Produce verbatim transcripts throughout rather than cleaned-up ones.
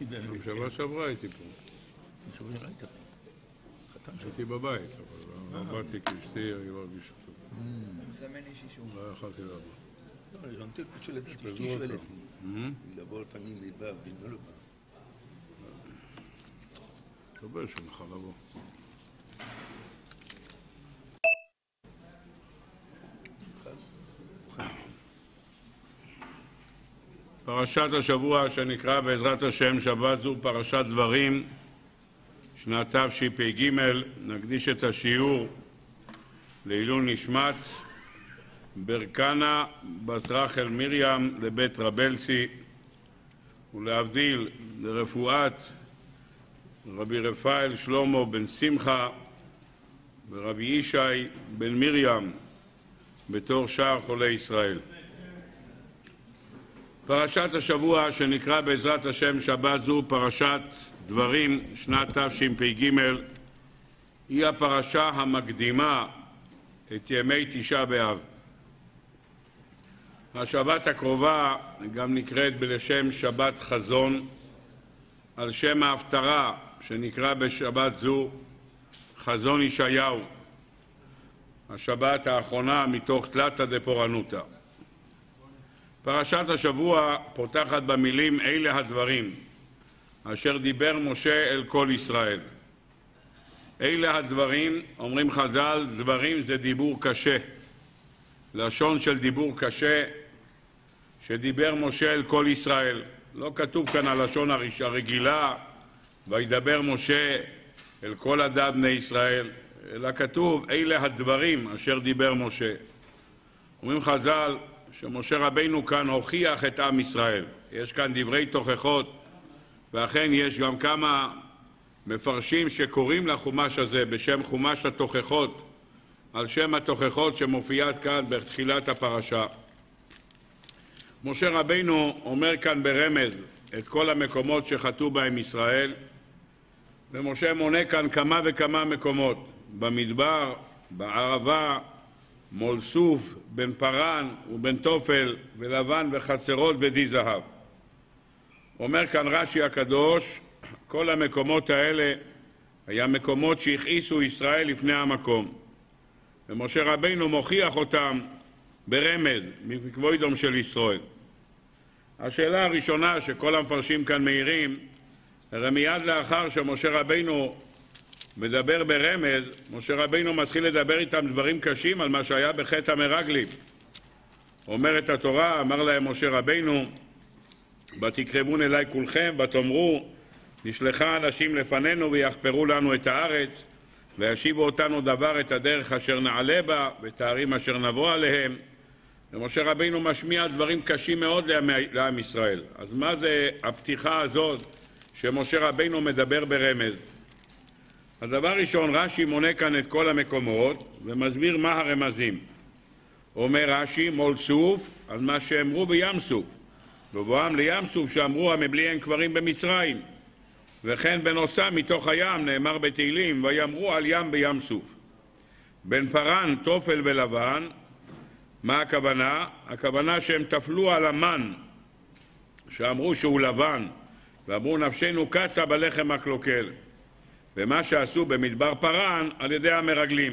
בשבוע שעברה הייתי פה. בשבוע שעברה היית פה. הייתי בבית, אבל לא באתי כי אשתי, אני לא הרגיש טוב. מזמן איש אישור. לא יכולתי לבוא. לא, אני רוצה שואלת, אשתי שואלת. לבוא לפעמים מבא, ולא לבא. תקבל שנוכל לבוא. פרשת השבוע שנקרא בעזרת השם שבת זו פרשת דברים, שנת תשפ"ג. נקדיש את השיעור לעילוי נשמת ברקנה בת רחל מרים לבית רבלסי, ולהבדיל לרפואת רבי רפאל שלמה בן שמחה ורבי ישי בן מרים בתור שאר חולי ישראל. פרשת השבוע שנקרא בעזרת השם שבת זו פרשת דברים, שנת תשפ"ג, היא הפרשה המקדימה את ימי תשעה באב. השבת הקרובה גם נקראת בלשם שבת חזון, על שם ההפטרה שנקרא בשבת זו חזון ישעיהו, השבת האחרונה מתוך תלתא דפורענותא. פרשת השבוע פותחת במילים אלה הדברים אשר דיבר משה אל כל ישראל. אלה הדברים, אומרים חז"ל, דברים זה דיבור קשה, לשון של דיבור קשה שדיבר משה אל כל ישראל. לא כתוב כאן הלשון הרגילה וידבר משה אל כל עדת בני ישראל, אלא כתוב אלה הדברים אשר דיבר משה. אומרים חז"ל שמשה רבינו כאן הוכיח את עם ישראל. יש כאן דברי תוכחות, ואכן יש גם כמה מפרשים שקוראים לחומש הזה בשם חומש התוכחות, על שם התוכחות שמופיעת כאן בתחילת הפרשה. משה רבינו אומר כאן ברמז את כל המקומות שחטאו בהם ישראל, ומשה מונה כאן כמה וכמה מקומות, במדבר, בערבה, מול סוף, בן פרן ובן תופל ולבן וחצרות ודי זהב. אומר כאן רש"י הקדוש, כל המקומות האלה היה מקומות שהכעיסו ישראל לפני המקום, ומשה רבינו מוכיח אותם ברמז מכבודם של ישראל. השאלה הראשונה שכל המפרשים כאן מעירים, הרי מיד לאחר שמשה רבינו מדבר ברמז, משה רבינו מתחיל לדבר איתם דברים קשים על מה שהיה בחטא המרגלים. אומרת התורה, אמר להם משה רבינו, ותקרבון אליי כולכם ותאמרו נשלחה אנשים לפנינו ויחפרו לנו את הארץ וישיבו אותנו דבר את הדרך אשר נעלה בה ואת הערים אשר נבוא עליהם. ומשה רבינו משמיע דברים קשים מאוד לעם ישראל. אז מה זה הפתיחה הזאת שמשה רבינו מדבר ברמז? הדבר ראשון, רש"י מונה כאן את כל המקומות ומסביר מה הרמזים. אומר רש"י, מול סוף על מה שאמרו בים סוף, בבואם לים סוף שאמרו המבלי אין קברים במצרים, וכן בנוסע מתוך הים נאמר בתהילים ויאמרו על ים בים סוף. בן פרן, תופל ולבן, מה הכוונה? הכוונה שהם תפלו על המן שאמרו שהוא לבן ואמרו נפשנו קצה בלחם הקלוקל, ומה שעשו במדבר פרן על ידי המרגלים.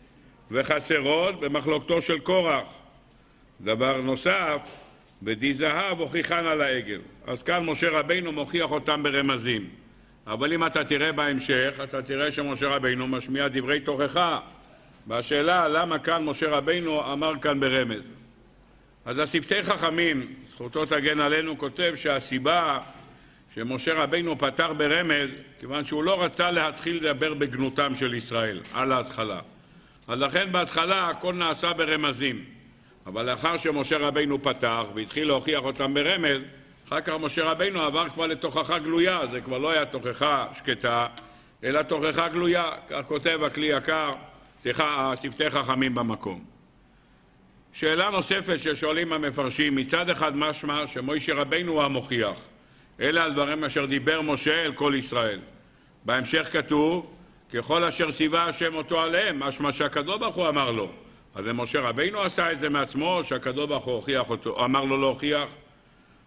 וחצרות במחלוקתו של קורח. דבר נוסף, בדי זהב הוכיחן על העגל. אז כאן משה רבינו מוכיח אותם ברמזים. אבל אם אתה תראה בהמשך, אתה תראה שמשה רבינו משמיע דברי תוכחה. והשאלה למה כאן משה רבינו אמר כאן ברמז. אז השפתי חכמים, זכותו תגן עלינו, כותב שהסיבה שמשה רבינו פתח ברמז, כיוון שהוא לא רצה להתחיל לדבר בגנותם של ישראל, על ההתחלה. אז לכן בהתחלה הכל נעשה ברמזים. אבל לאחר שמשה רבינו פתח והתחיל להוכיח אותם ברמז, אחר כך משה רבינו עבר כבר לתוכחה גלויה. זה כבר לא היה תוכחה שקטה, אלא תוכחה גלויה. כך כותב הכלי יקר, סליחה, השפתי חכמים במקום. שאלה נוספת ששואלים המפרשים, מצד אחד משמע שמשה רבינו הוא המוכיח. אלה הדברים אשר דיבר משה אל כל ישראל. בהמשך כתוב, ככל אשר ציווה השם אותו עליהם, משמע שהקדוש ברוך הוא אמר לו. אז משה רבינו עשה את זה מעצמו, שהקדוש ברוך הוא הוכיח אותו, אמר לו להוכיח.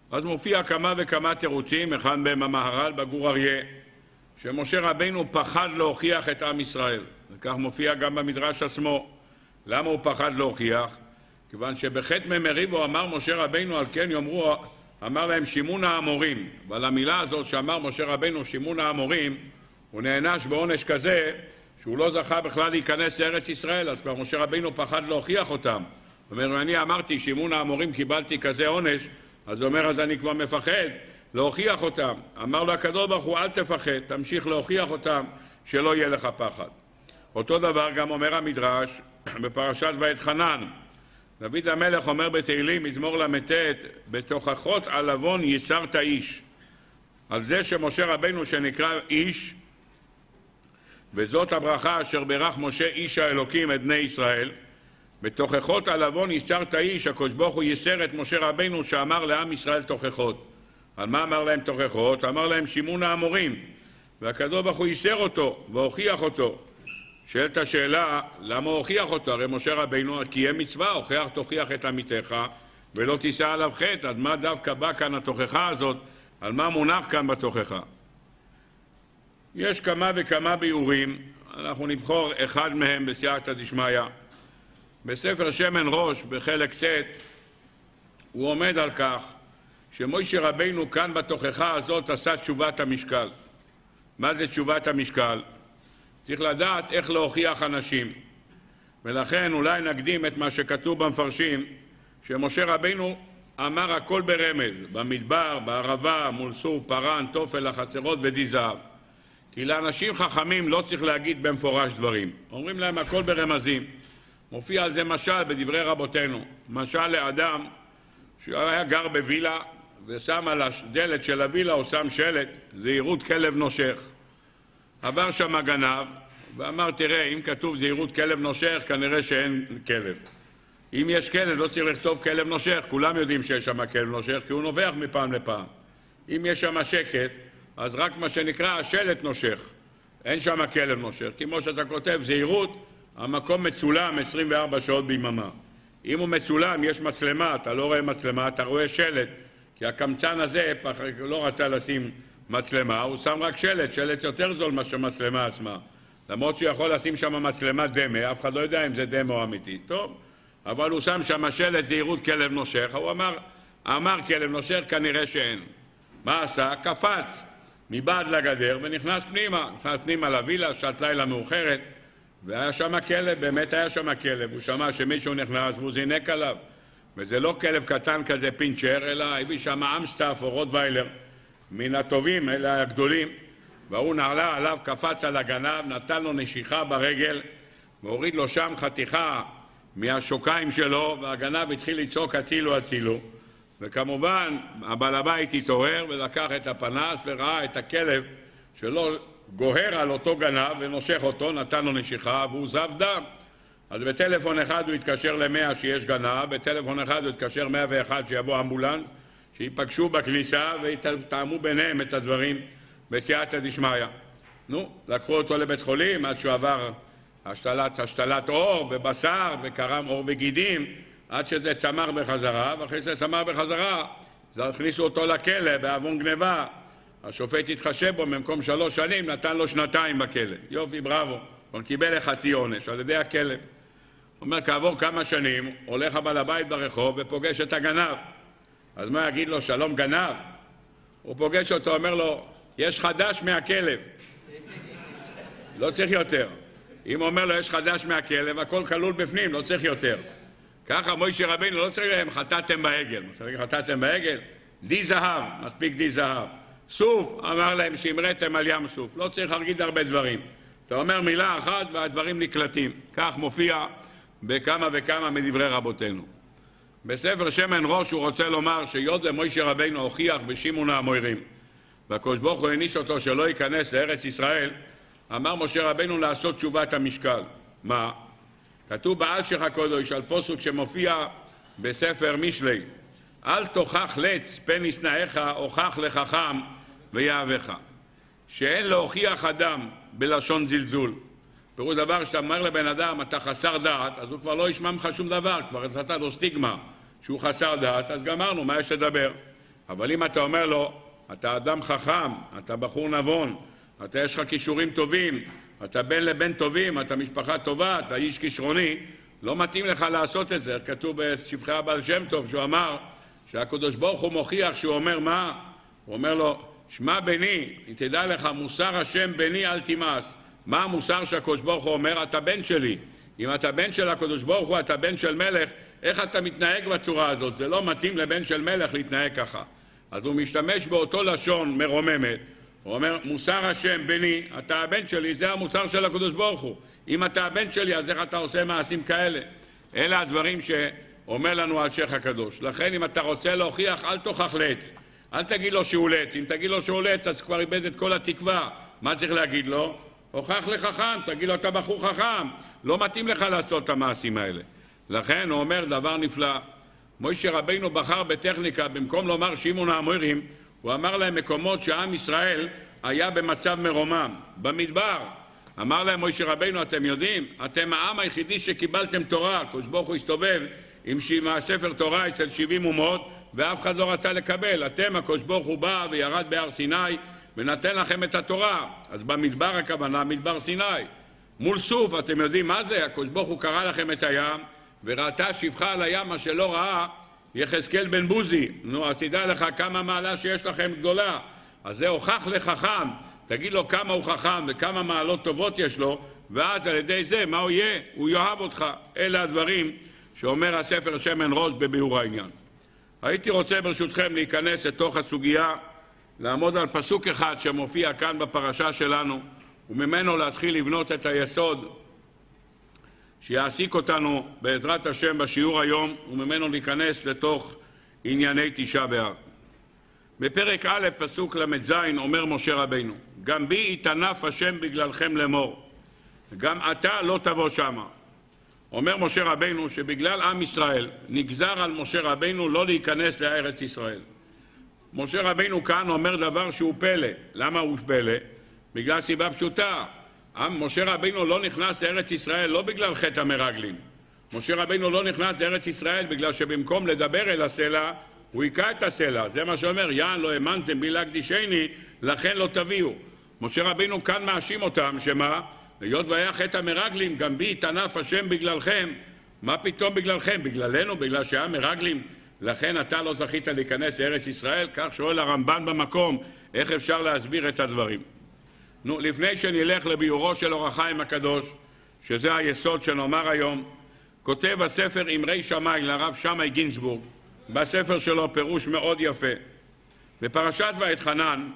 אז מופיע כמה וכמה תירוצים, אחד בהם המהר"ל בגור אריה, שמשה רבינו פחד להוכיח את עם ישראל, וכך מופיע גם במדרש עצמו. למה הוא פחד להוכיח? כיוון שבחטא ממריבו אמר משה רבינו, על כן יאמרו, אמר להם שימון האמורים, ועל המילה הזאת שאמר משה רבינו שימון האמורים, הוא נענש בעונש כזה שהוא לא זכה בכלל להיכנס לארץ ישראל, אז כבר משה רבינו פחד להוכיח אותם. הוא אומר, אני אמרתי שימון האמורים קיבלתי כזה עונש, אז הוא אומר, אז אני כבר מפחד להוכיח אותם. אמר לו הקדוש ברוך הוא, אל תפחד, תמשיך להוכיח אותם, שלא יהיה לך פחד. אותו דבר גם אומר המדרש בפרשת ואתחנן. דוד המלך אומר בתהילים, מזמור למ"ט, בתוכחות על עוון ייסרת איש. על זה שמשה רבינו שנקרא איש, וזאת הברכה אשר ברך משה איש האלוקים את בני ישראל, בתוכחות על עוון ייסרת איש, הקדוש ברוך הוא ייסר את משה רבינו שאמר לעם ישראל תוכחות. על מה אמר להם תוכחות? אמר להם שימון האמורים, והקדוש ברוך הוא ייסר אותו והוכיח אותו. שאלת השאלה, למה הוא הוכיח אותו? הרי משה רבינו קיים מצווה, הוכיח תוכיח את עמיתך ולא תישא עליו חטא. אז מה דווקא בא כאן התוכחה הזאת? על מה מונח כאן בתוכחה? יש כמה וכמה ביאורים, אנחנו נבחור אחד מהם בסייעתא דשמיא. בספר שמן ראש בחלק ט' הוא עומד על כך שמשה רבינו כאן בתוכחה הזאת עשה תשובת המשקל. מה זה תשובת המשקל? צריך לדעת איך להוכיח אנשים, ולכן אולי נקדים את מה שכתוב במפרשים, שמשה רבינו אמר הכל ברמז, במדבר, בערבה, מול סור, פרן, תופל, החצרות ודי זהב. כי לאנשים חכמים לא צריך להגיד במפורש דברים, אומרים להם הכל ברמזים. מופיע על זה משל בדברי רבותינו, משל לאדם שהיה גר בווילה ושם על הדלת של הווילה הוא שם שלט, זהירות כלב נושך. עבר שם גנב ואמר, תראה, אם כתוב זהירות כלב נושך, כנראה שאין כלב. אם יש כלב, לא צריך לכתוב כלב נושך, כולם יודעים שיש שם כלב נושך, כי הוא נובח מפעם לפעם. אם יש שם שקט, אז רק מה שנקרא השלט נושך. אין שם כלב נושך. כמו שאתה כותב, זהירות, המקום מצולם עשרים וארבע שעות ביממה. אם הוא מצולם, יש מצלמה, אתה לא רואה מצלמה, אתה רואה שלט, כי הקמצן הזה לא רצה לשים מצלמה, הוא שם רק שלט, שלט יותר זול מאשר מצלמה עצמה. למרות שהוא יכול לשים שם מצלמה דמה, אף אחד לא יודע אם זה דמה או אמיתי. טוב, אבל הוא שם שם שלט זהירות כלב נושך, הוא אמר, אמר כלב נושך, כנראה שאין. מה עשה? קפץ מבעד לגדר ונכנס פנימה, נכנס פנימה לווילה, שעת לילה מאוחרת, והיה שם כלב, באמת היה שם כלב, הוא שמע שמישהו נכנס והוא זינק עליו, וזה לא כלב קטן כזה פינצ'ר, אלא הביא שם אמסטף או רוטוויילר, מן הטובים, אלה הגדולים, והוא נעלה עליו, קפץ על הגנב, נתן לו נשיכה ברגל, והוריד לו שם חתיכה מהשוקיים שלו, והגנב התחיל לצעוק הצילו הצילו, וכמובן הבעל הבית התעורר ולקח את הפנס וראה את הכלב שלו גוהר על אותו גנב ונושך אותו, נתן לו נשיכה והוא זב דם. אז בטלפון אחד הוא התקשר למאה שיש גנב, בטלפון אחד הוא התקשר מאה ואחת שיבוא אמבולנס, שיפגשו בכניסה ויתאמו ביניהם את הדברים בסייעתא דשמיא. נו, לקחו אותו לבית חולים עד שהוא עבר השתלת, השתלת עור ובשר וקרם עור וגידים, עד שזה צמח בחזרה, ואחרי שזה צמח בחזרה, אז הכניסו אותו לכלא בעוון גניבה. השופט התחשב בו במקום שלוש שנים, נתן לו שנתיים בכלא. יופי, בראבו. הוא קיבל לחצי עונש על ידי הכלב. הוא אומר, כעבור כמה שנים, הולך הבעל הבית ברחוב ופוגש את הגנב. אז מה יגיד לו, שלום גנב? הוא פוגש אותו, אומר לו, יש חדש מהכלב. לא צריך יותר. אם הוא אומר לו, יש חדש מהכלב, הכל כלול בפנים, לא צריך יותר. ככה מוישה רבינו לא צריך להם, חטאתם בעגל. חטאתם בעגל? די זהב, מספיק די זהב. סוף, אמר להם שהמראתם על ים סוף. לא צריך להגיד הרבה דברים. אתה אומר מילה אחת והדברים נקלטים. כך מופיע בכמה וכמה מדברי רבותינו. בספר שמן ראש הוא רוצה לומר שיוד מוישה רבינו הוכיח בשימון האמורים. והקדוש ברוך הוא העניש אותו שלא ייכנס לארץ ישראל. אמר משה רבינו לעשות תשובת המשקל. מה? כתוב באלשיך הקודש על פסוק שמופיע בספר משלי. אל תוכח לץ פן ישנאיך, הוכח לחכם ויאהבך. שאין להוכיח אדם בלשון זלזול. פירוש דבר שאתה אומר לבן אדם, אתה חסר דעת, אז הוא כבר לא ישמע ממך שום דבר, כבר נתת לו סטיגמה שהוא חסר דעת, אז גמרנו, מה יש לדבר? אבל אם אתה אומר לו, אתה אדם חכם, אתה בחור נבון, אתה יש לך כישורים טובים, אתה בן לבן טובים, אתה משפחה טובה, אתה איש כישרוני, לא מתאים לך לעשות את זה. כתוב בשבחי הבעל שם טוב שהוא אמר שהקדוש ברוך הוא מוכיח שהוא אומר מה? הוא אומר לו, שמע בני, תדע לך, מוסר השם בני אל תמאס. מה המוסר שהקדוש ברוך הוא אומר? אתה בן שלי. אם אתה בן של הקדוש ברוך הוא, אתה בן של מלך, איך אתה מתנהג בצורה הזאת? זה לא מתאים לבן של מלך להתנהג ככה. אז הוא משתמש באותו לשון מרוממת. הוא אומר, מוסר השם בני, אתה הבן שלי, זה המוסר של הקדוש ברוך הוא. אם אתה הבן שלי, אז איך אתה עושה מעשים כאלה? אלה הדברים שאומר לנו השייך הקדוש. לכן אם אתה רוצה להוכיח, אל תוכח לעץ. אל תגיד לו שהוא לץ. אם תגיד לו שהוא לץ, אז כבר איבד את כל התקווה. מה צריך להגיד לו? הוכח לחכם, תגיד לו אתה בחור חכם. לא מתאים לך לעשות את המעשים האלה. לכן הוא אומר דבר נפלא. מוישה רבינו בחר בטכניקה, במקום לומר שמעון האמורים, הוא אמר להם מקומות שעם ישראל היה במצב מרומם. במדבר. אמר להם מוישה רבינו, אתם יודעים, אתם העם היחידי שקיבלתם תורה. הקדוש ברוך הוא הסתובב עם ספר תורה אצל שבעים אומות, ואף אחד לא רצה לקבל. אתם, הקדוש ברוך הוא בא וירד בהר סיני ונתן לכם את התורה. אז במדבר הכוונה, מדבר סיני. מול סוף, אתם יודעים מה זה? הקדוש ברוך הוא קרא לכם את הים, וראתה שפחה על הים מה שלא ראה יחזקאל בן בוזי. נו, אז תדע לך כמה מעלה שיש לכם גדולה. אז זה הוכח לחכם. תגיד לו כמה הוא חכם וכמה מעלות טובות יש לו, ואז על ידי זה, מה הוא יהיה? הוא יאהב אותך. אלה הדברים שאומר הספר שמן ראש בביאור העניין. הייתי רוצה ברשותכם להיכנס לתוך הסוגיה, לעמוד על פסוק אחד שמופיע כאן בפרשה שלנו, וממנו להתחיל לבנות את היסוד שיעסיק אותנו בעזרת השם בשיעור היום, וממנו להיכנס לתוך ענייני תשעה באב. בפרק א' פסוק למ"ז אומר משה רבינו, גם בי יתענף השם בגללכם לאמור, גם אתה לא תבוא שמה. אומר משה רבינו שבגלל עם ישראל נגזר על משה רבינו לא להיכנס לארץ ישראל. משה רבינו כאן אומר דבר שהוא פלא. למה הוא פלא? בגלל סיבה פשוטה. משה רבינו לא נכנס לארץ ישראל לא בגלל חטא המרגלים. משה רבינו לא נכנס לארץ ישראל בגלל שבמקום לדבר אל הסלע הוא היכה את הסלע. זה מה שאומר, יען לא האמנתם בי להקדישני, לכן לא תביאו. משה רבינו כאן מאשים אותם, שמה? היות והיה חטא המרגלים, גם בי יתענף השם בגללכם. מה פתאום בגללכם? בגללנו, בגלל שהיה מרגלים. לכן אתה לא זכית להיכנס לארץ ישראל. כך שואל הרמב"ן במקום, איך אפשר להסביר את הדברים. נו, לפני שנלך לביאורו של אור החיים הקדוש, שזה היסוד שנאמר היום, כותב הספר אמרי שמאי לרב שמאי גינסבורג, בספר שלו פירוש מאוד יפה. בפרשת ואתחנן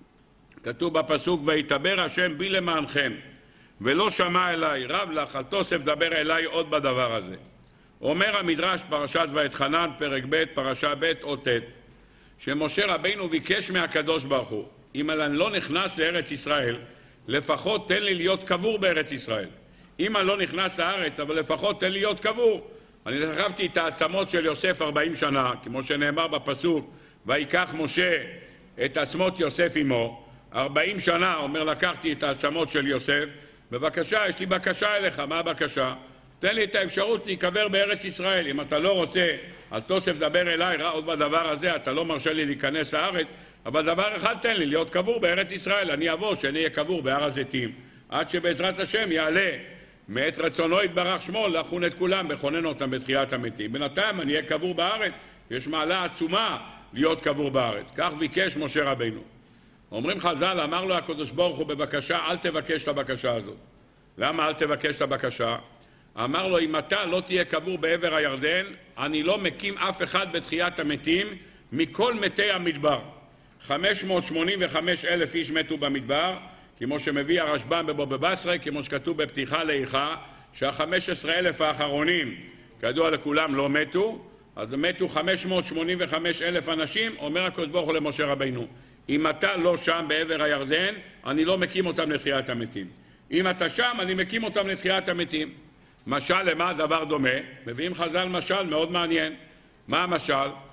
כתוב בפסוק, ויתבר השם בי למענכם, ולא שמע אליי, רב לך, אל תוסף דבר אליי עוד בדבר הזה. אומר המדרש פרשת ואתחנן, פרק ב', פרשה ב' או ת', שמשה רבינו ביקש מהקדוש ברוך הוא, אם אני לא נכנס לארץ ישראל, לפחות תן לי להיות קבור בארץ ישראל. אם אני לא נכנס לארץ, אבל לפחות תן לי להיות קבור. אני לקחתי את העצמות של יוסף ארבעים שנה, כמו שנאמר בפסוק, ויקח משה את עצמות יוסף עמו. ארבעים שנה, אומר, לקחתי את העצמות של יוסף, בבקשה, יש לי בקשה אליך. מה הבקשה? תן לי את האפשרות להיקבר בארץ ישראל. אם אתה לא רוצה, אל תוסף דבר אליי, רע עוד בדבר הזה, אתה לא מרשה לי להיכנס לארץ, אבל דבר אחד תן לי, להיות קבור בארץ ישראל. אני אבוא שאני אהיה קבור בהר הזיתים, עד שבעזרת השם יעלה מאת רצונו יתברך שמו לחון את כולם, בכונן אותם בתחיית המתים. בינתיים אני אהיה קבור בארץ, יש מעלה עצומה להיות קבור בארץ. כך ביקש משה רבינו. אומרים חז"ל, אמר לו הקדוש ברוך הוא בבקשה, אל תבקש את הבקשה הזאת. למה אל תבקש את הבקשה? אמר לו, אם אתה לא תהיה קבור בעבר הירדן, אני לא מקים אף אחד בתחיית המתים מכל מתי המדבר. חמש מאות שמונים וחמישה אלף איש מתו במדבר, כמו שמביא הרשב"ם בבבא בסרה, כמו שכתוב בפתיחה לאיכה, שה-חמישה עשר אלף האחרונים, כידוע לכולם, לא מתו, אז מתו חמש מאות שמונים וחמישה אלף אנשים. אומר הקדוש ברוך הוא למשה רבינו, אם אתה לא שם בעבר הירדן, אני לא מקים אותם לתחיית המתים. אם אתה שם, אני מקים אותם לתחיית המתים. משל למה הדבר דומה? מביאים חז"ל משל מאוד מעניין. מה המשל?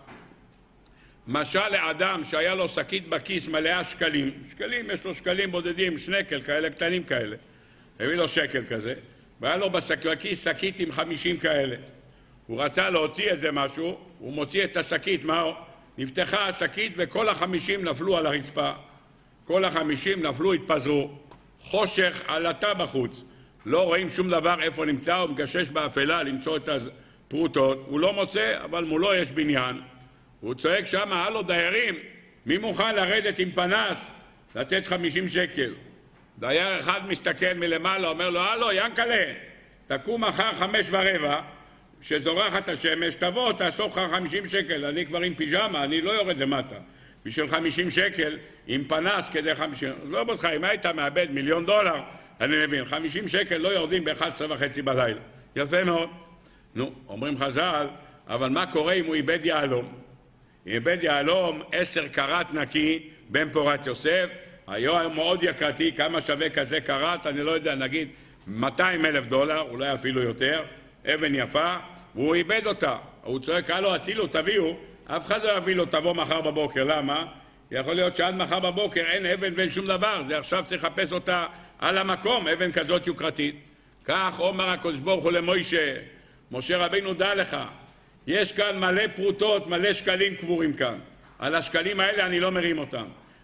משל לאדם שהיה לו שקית בכיס מלאה שקלים. שקלים, יש לו שקלים בודדים, שנקל כאלה, קטנים כאלה. הביא לו שקל כזה, והיה לו בכיס שקית עם חמישים כאלה. הוא רצה להוציא איזה משהו, הוא מוציא את השקית, מה? נפתחה השקית וכל החמישים נפלו על הרצפה. כל החמישים נפלו, התפזרו. חושך עלתה בחוץ. לא רואים שום דבר איפה נמצא, הוא מגשש באפלה למצוא את הפרוטות. הוא לא מוצא, אבל מולו יש בניין. הוא צועק שם, הלו דיירים, מי מוכן לרדת עם פנס? לתת חמישים שקל. דייר אחד מסתכל מלמעלה, אומר לו, הלו ינקלה, תקום מחר חמש ורבע, כשזורחת השמש, תבוא, תאסוף לך חמישים שקל. אני כבר עם פיג'מה, אני לא יורד למטה. בשביל חמישים שקל, עם פנס כדי חמישים... אז לא בודך, אם היית מאבד מיליון דולר, אני מבין, חמישים שקל לא יורדים ב-אחת עשרה וחצי בלילה. יפה מאוד. נו, אומרים חז"ל, אבל מה קורה אם הוא איבד יהלום? אם איבד יהלום, עשר קרת נקי, בן פורת יוסף, היום מאוד יקרתי, כמה שווה כזה קרת, אני לא יודע, נגיד מאתיים אלף דולר, אולי אפילו יותר, אבן יפה, והוא איבד אותה. הוא צועק, הלו, הצילו, תביאו, אף אחד לא יביא לו, תבוא מחר בבוקר. למה? יכול להיות שעד מחר בבוקר אין אבן ואין שום דבר, זה עכשיו צריך לחפש אותה על המקום, אבן כזאת יוקרתית. כך אומר הקדוש ברוך הוא למוישה, משה רבינו, דע לך, יש כאן מלא פרוטות, מלא שקלים קבורים כאן. על השקלים האלה אני לא מרים אותם.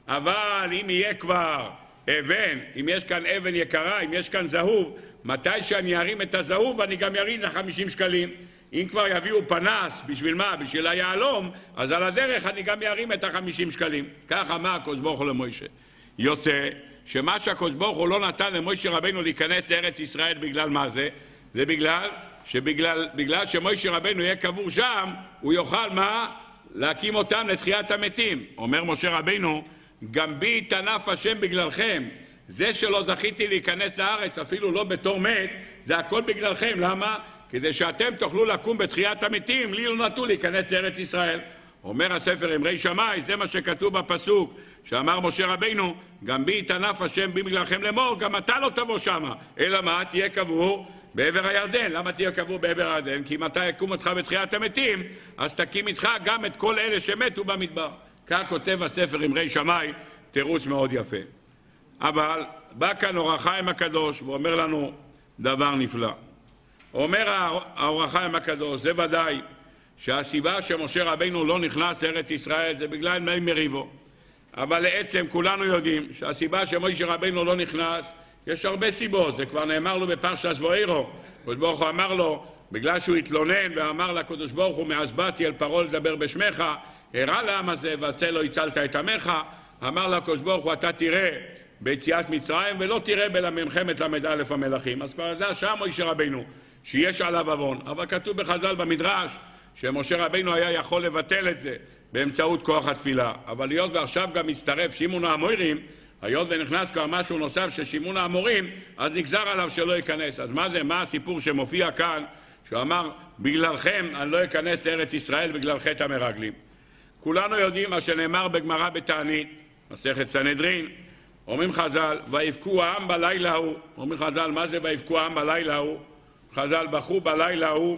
אבל אם יהיה כבר אבן, אם יש כאן אבן יקרה, אם יש כאן זהוב, מתי שאני ארים את הזהוב אני גם יריד ל-חמישים שקלים. אם כבר יביאו פנס, בשביל מה? בשביל היהלום, אז על הדרך אני גם ירים את ה-חמישים שקלים. כך אמר הקדוש ברוך הוא למוישה. יוצא שמה שהקדוש ברוך הוא לא נתן למוישה רבינו להיכנס לארץ ישראל בגלל מה זה? זה בגלל שבגלל בגלל שמוישה רבינו יהיה קבור שם, הוא יוכל מה? להקים אותם לתחיית המתים. אומר משה רבינו, גם בי יתענף השם בגללכם. זה שלא זכיתי להיכנס לארץ, אפילו לא בתור מת, זה הכל בגללכם. למה? כדי שאתם תוכלו לקום בתחיית המתים, לי לא נתנו להיכנס לארץ ישראל. אומר הספר אמרי שמאי, זה מה שכתוב בפסוק, שאמר משה רבינו, גם בי יתענף השם בי בגללכם לאמור, גם אתה לא תבוא שמה. אלא מה? תהיה קבור בעבר הירדן. למה תהיה קבור בעבר הירדן? כי אם אתה יקום אותך בתחיית המתים, אז תקים איתך גם את כל אלה שמתו במדבר. כך כותב הספר אמרי שמאי, תירוץ מאוד יפה. אבל בא כאן אור החיים הקדוש ואומר לנו דבר נפלא. אומר האור החיים הקדוש, זה ודאי שהסיבה שמשה רבינו לא נכנס לארץ ישראל זה בגלל מי מריבו. אבל לעצם כולנו יודעים שהסיבה שמשה רבינו לא נכנס, יש הרבה סיבות. זה כבר נאמר לו בפרשת ואירו. הקדוש ברוך הוא אמר לו, בגלל שהוא התלונן ואמר לקדוש ברוך הוא, מאז באתי אל פרעה לדבר בשמך, הראה לעם הזה ועשה לו הצלת את עמך. אמר לקדוש ברוך הוא, אתה תראה ביציאת מצרים ולא תראה במלחמת למד א' המלכים. אז כבר ידע שם משה רבינו שיש עליו עוון. אבל כתוב בחז"ל במדרש שמשה רבינו היה יכול לבטל את זה באמצעות כוח התפילה. אבל היות ועכשיו גם מצטרף שמעון האמורים, היות ונכנס כבר משהו נוסף של שמעון האמורים, אז נגזר עליו שלא ייכנס. אז מה זה? מה הסיפור שמופיע כאן? שהוא אמר, בגללכם אני לא אכנס לארץ ישראל בגלל חטא המרגלים. כולנו יודעים מה שנאמר בגמרא בתענית, מסכת סנהדרין, אומרים חז"ל, ויבכו העם בלילה ההוא. אומרים חז"ל, מה זה ויבכו העם בלילה ההוא? חז"ל, בכו בלילה ההוא.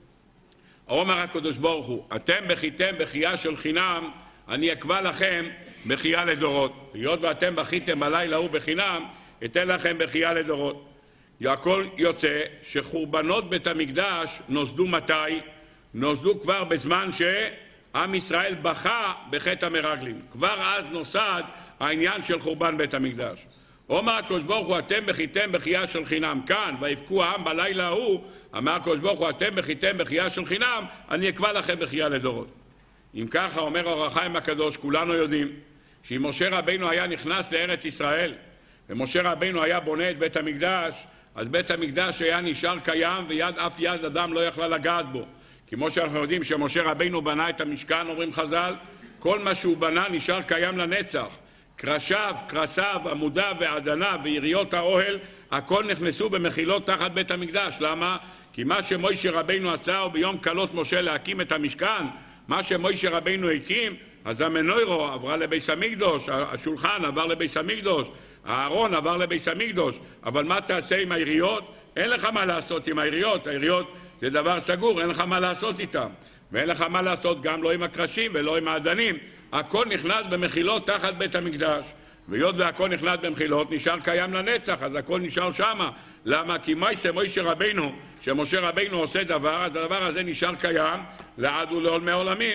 אומר הקדוש ברוך הוא, אתם בכיתם בכייה של חינם, אני אקבע לכם בכייה לדורות. היות ואתם בכיתם בלילה ההוא בחינם, אתן לכם בכייה לדורות. הכל יוצא שחורבנות בית המקדש נוסדו מתי? נוסדו כבר בזמן שעם ישראל בכה בחטא המרגלים. כבר אז נוסד העניין של חורבן בית המקדש. אומר הקדוש ברוך הוא, אתם בכיתם בכייה של חינם. כאן, ויבכו העם בלילה ההוא, אמר הקדוש ברוך הוא, אתם בכיתם בכייה של חינם, אני אקבע לכם בכייה לדורות. אם ככה, אומר אור החיים הקדוש, כולנו יודעים שאם משה רבינו היה נכנס לארץ ישראל, ומשה רבינו היה בונה את בית המקדש, אז בית המקדש היה נשאר קיים, ויד אף יד אדם לא יכלה לגעת בו. כמו שאנחנו יודעים שמשה רבינו בנה את המשכן, אומרים חז"ל, כל מה שהוא בנה נשאר קיים לנצח. קרשיו, קרסיו, עמודיו ועדניו ויריות האוהל, הכל נכנסו במחילות תחת בית המקדש. למה? כי מה שמוישה רבינו עשה, הוא ביום קלות משה להקים את המשכן, מה שמוישה רבינו הקים, אז המנוירו עברה לבית המקדוש, השולחן עבר לבית המקדוש, הארון עבר לבית המקדוש. אבל מה תעשה עם העיריות? אין לך מה לעשות עם העיריות. העיריות זה דבר סגור, אין לך מה לעשות איתם. ואין לך מה לעשות גם לא עם הקרשים ולא עם העדנים. הכל נכנס במחילות תחת בית המקדש. והיות והכל נכנס במחילות, נשאר קיים לנצח, אז הכל נשאר שמה. למה? כי מייסה מוישה רבינו, שמשה רבינו עושה דבר, אז הדבר הזה נשאר קיים לעד ולעולמי עולמים.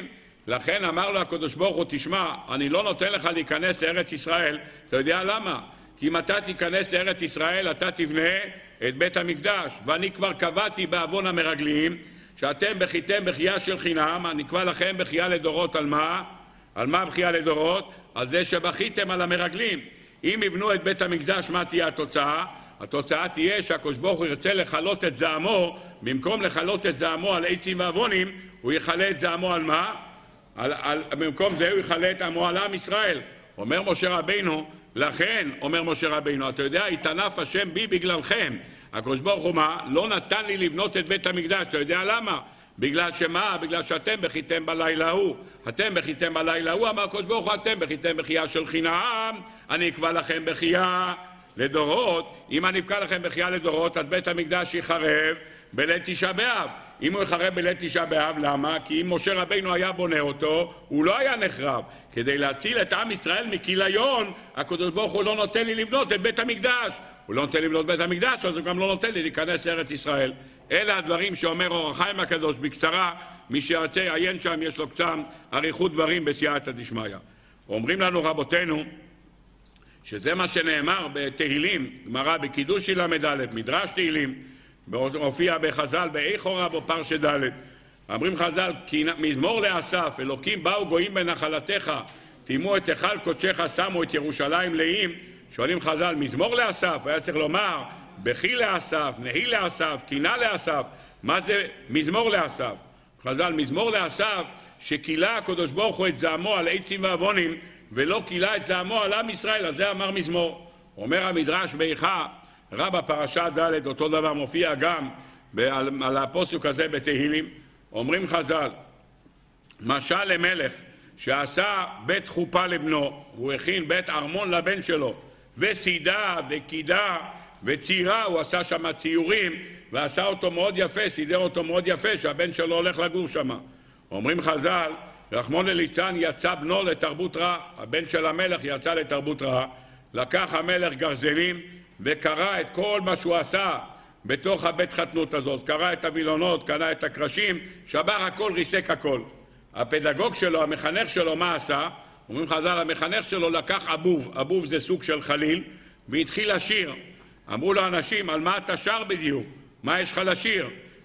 לכן אמר לו הקדוש ברוך הוא, תשמע, אני לא נותן לך להיכנס לארץ ישראל. אתה יודע למה? כי אם אתה תיכנס לארץ ישראל, אתה תבנה את בית המקדש. ואני כבר קבעתי בעוון המרגלים, שאתם בכיתם בחייה של חינם, אני אקבע לכם בחייה לדורות על מה? על מה בחייה לדורות? על זה שבכיתם על המרגלים. אם יבנו את בית המקדש, מה תהיה התוצאה? התוצאה תהיה שהקדוש ברוך הוא ירצה לחלות את זעמו, במקום לחלות את זעמו על עצים ועוונים, הוא יחלה את זעמו על מה? על, על, במקום זה הוא יחלה את עמו על עם ישראל. אומר משה רבינו, לכן, אומר משה רבינו, אתה יודע, יתענף השם בי בגללכם. הקדוש ברוך הוא מה? לא נתן לי לבנות את בית המקדש. אתה יודע למה? בגלל שמה? בגלל שאתם בכיתם בלילה ההוא. אתם בכיתם בלילה ההוא, אמר הקדוש ברוך הוא, אתם בכיתם בחייה של חינם, אני אקבע לכם בחייה לדורות. אם אני אקבע לכם בחייה לדורות, אז בית המקדש יחרב בליל תשעה באב. אם הוא יחרב בליל תשעה באב, למה? כי אם משה רבינו היה בונה אותו, הוא לא היה נחרב. כדי להציל את עם ישראל מכיליון, הקדוש ברוך הוא לא נותן לי לבנות את בית המקדש. הוא לא נותן לי לבנות בית המקדש, אז הוא גם לא נותן לי להיכנס לארץ ישראל. אלה הדברים שאומר אור החיים הקדוש בקצרה, מי שירצה יעיין שם, יש לו קצת אריכות דברים בסייעתא דשמיא. אומרים לנו רבותינו, שזה מה שנאמר בתהילים, גמרא בקידושי למד, מדרש תהילים, הופיע בחז"ל באיכו רבו פרשת ד'. אומרים חז"ל, מזמור לאסף, אלוקים באו גויים בנחלתך, טימאו את היכל קודשך, שמו את ירושלים לאים. שואלים חז"ל, מזמור לאסף, היה צריך לומר בכי לאסף, נהי לאסף, קינה לאסף. מה זה מזמור לאסף? חז"ל, מזמור לאסף שקילה הקדוש ברוך הוא את זעמו על עצים ועוונים, ולא קילה את זעמו על עם ישראל, אז זה אמר מזמור. אומר המדרש באיכה, רבה פרשה ד', אותו דבר מופיע גם על, על הפוסוק הזה בתהילים. אומרים חז"ל, משל למלך שעשה בית חופה לבנו, הוא הכין בית ארמון לבן שלו, וסידה וקידה וצירה, הוא עשה שם ציורים ועשה אותו מאוד יפה, סידר אותו מאוד יפה, שהבן שלו הולך לגור שם. אומרים חז"ל, רחמנא ליצלן יצא בנו לתרבות רע, הבן של המלך יצא לתרבות רע, לקח המלך גרזנים וקרא את כל מה שהוא עשה בתוך הבית חתנות הזאת, קרא את הווילונות, קרא את הקרשים, שבר הכל, ריסק הכל. הפדגוג שלו, המחנך שלו, מה עשה? אומרים חז"ל, המחנך שלו לקח אבוב, אבוב זה סוג של חליל, והתחיל לשיר. אמרו לו אנשים, על מה אתה שר בדיוק? מה יש לך לשיר?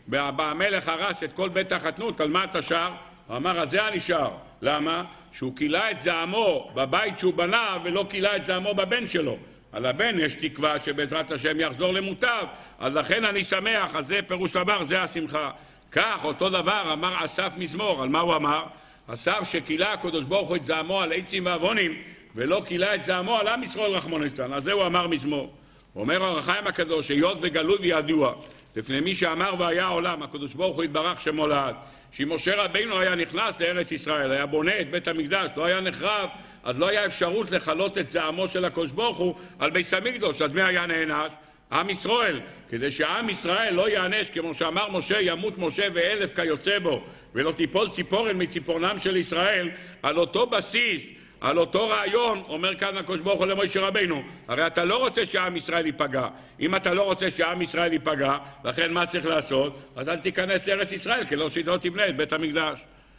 המלך הרס את כל בית החתנות, על מה אתה שר? הוא אמר, אז זה אני שר. למה? שהוא קילה את זעמו בבית שהוא בנה, ולא קילה את זעמו בבן שלו. על הבן יש תקווה שבעזרת השם יחזור למוטב, אז לכן אני שמח, אז זה פירוש דבר, זה השמחה. כך, אותו דבר אמר אסף מזמור. על מה הוא אמר? אסף שקילה הקדוש ברוך הוא את זעמו על עצים ועוונים, ולא קילה את זעמו על עם ישראל רחמנא ליצלן. אז זה הוא אמר מזמור. אומר אור החיים הקדוש, היות וגלוי וידוע לפני מי שאמר והיה העולם, הקדוש ברוך הוא יתברך שמו לעד, שאם משה רבינו היה נכנס לארץ ישראל, היה בונה את בית המקדש, לא היה נחרב, אז לא היה אפשרות לחלות את זעמו של הקדוש ברוך הוא על בית המקדש. אז מי היה נענש? עם ישראל. כדי שעם ישראל לא יענש, כמו שאמר משה, ימות משה ואלף כיוצא בו, ולא תיפול ציפורן מציפורנם של ישראל. על אותו בסיס, על אותו רעיון, אומר כאן הקדוש ברוך הוא למשה רבינו, הרי אתה לא רוצה שעם ישראל ייפגע. אם אתה לא רוצה שעם ישראל ייפגע, לכן מה צריך לעשות? אז אל תיכנס לארץ ישראל, כי לא שלא תבנה את בית המקדש.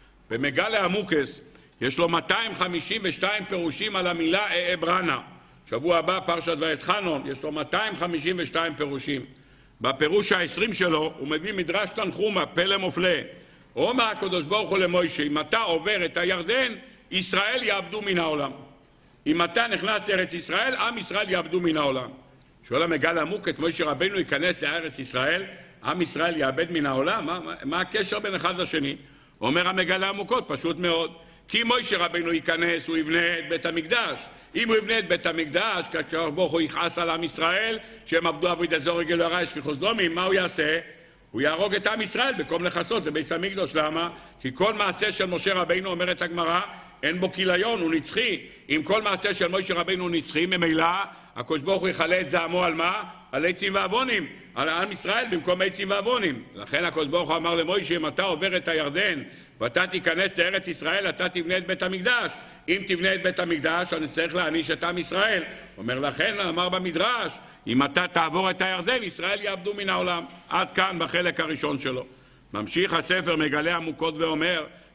במגלה עמוקס יש לו מאתיים חמישים ושתיים פירושים על המילה אעברנה. שבוע הבא פרשת ואתחנון, יש לו מאתיים חמישים ושתיים פירושים. בפירוש העשרים שלו הוא מביא מדרש תנחומה, פלא מופלא. אומר הקדוש ברוך הוא למשה, אם אתה עובר את הירדן, ישראל יאבדו מן העולם. אם אתה נכנס לארץ ישראל, עם ישראל יאבדו מן העולם. שואל המגלה עמוקס, משה רבינו ייכנס לארץ ישראל, עם ישראל יאבד מן העולם? מה, מה, מה הקשר בין אחד לשני? אומר המגלה עמוקות, פשוט מאוד. כי משה רבינו ייכנס, הוא יבנה את בית המקדש. אם הוא יבנה את בית המקדש, כאשר ברוך הוא יכעס על עם ישראל, שהם עבדו עבודת זר רגל הרע, שפיכות סדומים, מה הוא יעשה? הוא יהרוג את עם ישראל במקום לכסות לבית המקדש. למה? כי כל מעשה של משה רבינו, אומרת הגמרא, אין בו כיליון, הוא נצחי. אם כל מעשה של משה רבינו הוא נצחי, ממילא הקדוש ברוך הוא יחלה את זעמו על מה? על עצים ועוונים, על עם ישראל במקום עצים ועוונים. לכן הקדוש ברוך הוא אמר למשה, אם אתה עובר את הירדן ואתה תיכנס לארץ ישראל, אתה תבנה את בית המקדש. אם תבנה את בית המקדש, אני צריך להעניש את עם ישראל. אומר לכן, אמר במדרש, אם אתה תעבור את הירדן, ישראל יאבדו מן העולם. עד כאן בחלק הראשון שלו. ממשיך הספר מגלה עמוקות ואומר,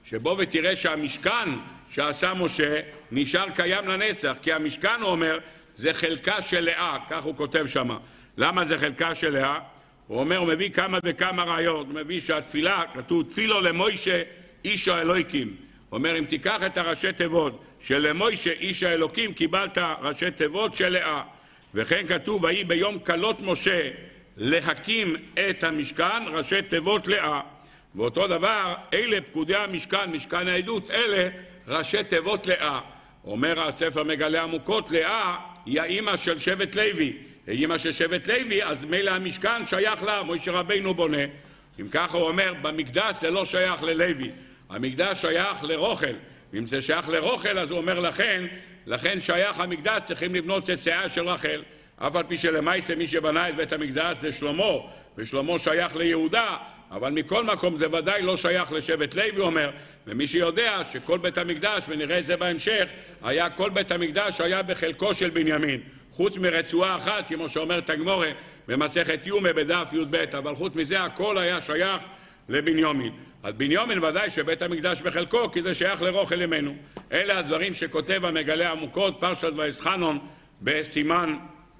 שבו ותראה שהמשכן שעשה משה נשאר קיים לנצח, כי המשכן, הוא אומר, זה חלקה של לאה, כך הוא כותב שמה. למה זה חלקה של לאה? הוא אומר, הוא מביא כמה וכמה ראיות, הוא מביא שהתפילה, כתוב תפילו למוישה איש האלוהיקים. הוא אומר, אם תיקח את הראשי תיבות של למוישה איש האלוקים, קיבלת ראשי תיבות של לאה. וכן כתוב, ויהי ביום כלות משה להקים את המשכן, ראשי תיבות לאה. ואותו דבר, אלה פקודי המשכן, משכן העדות, אלה ראשי תיבות לאה. אומר הספר מגלה עמוקות, לאה היא האמא של שבט לוי. היא אמא של שבט לוי, אז מילא המשכן שייך לה, משה רבינו בונה. אם ככה הוא אומר, במקדש זה לא שייך ללוי, המקדש שייך לרוכל. ואם זה שייך לרוכל, אז הוא אומר לכן, לכן שייך המקדש, צריכים לבנות את צאצאיה של רחל. אף על פי שלמעשה מי שבנה את בית המקדש זה שלמה, ושלמה שייך ליהודה, אבל מכל מקום זה ודאי לא שייך לשבט לוי, אומר. ומי שיודע שכל בית המקדש, ונראה את זה בהמשך, היה כל בית המקדש היה בחלקו של בנימין, חוץ מרצועה אחת, כמו שאומר תגמורה במסכת יומא בדף י"ב, אבל חוץ מזה הכל היה שייך לבנימין. אז בנימין ודאי שבית המקדש בחלקו, כי זה שייך לרוכל אמנו. אלה הדברים שכותב המגלה עמוקות, פרשת ויסחנון, בסימן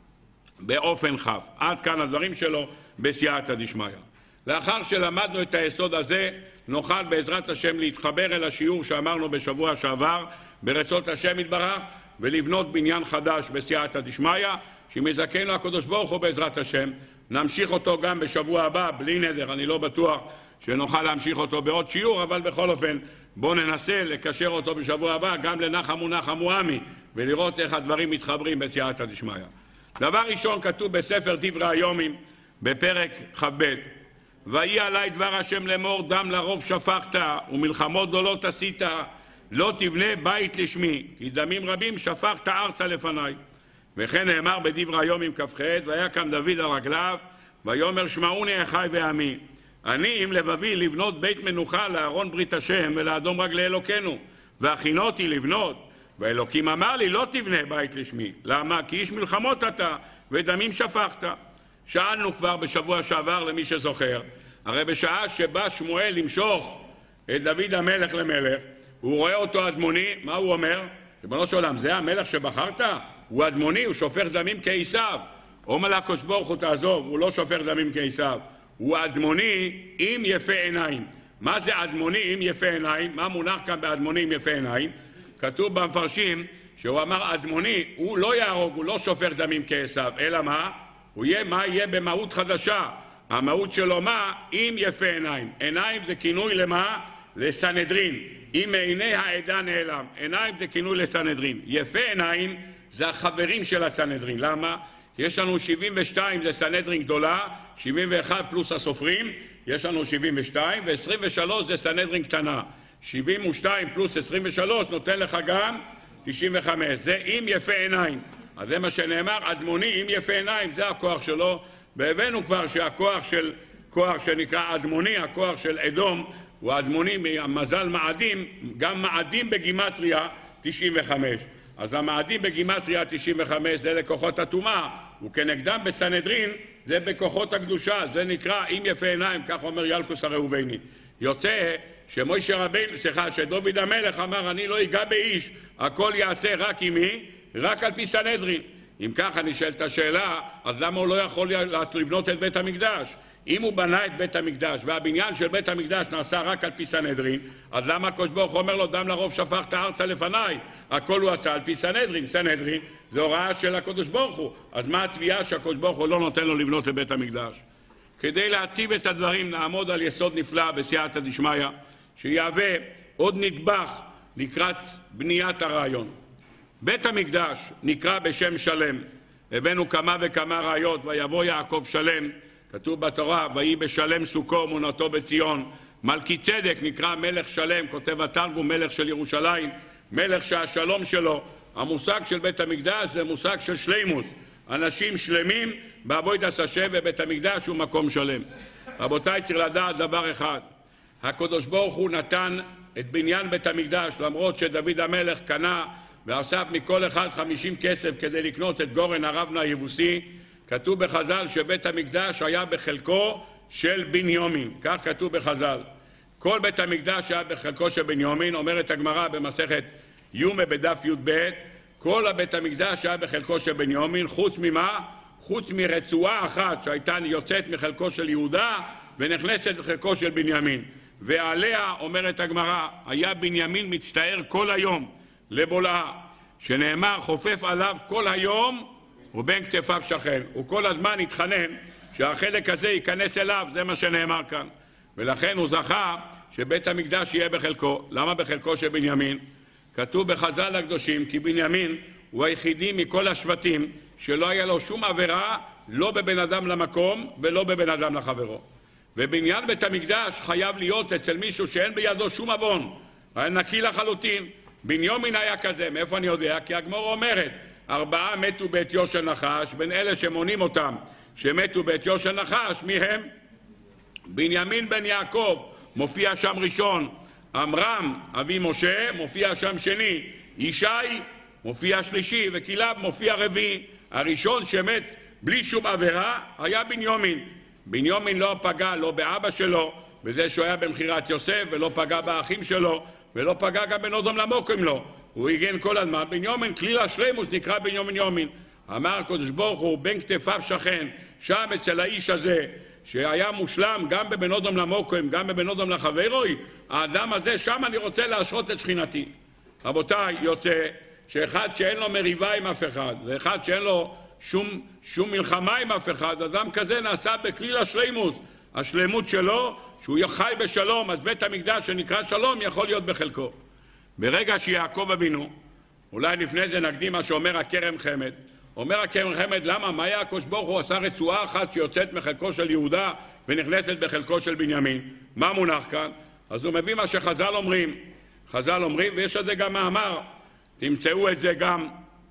באופן כ'. עד כאן הדברים שלו בסייעתא דשמיא. לאחר שלמדנו את היסוד הזה, נוכל בעזרת השם להתחבר אל השיעור שאמרנו בשבוע שעבר, ברצות השם יתברך, ולבנות בניין חדש בסייעתא דשמיא, שמזכנו הקדוש ברוך הוא בעזרת השם. נמשיך אותו גם בשבוע הבא, בלי נדר, אני לא בטוח שנוכל להמשיך אותו בעוד שיעור, אבל בכל אופן בואו ננסה לקשר אותו בשבוע הבא גם לנחמו נחמו עמי, ולראות איך הדברים מתחברים בסייעתא דשמיא. דבר ראשון כתוב בספר דברי היומים בפרק כ"ב, ויהי עלי דבר השם לאמור, דם לרוב שפכת ומלחמות גדולות עשית, לא תבנה בית לשמי, כי דמים רבים שפכת ארצה לפניי. וכן נאמר בדברי היומים כ"ח, והיה קם דוד על רגליו ויאמר שמעוני אחי ועמי, אני עם לבבי לבנות בית מנוחה לארון ברית השם ולאדום רגלי אלוקינו, והכינותי לבנות. ואלוקים אמר לי, לא תבנה בית לשמי. למה? כי איש מלחמות אתה ודמים שפכת. שאלנו כבר בשבוע שעבר למי שזוכר, הרי בשעה שבא שמואל למשוך את דוד המלך למלך, הוא רואה אותו אדמוני, מה הוא אומר? ריבונו של עולם, זה המלך שבחרת? הוא אדמוני, הוא שופך דמים כעשיו. אומר לקדוש ברוך הוא, תעזוב, הוא לא שופך דמים כעשיו, הוא אדמוני עם יפה עיניים. מה זה אדמוני עם יפה עיניים? מה מונח כאן באדמוני עם יפה עיניים? כתוב במפרשים שהוא אמר אדמוני, הוא לא יהרוג, הוא לא שופך דמים כעשיו, אלא מה? הוא יהיה, מה יהיה במהות חדשה? המהות שלו מה? עם יפה עיניים. עיניים זה כינוי למה? לסנהדרין. אם מעיני העדה נעלם. עיניים זה כינוי לסנהדרין. יפה עיניים זה החברים של הסנהדרין. למה? יש לנו שבעים ושתיים זה סנהדרין גדולה, שבעים ואחת פלוס הסופרים, יש לנו שבעים ושתיים, ו-עשרים ושלוש זה סנהדרין קטנה. שבעים ושתיים פלוס עשרים ושלוש נותן לך גם תשעים וחמש. זה עם יפה עיניים. אז זה מה שנאמר, אדמוני עם יפה עיניים, זה הכוח שלו. והבאנו כבר שהכוח של, כוח שנקרא אדמוני, הכוח של אדום, הוא אדמוני מהמזל מאדים, גם מאדים בגימטריה תשעים וחמש. אז המאדים בגימטריה תשעים וחמש זה לכוחות הטומאה, וכנגדם בסנהדרין זה בכוחות הקדושה, זה נקרא עם יפה עיניים, כך אומר ילקוס הראובני. יוצא שמשה רבינו, סליחה, שדוד המלך אמר, אני לא אגע באיש, הכל יעשה רק עם מי? רק על פי סנהדרין. אם ככה נשאלת השאלה, אז למה הוא לא יכול לבנות את בית המקדש? אם הוא בנה את בית המקדש והבניין של בית המקדש נעשה רק על פי סנהדרין, אז למה הקדוש ברוך הוא אומר לו, דם לרוב שפכת ארצה לפניי? הכל הוא עשה על פי סנהדרין. סנהדרין זה הוראה של הקדוש ברוך הוא. אז מה התביעה שהקדוש ברוך הוא לא נותן לו לבנות את בית המקדש? כדי להציב את הדברים נעמוד על יסוד נפלא בסייעתא דשמיא, שיהווה עוד נדבך לקראת בניית הרעיון. בית המקדש נקרא בשם שלם. הבאנו כמה וכמה ראיות, ויבוא יעקב שלם, כתוב בתורה, ויהי בשלם סוכו מונתו בציון. מלכי צדק נקרא מלך שלם, כותב התרגום, מלך של ירושלים, מלך שהשלום שלו, המושג של בית המקדש זה מושג של שלימות. אנשים שלמים בעבודת השם, ובית המקדש הוא מקום שלם. רבותיי, צריך לדעת דבר אחד, הקדוש ברוך הוא נתן את בניין בית המקדש, למרות שדוד המלך קנה ואסף מכל אחד חמישים כסף כדי לקנות את גורן הרבנה היבוסי. כתוב בחז"ל שבית המקדש היה בחלקו של בנימין, כך כתוב בחז"ל. כל בית המקדש היה בחלקו של בנימין, אומרת הגמרא במסכת יומא בדף י"ב, כל הבית המקדש היה בחלקו של בנימין, חוץ ממה? חוץ מרצועה אחת שהייתה יוצאת מחלקו של יהודה ונכנסת לחלקו של בנימין. ועליה אומרת הגמרא, היה בנימין מצטער כל היום לבולעה, שנאמר חופף עליו כל היום ובין כתפיו שכן. הוא כל הזמן התחנן שהחלק הזה ייכנס אליו, זה מה שנאמר כאן. ולכן הוא זכה שבית המקדש יהיה בחלקו. למה בחלקו של בנימין? כתוב בחז"ל הקדושים כי בנימין הוא היחידי מכל השבטים שלא היה לו שום עבירה, לא בבן אדם למקום ולא בבן אדם לחברו. ובעניין בית המקדש חייב להיות אצל מישהו שאין בידו שום עוון, היה נקי לחלוטין. בנימין היה כזה. מאיפה אני יודע? כי הגמרא אומרת ארבעה מתו בעטיו של נחש, בין אלה שמונים אותם שמתו בעטיו של נחש, מי הם? בנימין בן יעקב מופיע שם ראשון, עמרם אבי משה מופיע שם שני, ישי מופיע שלישי וכלב מופיע רביעי. הראשון שמת בלי שום עבירה היה בנימין. בנימין לא פגע לא באבא שלו בזה שהוא היה במכירת יוסף, ולא פגע באחים שלו, ולא פגע גם בנודום למוקרים לו. הוא הגן כל הזמן. בנימין כליל השלימוס נקרא בנימין. אמר הקדוש ברוך הוא בין כתפיו שכן, שם אצל האיש הזה שהיה מושלם גם בבנודום למוקרים, גם בבנודום לחברוי, האדם הזה שם אני רוצה להשרות את שכינתי. רבותיי, יוצא שאחד שאין לו מריבה עם אף אחד, ואחד שאין לו שום, שום מלחמה עם אף אחד, אדם כזה נעשה בכליל השלימוס. השלמות שלו, שהוא יחי בשלום, אז בית המקדש שנקרא שלום יכול להיות בחלקו. ברגע שיעקב אבינו, אולי לפני זה נקדים מה שאומר הכרם חמד, אומר הכרם חמד, למה? מה היה הקדוש ברוך הוא עשה רצועה אחת שיוצאת מחלקו של יהודה ונכנסת בחלקו של בנימין? מה מונח כאן? אז הוא מביא מה שחז"ל אומרים. חז"ל אומרים, ויש על זה גם מאמר, תמצאו את זה גם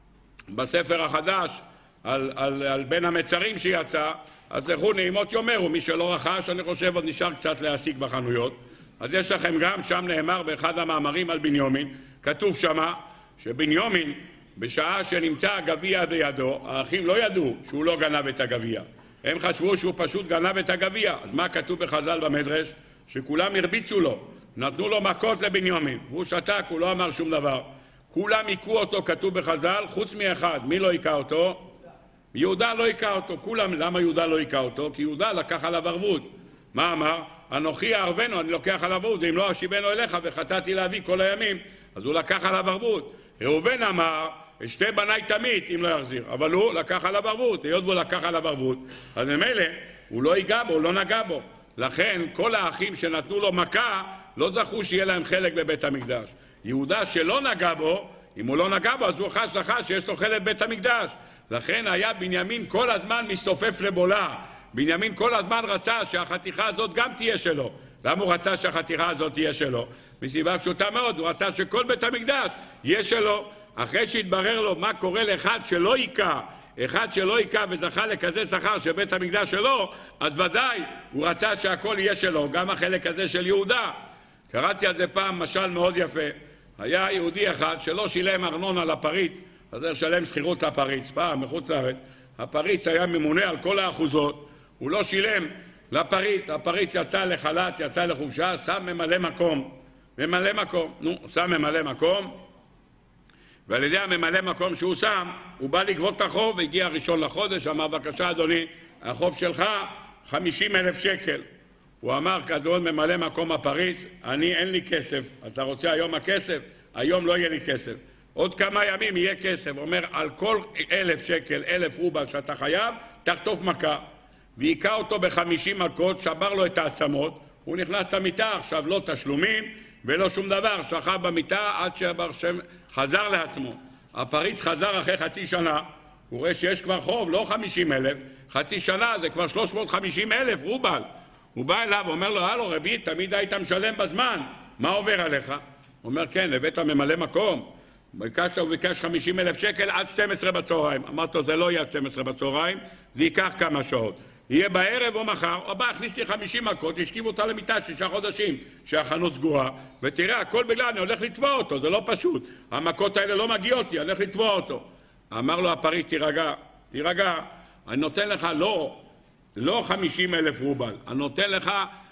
בספר החדש, על, על, על בין המצרים שיצא, אז לכו נעימות יאמרו, מי שלא רכש, אני חושב עוד נשאר קצת להשיג בחנויות. אז יש לכם גם, שם נאמר באחד המאמרים על בנימין, כתוב שמה שבנימין, בשעה שנמצא הגביע בידו, האחים לא ידעו שהוא לא גנב את הגביע. הם חשבו שהוא פשוט גנב את הגביע. אז מה כתוב בחז"ל במדרש? שכולם הרביצו לו, נתנו לו מכות לבנימין. הוא שתק, הוא לא אמר שום דבר. כולם עיקו אותו, כתוב בחז"ל, חוץ מאחד. מי לא עיקה אותו? יהודה לא עיקה אותו. כולם, למה יהודה לא עיקה אותו? כי יהודה לקח עליו ערבות. מה אמר? אנוכי אערבנו, אני לוקח עליו ערבות, ואם לא אשיבנו אליך וחטאתי להביא כל הימים. אז הוא לקח עליו ערבות. ראובן אמר, שתי בניי תמית אם לא יחזיר, אבל הוא לקח עליו ערבות. היות והוא לקח עליו ערבות, אז ממילא הוא לא ייגע בו, הוא לא נגע בו. לכן כל האחים שנתנו לו מכה לא זכו שיהיה להם חלק בבית המקדש. יהודה שלא נגע בו, אם הוא לא נגע בו, אז הוא חש לך שיש לו חלק בבית המקדש. לכן היה בנימין כל הזמן מסתופף לבולה. בנימין כל הזמן רצה שהחתיכה הזאת גם תהיה שלו. למה הוא רצה שהחתיכה הזאת תהיה שלו? מסיבה פשוטה מאוד, הוא רצה שכל בית המקדש יהיה שלו. אחרי שהתברר לו מה קורה לאחד שלא עיקה, אחד שלא עיקה וזכה לכזה שכר שבית המקדש שלו, אז ודאי הוא רצה שהכל יהיה שלו, גם החלק הזה של יהודה. קראתי על זה פעם משל מאוד יפה. היה יהודי אחד שלא שילם ארנונה לפריץ, אז הוא שלם שכירות לפריץ, פעם מחוץ לארץ. הפריץ היה ממונה על כל האחוזות, הוא לא שילם לפריץ, הפריץ יצא לחל"ת, יצא לחופשה, שם ממלא מקום. ממלא מקום, נו, שם ממלא מקום, ועל ידי הממלא מקום שהוא שם, הוא בא לגבות את החוב, והגיע ראשון לחודש, אמר, בבקשה אדוני, החוב שלך חמישים אלף שקל. הוא אמר, כדון ממלא מקום הפריץ, אני אין לי כסף, אתה רוצה היום הכסף? היום לא יהיה לי כסף. עוד כמה ימים יהיה כסף. הוא אומר, על כל אלף שקל, אלף רובל שאתה חייב, תחטוף מכה. והיכה אותו בחמישים מכות, שבר לו את העצמות, הוא נכנס למיטה, עכשיו לא תשלומים ולא שום דבר, שכב במיטה עד שחזר לעצמו. הפריץ חזר אחרי חצי שנה, הוא רואה שיש כבר חוב, לא חמישים אלף, חצי שנה זה כבר שלוש מאות וחמישים אלף רובל. הוא בא אליו, אומר לו, הלו רבי, תמיד היית משלם בזמן, מה עובר עליך? הוא אומר, כן, הבאת ממלא מקום, ביקשת וביקש חמישים אלף שקל עד שתים עשרה בצהריים. אמרת לו, זה לא יהיה שתים עשרה בצהריים, זה ייקח כמה שעות. יהיה בערב או מחר, או בא, הכניס לי חמישים מכות, השכיב אותה למיטה שישה חודשים שהחנות סגורה, ותראה, הכל בגלל, אני הולך לתבוע אותו, זה לא פשוט. המכות האלה לא מגיעות לי, אני הולך לתבוע אותו. אמר לו הפריץ, תירגע, תירגע, אני נותן לך לא, לא חמישים אלף רובל, אני נותן לך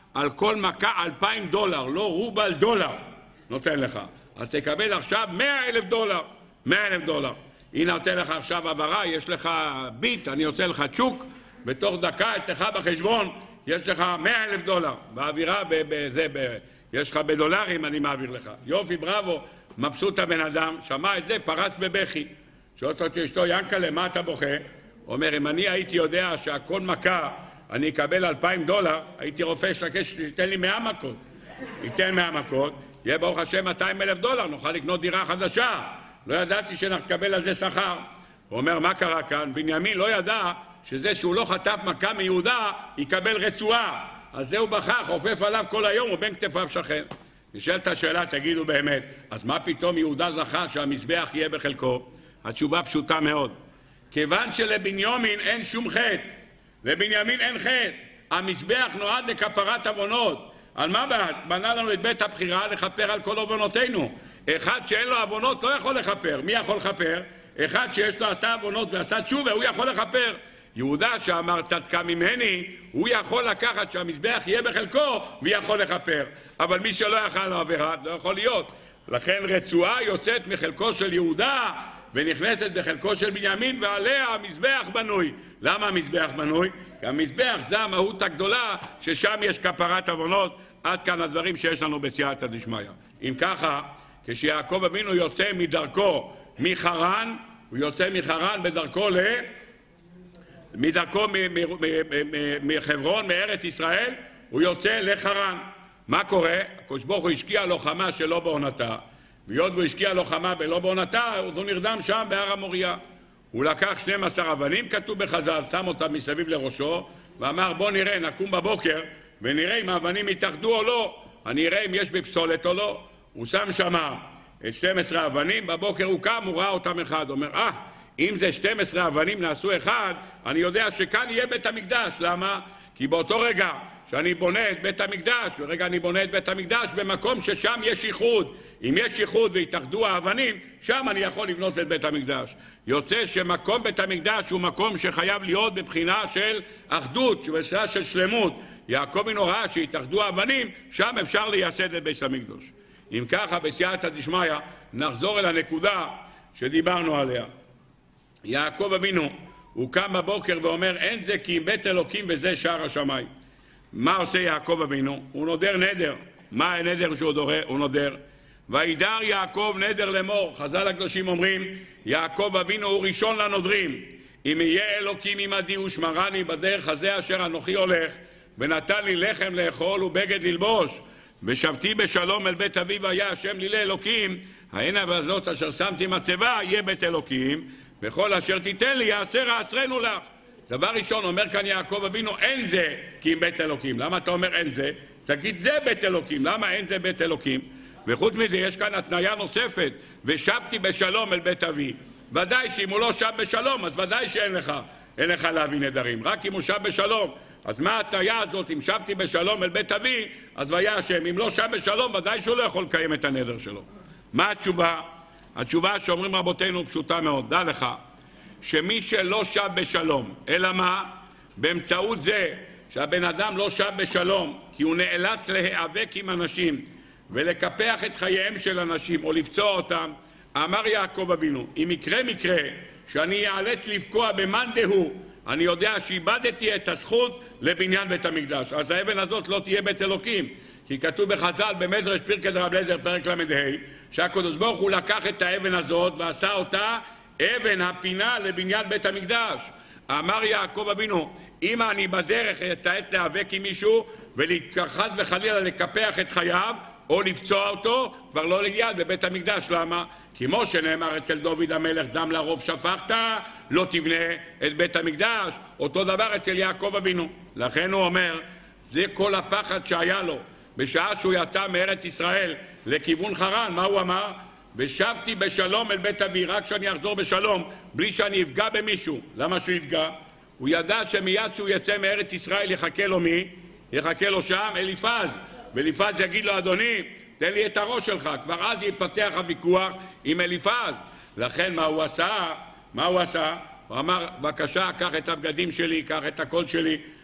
על כל מכה אלפיים דולר, לא רובל, דולר נותן לך. אז תקבל עכשיו מאה אלף דולר, מאה אלף דולר. הנה נותן לך עכשיו עברה, יש לך ביט, אני עושה לך צ'וק, בתוך דקה אצלך בחשבון יש לך מאה אלף דולר, באווירה בזה, יש לך בדולרים, אני מעביר לך. יופי, בראבו, מבסוט הבן אדם, שמע את זה, פרץ בבכי. שואל אותי אשתו, ינקלה, מה אתה בוכה? אומר, אם אני הייתי יודע שהכל מכה, אני אקבל אלפיים דולר, הייתי רופא שתקש שתיתן לי מאה מכות. ייתן מאה מכות, יהיה ברוך השם מאתיים אלף דולר, נוכל לקנות דירה חדשה. לא ידעתי שנקבל על זה שכר. הוא אומר, מה קרה כאן? בנימין לא ידע שזה שהוא לא חטף מכה מיהודה, יקבל רצועה. אז זהו בכך, חופף עליו כל היום, ובין כתפיו שכן. נשאלת השאלה, תגידו באמת, אז מה פתאום יהודה זכה שהמזבח יהיה בחלקו? התשובה פשוטה מאוד. כיוון שלבנימין אין שום חטא, לבנימין אין חטא, המזבח נועד לכפרת עוונות. על מה בעד? בנה לנו את בית הבחירה לכפר על כל עוונותינו. אחד שאין לו עוונות לא יכול לכפר. מי יכול לכפר? אחד שיש לו עשה עוונות ועשה תשובה, הוא יכול לכפר. יהודה שאמר צדקה ממני, הוא יכול לקחת שהמזבח יהיה בחלקו ויכול לכפר. אבל מי שלא יכל לעבירה, לא יכול להיות. לכן רצועה יוצאת מחלקו של יהודה ונכנסת בחלקו של בנימין, ועליה המזבח בנוי. למה המזבח בנוי? כי המזבח זה המהות הגדולה ששם יש כפרת עוונות. עד כאן הדברים שיש לנו בסייעתא דשמיא. אם ככה, כשיעקב אבינו יוצא מדרכו מחרן, הוא יוצא מחרן בדרכו ל... מדרכו מחברון, מארץ ישראל, הוא יוצא לחרן. מה קורה? הקדוש ברוך הוא השקיע לוחמה שלא בעונתה, והיות הוא השקיע לוחמה בלא בעונתה, הוא נרדם שם בהר המוריה. הוא לקח שנים עשר אבנים, כתוב בחז"ל, שם אותם מסביב לראשו, ואמר בוא נראה, נקום בבוקר, ונראה אם האבנים יתאחדו או לא, אני אראה אם יש בפסולת או לא. הוא שם שם את שתים עשרה אבנים, בבוקר הוא קם, הוא ראה אותם אחד, הוא אומר, אה, אם זה שתים עשרה אבנים נעשו אחד, אני יודע שכאן יהיה בית המקדש. למה? כי באותו רגע שאני בונה את בית המקדש, ורגע אני בונה את בית המקדש במקום ששם יש ייחוד. אם יש ייחוד והתאחדו האבנים, שם אני יכול לבנות את בית המקדש. יוצא שמקום בית המקדש הוא מקום שחייב להיות בבחינה של אחדות, שבבחינה של שלמות. יעקב אבינו ראה שהתאחדו האבנים, שם אפשר לייסד את בית המקדש. אם ככה, בסייעתא דשמיא, נחזור אל הנקודה שדיברנו עליה. יעקב אבינו, הוא קם בבוקר ואומר, אין זה כי אם בית אלוקים וזה שער השמיים. מה עושה יעקב אבינו? הוא נודר נדר. מה הנדר שהוא דורה? הוא נודר. וידר יעקב נדר לאמור. חז"ל הקדושים אומרים, יעקב אבינו הוא ראשון לנודרים. אם יהיה אלוקים עמדי ושמרני בדרך הזה אשר אנוכי הולך, ונתן לי לחם לאכול ובגד ללבוש, ושבתי בשלום אל בית אבי והיה השם לי לאלוקים, ההנה בזאת אשר שמתי מצבה יהיה בית אלוקים, וכל אשר תיתן לי יעשה רעשרנו לך. דבר ראשון, אומר כאן יעקב אבינו, אין זה כי אם בית אלוקים. למה אתה אומר אין זה? תגיד זה בית אלוקים. למה אין זה בית אלוקים? וחוץ מזה יש כאן התניה נוספת, ושבתי בשלום אל בית אבי. ודאי שאם הוא לא שב בשלום, אז ודאי שאין לך, אין לך להביא נדרים. רק אם הוא שב בשלום. אז מה התניה הזאת? אם שבתי בשלום אל בית אבי, אז והיה השם. אם לא שב בשלום, ודאי שהוא לא יכול לקיים את הנדר שלו. מה התשובה? התשובה שאומרים רבותינו פשוטה מאוד. דע לך שמי שלא שב בשלום, אלא מה? באמצעות זה שהבן אדם לא שב בשלום, כי הוא נאלץ להיאבק עם אנשים ולקפח את חייהם של אנשים או לפצוע אותם, אמר יעקב אבינו, אם יקרה מקרה שאני אאלץ לפגוע במאן דהוא, אני יודע שאיבדתי את הזכות לבניין בית המקדש. אז האבן הזאת לא תהיה בית אלוקים, כי כתוב בחז"ל במדרש פרקי דרב אליעזר פרק ל"ה, שהקדוש ברוך הוא לקח את האבן הזאת ועשה אותה אבן הפינה לבניין בית המקדש. אמר יעקב אבינו, אם אני בדרך אצטרך להיאבק עם מישהו ולחס וחלילה לקפח את חייו או לפצוע אותו, כבר לא ליד בבית המקדש. למה? כמו שנאמר אצל דוד המלך, דם לרוב שפכת, לא תבנה את בית המקדש. אותו דבר אצל יעקב אבינו. לכן הוא אומר, זה כל הפחד שהיה לו בשעה שהוא יצא מארץ ישראל לכיוון חרן. מה הוא אמר? ושבתי בשלום אל בית אבי, רק שאני אחזור בשלום, בלי שאני אפגע במישהו. למה שהוא יפגע? הוא ידע שמיד שהוא יצא מארץ ישראל יחכה לו מי? יחכה לו שם אליפז. ואליפז יגיד לו, אדוני, תן לי את הראש שלך. כבר אז יפתח הוויכוח עם אליפז. לכן מה הוא עשה? מה הוא עשה? הוא אמר, בבקשה, קח את הבגדים שלי, קח את הכל שלי,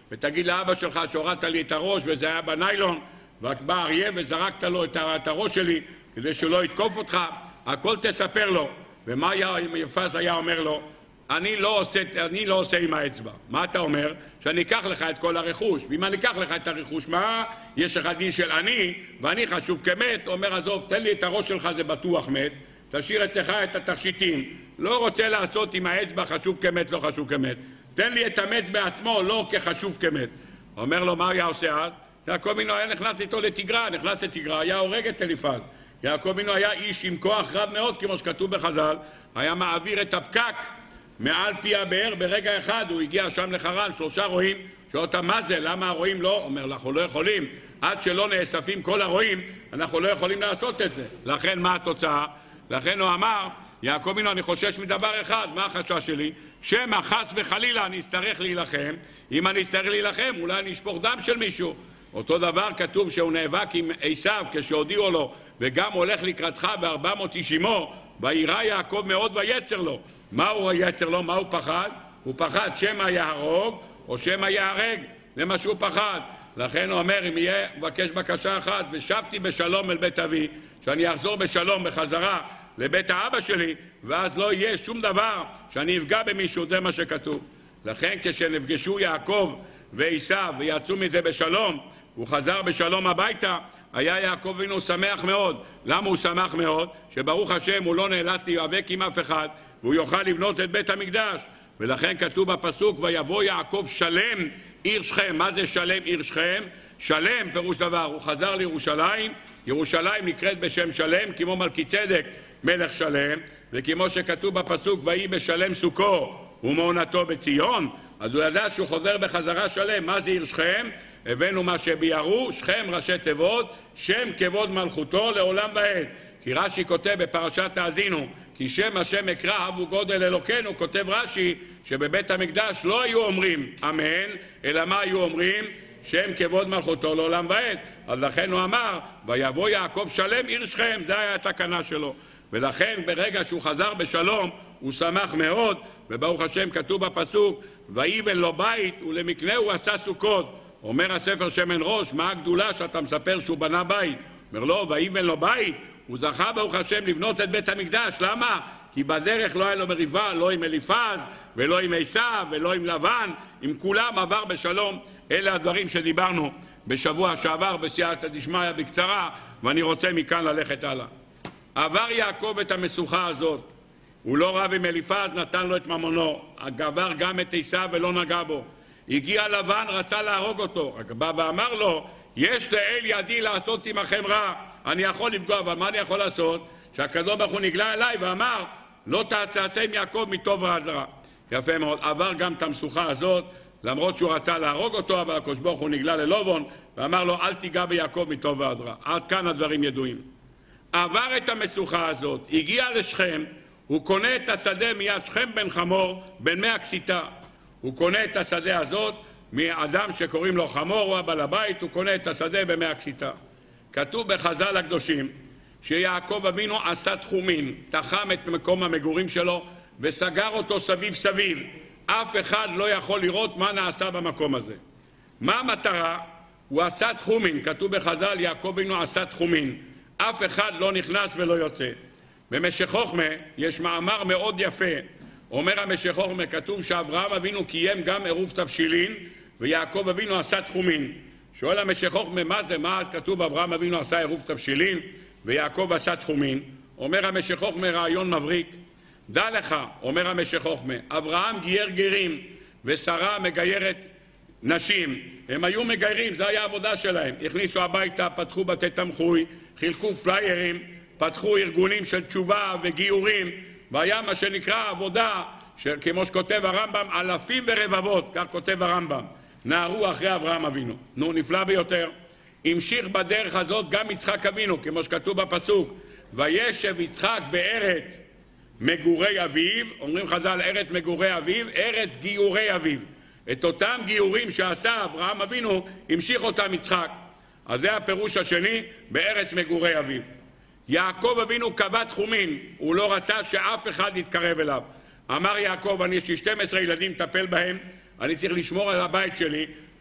ותגיד לאבא שלך שהורדת לי את הראש וזה היה בניילון, ובא אריה וזרקת לו את הראש שלי כדי שלא יתקוף אותך, הכל תספר לו. ומה יפז היה אומר לו? אני לא עושה, אני לא עושה עם האצבע. מה אתה אומר? שאני אקח לך את כל הרכוש. ואם אני אקח לך את הרכוש, מה? יש לך דין של אני, ואני חשוב כמת. אומר, עזוב, תן לי את הראש שלך, זה בטוח מת. תשאיר אצלך את התכשיטים. לא רוצה לעשות עם האצבע חשוב כמת, לא חשוב כמת. תן לי את המת בעצמו, לא כחשוב כמת. אומר לו, מה היה עושה אז? יעקב אבינו היה נכנס איתו לתגרה, נכנס לתגרה, היה הורג את אליפז. יעקב אבינו היה איש עם כוח רב מאוד, כמו שכתוב בחז"ל, היה מעביר את הפקק מעל פי הבאר ברגע אחד. הוא הגיע שם לחרן, שלושה רועים, שואל אותם מה זה, למה הרועים לא? אומר, אנחנו לא יכולים, עד שלא נאספים כל הרועים, אנחנו לא יכולים לעשות את זה. לכן מה התוצאה? לכן הוא אמר, יעקב אבינו, אני חושש מדבר אחד. מה החשש שלי? שמא חס וחלילה אני אצטרך להילחם. אם אני אצטרך להילחם, אולי אני אשפוך דם של מישהו. אותו דבר כתוב שהוא נאבק עם עשיו כשהודיעו לו, וגם הולך לקראתך בארבע מאות איש עמו, וירא יעקב מאוד ויצר לו. מה הוא יצר לו? מה הוא פחד? הוא פחד שמא יהרוג או שמא יהרג, זה מה שהוא פחד. לכן הוא אומר, אם יהיה, מבקש בקשה אחת, ושבתי בשלום אל בית אבי, שאני אחזור בשלום בחזרה לבית האבא שלי, ואז לא יהיה שום דבר שאני אפגע במישהו, זה מה שכתוב. לכן כשנפגשו יעקב ועשיו ויצאו מזה בשלום, הוא חזר בשלום הביתה, היה יעקב אבינו שמח מאוד. למה הוא שמח מאוד? שברוך השם הוא לא נאלץ להיאבק עם אף אחד, והוא יוכל לבנות את בית המקדש. ולכן כתוב בפסוק, ויבוא יעקב שלם עיר שכם. מה זה שלם עיר שכם? שלם פירוש דבר, הוא חזר לירושלים, ירושלים נקראת בשם שלם, כמו מלכי צדק מלך שלם, וכמו שכתוב בפסוק, ויהי בשלם סוכו ומעונתו בציון, אז הוא ידע שהוא חוזר בחזרה שלם. מה זה עיר שכם? הבאנו מה שביארו, שכם ראשי תיבות, שם כבוד מלכותו לעולם ועד. כי רש"י כותב בפרשת תאזינו, כי שם השם אקרא אבו גודל אלוקינו, כותב רש"י שבבית המקדש לא היו אומרים אמן, אלא מה היו אומרים? שם כבוד מלכותו לעולם ועד. אז לכן הוא אמר, ויבוא יעקב שלם עיר שכם, זה היה התקנה שלו. ולכן ברגע שהוא חזר בשלום הוא שמח מאוד, וברוך השם כתוב בפסוק, ויבן לו בית ולמקנה הוא עשה סוכות. אומר הספר שמן ראש, מה הגדולה שאתה מספר שהוא בנה בית? אומר לו, ויבן לו בית, הוא זכה ברוך השם לבנות את בית המקדש. למה? כי בדרך לא היה לו מריבה, לא עם אליפז ולא עם עשיו ולא עם לבן, עם כולם עבר בשלום. אלה הדברים שדיברנו בשבוע שעבר בסייעתא דשמיא בקצרה, ואני רוצה מכאן ללכת הלאה. עבר יעקב את המשוכה הזאת, הוא לא רב עם אליפז, נתן לו את ממונו, עבר גם את עשיו ולא נגע בו. הגיע לבן, רצה להרוג אותו, רק בא ואמר לו, יש לאל ידי לעשות עמכם רע, אני יכול לפגוע, אבל מה אני יכול לעשות? שהקדוש ברוך הוא נגלה אליי ואמר, לא תעשה עם יעקב מטוב ועד רע. יפה מאוד, עבר גם את המשוכה הזאת, למרות שהוא רצה להרוג אותו, אבל הקדוש ברוך הוא נגלה ללובון ואמר לו, אל תיגע ביעקב מטוב ועד רע. עד כאן הדברים ידועים. עבר את המשוכה הזאת, הגיע לשכם, הוא קונה את השדה מיד שכם בן חמור, בן מאה כסיתה. הוא קונה את השדה הזאת מאדם שקוראים לו חמור, הוא הבעל הבית, הוא קונה את השדה במאה כסיתה. כתוב בחז"ל הקדושים שיעקב אבינו עשה תחומין, תחם את מקום המגורים שלו וסגר אותו סביב סביב. אף אחד לא יכול לראות מה נעשה במקום הזה. מה המטרה? הוא עשה תחומין, כתוב בחז"ל יעקב אבינו עשה תחומין. אף אחד לא נכנס ולא יוצא. במשך חוכמה יש מאמר מאוד יפה. אומר המשך חוכמה, כתוב שאברהם אבינו קיים גם עירוב תבשילין ויעקב אבינו עשה תחומין. שואל המשך חוכמה, מה זה? מה כתוב אברהם אבינו עשה עירוב תבשילין ויעקב עשה תחומין? אומר המשך חוכמה רעיון מבריק. דע לך, אומר המשך חוכמה, אברהם גייר גרים ושרה מגיירת נשים. הם היו מגיירים, זה היה העבודה שלהם. הכניסו הביתה, פתחו בתי תמחוי, חילקו פליירים, פתחו ארגונים של תשובה וגיורים, והיה מה שנקרא עבודה, כמו שכותב הרמב"ם, אלפים ורבבות, כך כותב הרמב"ם, נערו אחרי אברהם אבינו. נו, נפלא ביותר. המשיך בדרך הזאת גם יצחק אבינו, כמו שכתוב בפסוק, וישב יצחק בארץ מגורי אביו, אומרים חז"ל ארץ מגורי אביו, ארץ גיורי אביו. את אותם גיורים שעשה אברהם אבינו, המשיך אותם יצחק. אז זה הפירוש השני, בארץ מגורי אביו. יעקב אבינו קבע תחומין, הוא לא רצה שאף אחד יתקרב אליו. אמר יעקב, אני יש לי שנים עשר ילדים, טפל בהם, אני צריך לשמור על הבית שלי,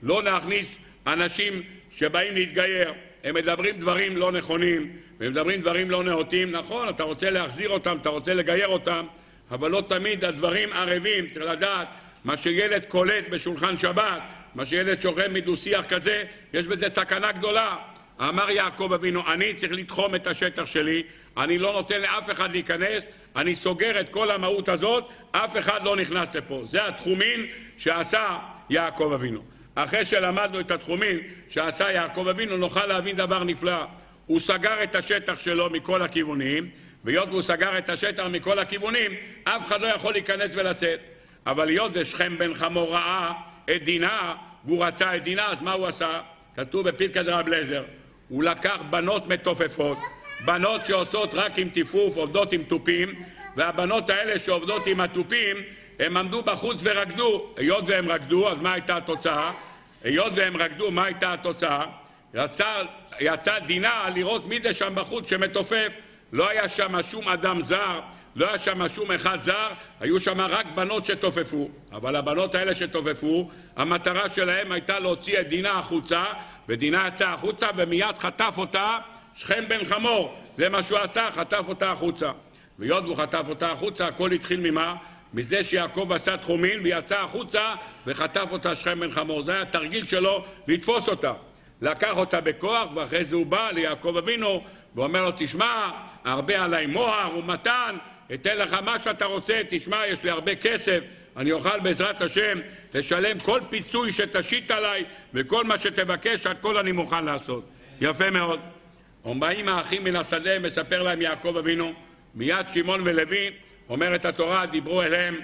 לא נכניס אנשים שבאים להתגייר. הם מדברים דברים לא נכונים, והם מדברים דברים לא נאותים. נכון, אתה רוצה להחזיר אותם, אתה רוצה לגייר אותם, אבל לא תמיד הדברים ערבים. צריך לדעת, מה שילד קולט בשולחן שבת, מה שילד שוכב מדו-שיח כזה, יש בזה סכנה גדולה. אמר יעקב אבינו, אני צריך לתחום את השטח שלי, אני לא נותן לאף אחד להיכנס, אני סוגר את כל המהות הזאת, אף אחד לא נכנס לפה. זה התחומים שעשה יעקב אבינו. אחרי שלמדנו את התחומים שעשה יעקב אבינו, נוכל להבין דבר נפלא. הוא סגר את השטח שלו מכל הכיוונים, והיות הוא סגר את השטח מכל הכיוונים, אף אחד לא יכול להיכנס ולצאת. אבל היות ושכם בן חמור ראה את דינה, והוא רצה את דינה, אז מה הוא עשה? כתוב בפרקי רב אליעזר, הוא לקח בנות מתופפות, בנות שעושות רק עם טיפוף, עובדות עם טופים, והבנות האלה שעובדות עם הטופים, הם עמדו בחוץ ורקדו. היות והם רקדו, אז מה הייתה התוצאה? היות והם רקדו, מה הייתה התוצאה? יצא, יצא דינה לראות מי זה שם בחוץ שמתופף. לא היה שם שום אדם זר, לא היה שם שום אחד זר, היו שם רק בנות שתופפו. אבל הבנות האלה שתופפו, המטרה שלהם הייתה להוציא את דינה החוצה, ודינה יצאה החוצה ומיד חטף אותה שכם בן חמור. זה מה שהוא עשה, חטף אותה החוצה. ויוד הוא חטף אותה החוצה, הכל התחיל ממה? מזה שיעקב עשה תחומין ויצא החוצה וחטף אותה שכם בן חמור. זה היה התרגיל שלו לתפוס אותה. לקח אותה בכוח, ואחרי זה הוא בא ליעקב אבינו ואומר לו, תשמע, הרבה עליי מוהר ומתן, אתן לך מה שאתה רוצה, תשמע, יש לי הרבה כסף, אני אוכל בעזרת השם לשלם כל פיצוי שתשית עליי, וכל מה שתבקש, הכל אני מוכן לעשות. יפה מאוד. ובאים האחים מן השדה, מספר להם יעקב אבינו, מיד שמעון ולוי, אומרת התורה, דיברו אליהם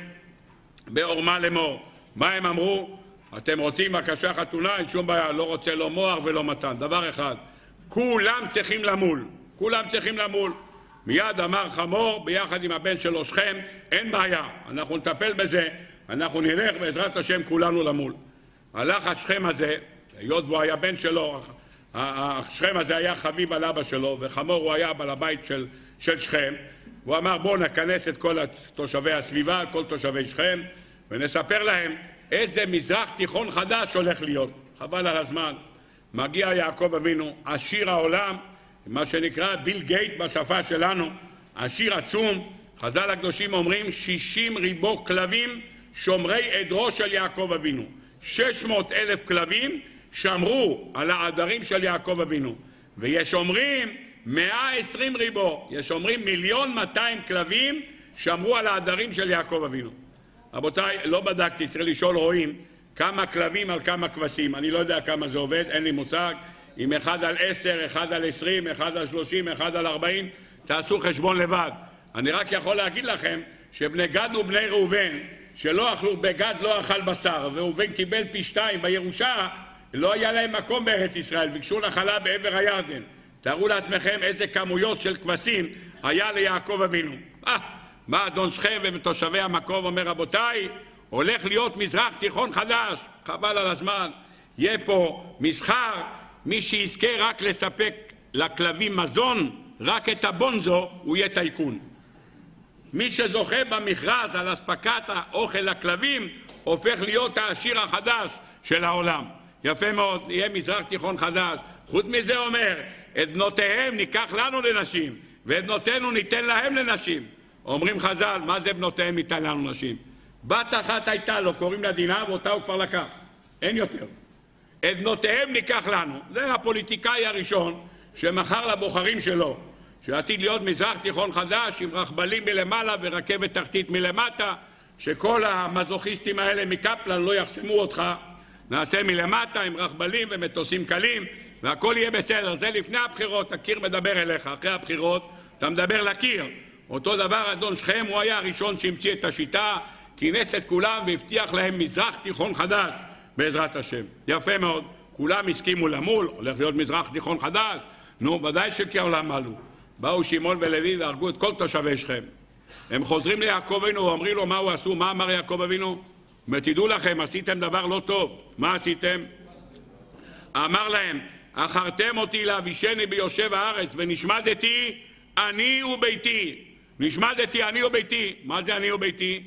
בעורמה לאמור. מה הם אמרו? אתם רוצים בקשה חתונה? אין שום בעיה, לא רוצה לא מוהר ולא מתן. דבר אחד, כולם צריכים למול, כולם צריכים למול. מיד אמר חמור ביחד עם הבן שלו שכם, אין בעיה, אנחנו נטפל בזה, אנחנו נלך בעזרת השם כולנו למול. הלך השכם הזה, היות והוא היה בן שלו, השכם הזה היה חביב על אבא שלו, וחמור הוא היה בעל הבית של, של שכם. הוא אמר, בואו נכנס את כל תושבי הסביבה, כל תושבי שכם, ונספר להם איזה מזרח תיכון חדש הולך להיות. חבל על הזמן. מגיע יעקב אבינו, עשיר העולם, מה שנקרא ביל גייט בשפה שלנו, עשיר עצום. חז"ל הקדושים אומרים שישים ריבו כלבים שומרי עדרו של יעקב אבינו. שש מאות אלף כלבים שמרו על העדרים של יעקב אבינו. ויש אומרים מאה ועשרים ריבו, יש אומרים מיליון מאתיים כלבים שמרו על העדרים של יעקב אבינו. רבותיי, לא בדקתי, צריך לשאול רואים כמה כלבים על כמה כבשים. אני לא יודע כמה זה עובד, אין לי מושג. אם אחד על עשר, אחד על עשרים, אחד על שלושים, אחד על ארבעים, תעשו חשבון לבד. אני רק יכול להגיד לכם שבני גד ובני ראובן, שלא אכלו, בגד לא אכל בשר, וראובן קיבל פי שתיים בירושה, לא היה להם מקום בארץ ישראל, ביקשו נחלה בעבר הירדן. תארו לעצמכם איזה כמויות של כבשים היה ליעקב אבינו. אה, מה אדון שכם ותושבי המקום אומר, רבותיי, הולך להיות מזרח תיכון חדש, חבל על הזמן, יהיה פה מסחר, מי שיזכה רק לספק לכלבים מזון, רק את הבונזו, הוא יהיה טייקון. מי שזוכה במכרז על הספקת האוכל לכלבים, הופך להיות העשיר החדש של העולם. יפה מאוד, יהיה מזרח תיכון חדש. חוץ מזה אומר, את בנותיהם ניקח לנו לנשים, ואת בנותינו ניתן להם לנשים. אומרים חז"ל, מה זה בנותיהם ניתן לנו נשים? בת אחת הייתה לו, קוראים לה דינה, ואותה הוא כבר לקח. אין יותר. את בנותיהם ניקח לנו. זה הפוליטיקאי הראשון שמכר לבוחרים שלו, שעתיד להיות מזרח תיכון חדש עם רכבלים מלמעלה ורכבת תחתית מלמטה, שכל המזוכיסטים האלה מקפלן לא יחסמו אותך. נעשה מלמטה עם רכבלים ומטוסים קלים, והכל יהיה בסדר. זה לפני הבחירות, הקיר מדבר אליך. אחרי הבחירות אתה מדבר לקיר. אותו דבר אדון שכם, הוא היה הראשון שהמציא את השיטה, כינס את כולם והבטיח להם מזרח תיכון חדש בעזרת השם. יפה מאוד, כולם הסכימו למול, הולך להיות מזרח תיכון חדש. נו, ודאי שכעולם עלו. באו שמעון ולוי והרגו את כל תושבי שכם. הם חוזרים ליעקב אבינו ואומרים לו מה הוא עשו, מה אמר יעקב אבינו? ותדעו לכם, עשיתם דבר לא טוב. מה עשיתם? אמר להם, אחרתם אותי להבישני ביושב הארץ ונשמדתי אני וביתי. נשמדתי אני וביתי. מה זה אני וביתי?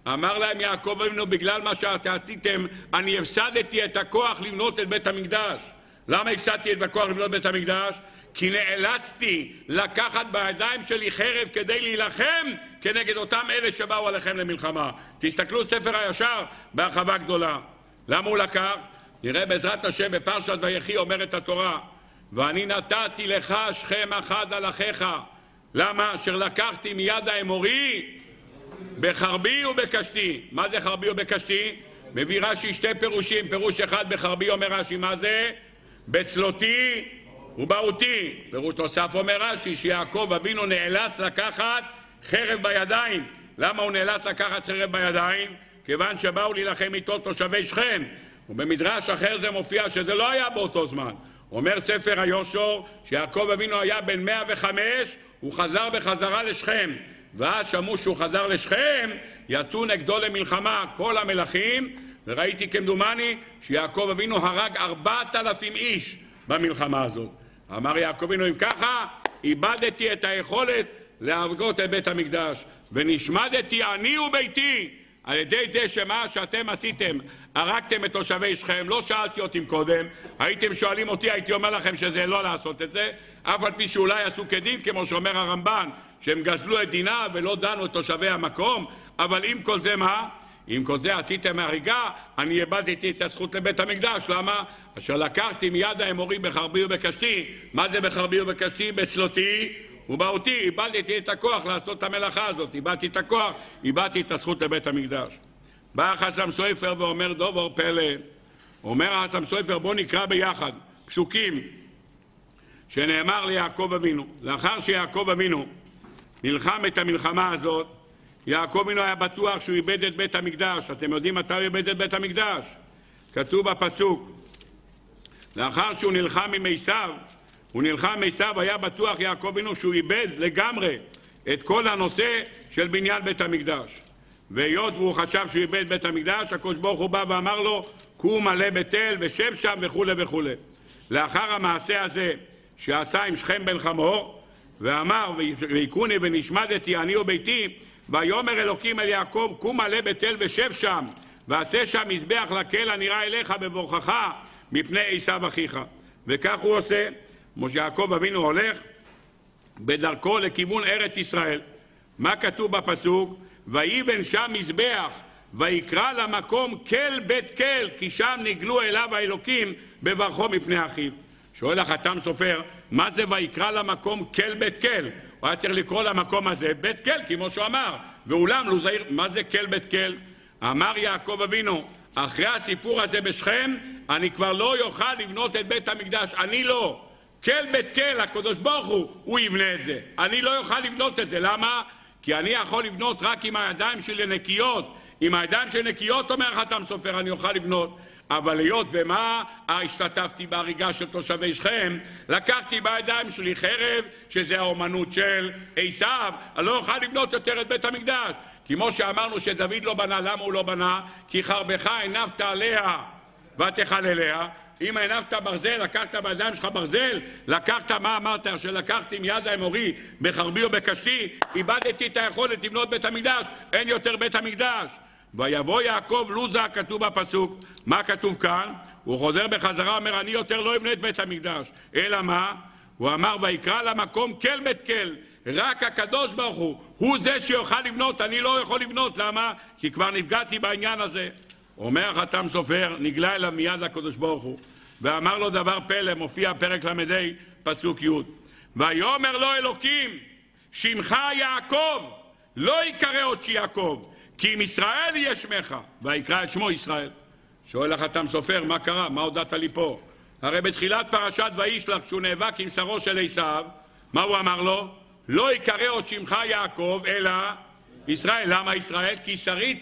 אמר להם יעקב אבינו, בגלל מה שאתם עשיתם, אני הפסדתי את הכוח לבנות את בית המקדש. למה הפסדתי את הכוח לבנות בית המקדש? כי נאלצתי לקחת בידיים שלי חרב כדי להילחם כנגד אותם אלה שבאו עליכם למלחמה. תסתכלו ספר הישר בהרחבה גדולה. למה הוא לקח? נראה בעזרת השם בפרשת ויחי אומרת התורה, ואני נתתי לך שכם אחד על אחיך. למה? אשר לקחתי מיד האמורי בחרבי ובקשתי. מה זה חרבי ובקשתי? מביא רש"י שתי פירושים. פירוש אחד בחרבי אומר רש"י, מה זה? בצלותי ובעותי. פירוש נוסף אומר רש"י שיעקב אבינו נאלץ לקחת חרב בידיים. למה הוא נאלץ לקחת חרב בידיים? כיוון שבאו להילחם איתו תושבי שכם. ובמדרש אחר זה מופיע שזה לא היה באותו זמן. אומר ספר היושר שיעקב אבינו היה בן מאה וחמש, הוא חזר בחזרה לשכם. ואז שמעו שהוא חזר לשכם, יצאו נגדו למלחמה כל המלכים, וראיתי כמדומני שיעקב אבינו הרג ארבעת אלפים איש במלחמה הזאת. אמר יעקב אבינו, אם ככה, איבדתי את היכולת להרגות את בית המקדש, ונשמדתי אני וביתי, על ידי זה שמה שאתם עשיתם, הרגתם את תושבי שכם. לא שאלתי אותם קודם, הייתם שואלים אותי, הייתי אומר לכם שזה לא לעשות את זה, אף על פי שאולי עשו כדין, כמו שאומר הרמב"ן, שהם גזלו את דינה ולא דנו את תושבי המקום, אבל עם כל זה מה? עם כל זה עשיתם הריגה, אני איבדתי את הזכות לבית המקדש. למה? אשר לקחתי מיד האמורי בחרבי ובקשתי. מה זה בחרבי ובקשתי? בצלותי ובעותי. איבדתי את הכוח לעשות את המלאכה הזאת, איבדתי את הכוח, איבדתי את הזכות לבית המקדש. בא החסם סופר ואומר דובר פלא, אומר החסם סופר, בוא נקרא ביחד פסוקים שנאמר ליעקב אבינו. לאחר שיעקב אבינו נלחם את המלחמה הזאת, יעקב אבינו היה בטוח שהוא איבד את בית המקדש. אתם יודעים מתי הוא איבד את בית המקדש? כתוב בפסוק, לאחר שהוא נלחם עם עשיו, הוא נלחם עם עשיו, היה בטוח יעקב אבינו שהוא איבד לגמרי את כל הנושא של בניין בית המקדש. והיות והוא חשב שהוא איבד את בית המקדש, הקדוש ברוך הוא בא ואמר לו, קום עלה בית אל ושב שם וכו' וכו'. לאחר המעשה הזה שעשה עם שכם בן חמור, ואמר, ויקוני ונשמדתי אני וביתי, ויאמר אלוקים אל יעקב, קום עלה בית אל ושב שם, ועשה שם מזבח לקהל הנראה אליך בברכך מפני עשיו אחיך. וכך הוא עושה. משה יעקב אבינו הולך בדרכו לכיוון ארץ ישראל. מה כתוב בפסוק? ויבן שם מזבח, ויקרא למקום כל בית כל, כי שם נגלו אליו האלוקים בברכו מפני אחיו. שואל החתם סופר, מה זה ויקרא למקום כל בית כל? הוא היה צריך לקרוא למקום הזה בית כל, כמו שהוא אמר. ואולם לא זהיר, מה זה כל בית כל? אמר יעקב אבינו, אחרי הסיפור הזה בשכם, אני כבר לא יוכל לבנות את בית המקדש. אני לא. כל בית כל, הקדוש ברוך הוא, הוא יבנה את זה. אני לא יוכל לבנות את זה. למה? כי אני יכול לבנות רק עם הידיים שלי נקיות. עם הידיים שלי נקיות, אומר חתם סופר, אני אוכל לבנות. אבל היות ומה השתתפתי בהריגה של תושבי שכם, לקחתי בידיים שלי חרב, שזה האומנות של עשיו, אני לא אוכל לבנות יותר את בית המקדש. כמו שאמרנו שדוד לא בנה, למה הוא לא בנה? כי חרבך הנפת עליה ותאכל אליה. אם הנפת ברזל, לקחת בידיים שלך ברזל, לקחת, מה אמרת? שלקחתי מיד האמורי בחרבי ובקשתי, איבדתי את היכולת לבנות בית המקדש, אין יותר בית המקדש. ויבוא יעקב לוזה, כתוב בפסוק. מה כתוב כאן? הוא חוזר בחזרה, אומר, אני יותר לא אבנה את בית המקדש. אלא מה? הוא אמר, ויקרא למקום כל בית כל. רק הקדוש ברוך הוא, הוא זה שיוכל לבנות, אני לא יכול לבנות. למה? כי כבר נפגעתי בעניין הזה. אומר החתם סופר, נגלה אליו מיד הקדוש ברוך הוא, ואמר לו דבר פלא, מופיע פרק למדי, פסוק י'. ויאמר לו אלוקים, שמך יעקב, לא יקרא עוד שיעקב, כי אם ישראל יהיה שמך, ויקרא את שמו ישראל. שואל החתם סופר, מה קרה? מה הודעת לי פה? הרי בתחילת פרשת וישלח, כשהוא נאבק עם שרו של עשיו, מה הוא אמר לו? לא יקרא עוד שמך יעקב, אלא ישראל. למה ישראל? כי שרית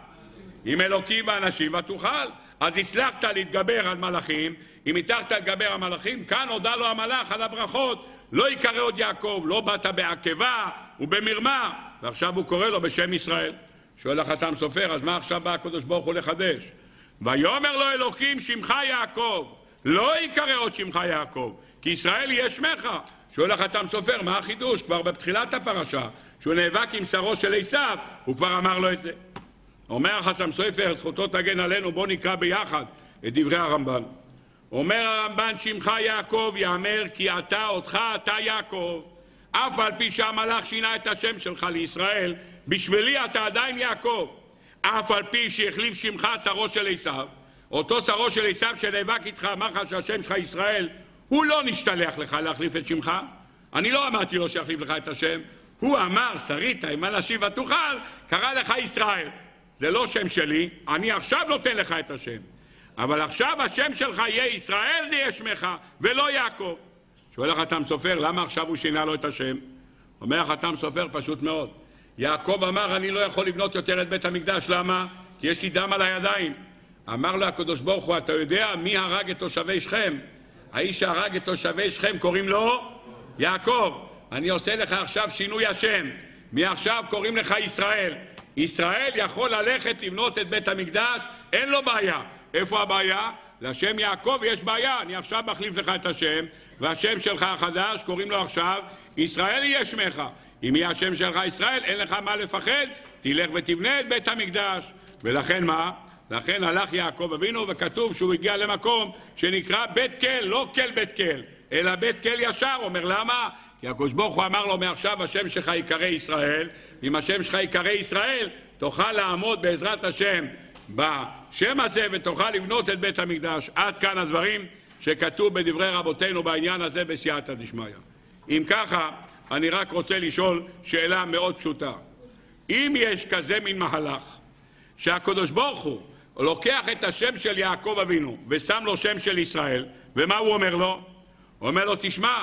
עם אלוקים ואנשים ותוכל. אז הצלחת להתגבר על מלאכים. אם הצלחת להתגבר על מלאכים, כאן הודע לו המלאך על הברכות, לא יקרא עוד יעקב, לא באת בעקבה ובמרמה, ועכשיו הוא קורא לו בשם ישראל. שואל החתם סופר, אז מה עכשיו בא הקדוש ברוך הוא לחדש? ויאמר לו אלוקים, שמך יעקב, לא יקרא עוד שמך יעקב, כי ישראל יהיה שמך. שואל החתם סופר, מה החידוש? כבר בתחילת הפרשה, שהוא נאבק עם שרו של עשיו, הוא כבר אמר לו את זה. אומר החסם סופר, זכותו תגן עלינו, בוא נקרא ביחד את דברי הרמב"ן. אומר הרמב"ן, שמך יעקב יאמר כי אתה אותך אתה יעקב, אף על פי שהמלאך שינה את השם שלך לישראל, בשבילי אתה עדיין יעקב. אף על פי שהחליף שמך שרו של עשיו, אותו שרו של עשיו שנאבק איתך אמר לך שהשם שלך ישראל, הוא לא נשתלח לך להחליף את שמך. אני לא אמרתי לו שיחליף לך את השם, הוא אמר שרית אם אנשים ותוכל, קרא לך ישראל. זה לא שם שלי, אני עכשיו נותן לך את השם, אבל עכשיו השם שלך יהיה ישראל, זה יהיה שמך ולא יעקב. שואל החתם סופר, למה עכשיו הוא שינה לו את השם? אומר החתם סופר, פשוט מאוד. יעקב אמר, אני לא יכול לבנות יותר את בית המקדש. למה? כי יש לי דם על הידיים. אמר לו הקדוש ברוך הוא, אתה יודע מי הרג את תושבי שכם? האיש שהרג את תושבי שכם קוראים לו יעקב. אני עושה לך עכשיו שינוי השם, מעכשיו קוראים לך ישראל. ישראל יכול ללכת לבנות את בית המקדש, אין לו בעיה. איפה הבעיה? לשם יעקב יש בעיה. אני עכשיו מחליף לך את השם, והשם שלך החדש קוראים לו עכשיו ישראל יהיה שמך. אם יהיה השם שלך ישראל, אין לך מה לפחד, תלך ותבנה את בית המקדש. ולכן מה? לכן הלך יעקב אבינו, וכתוב שהוא הגיע למקום שנקרא בית כל, לא כל בית כל, אלא בית כל ישר. אומר למה? כי הקדוש ברוך הוא אמר לו, מעכשיו השם שלך יקרא ישראל, אם השם שלך יקרא ישראל, תוכל לעמוד בעזרת השם בשם הזה, ותוכל לבנות את בית המקדש. עד כאן הדברים שכתוב בדברי רבותינו בעניין הזה בסייעתא דשמיא. אם ככה, אני רק רוצה לשאול שאלה מאוד פשוטה. אם יש כזה מין מהלך, שהקדוש ברוך הוא לוקח את השם של יעקב אבינו, ושם לו שם של ישראל, ומה הוא אומר לו? הוא אומר לו, תשמע,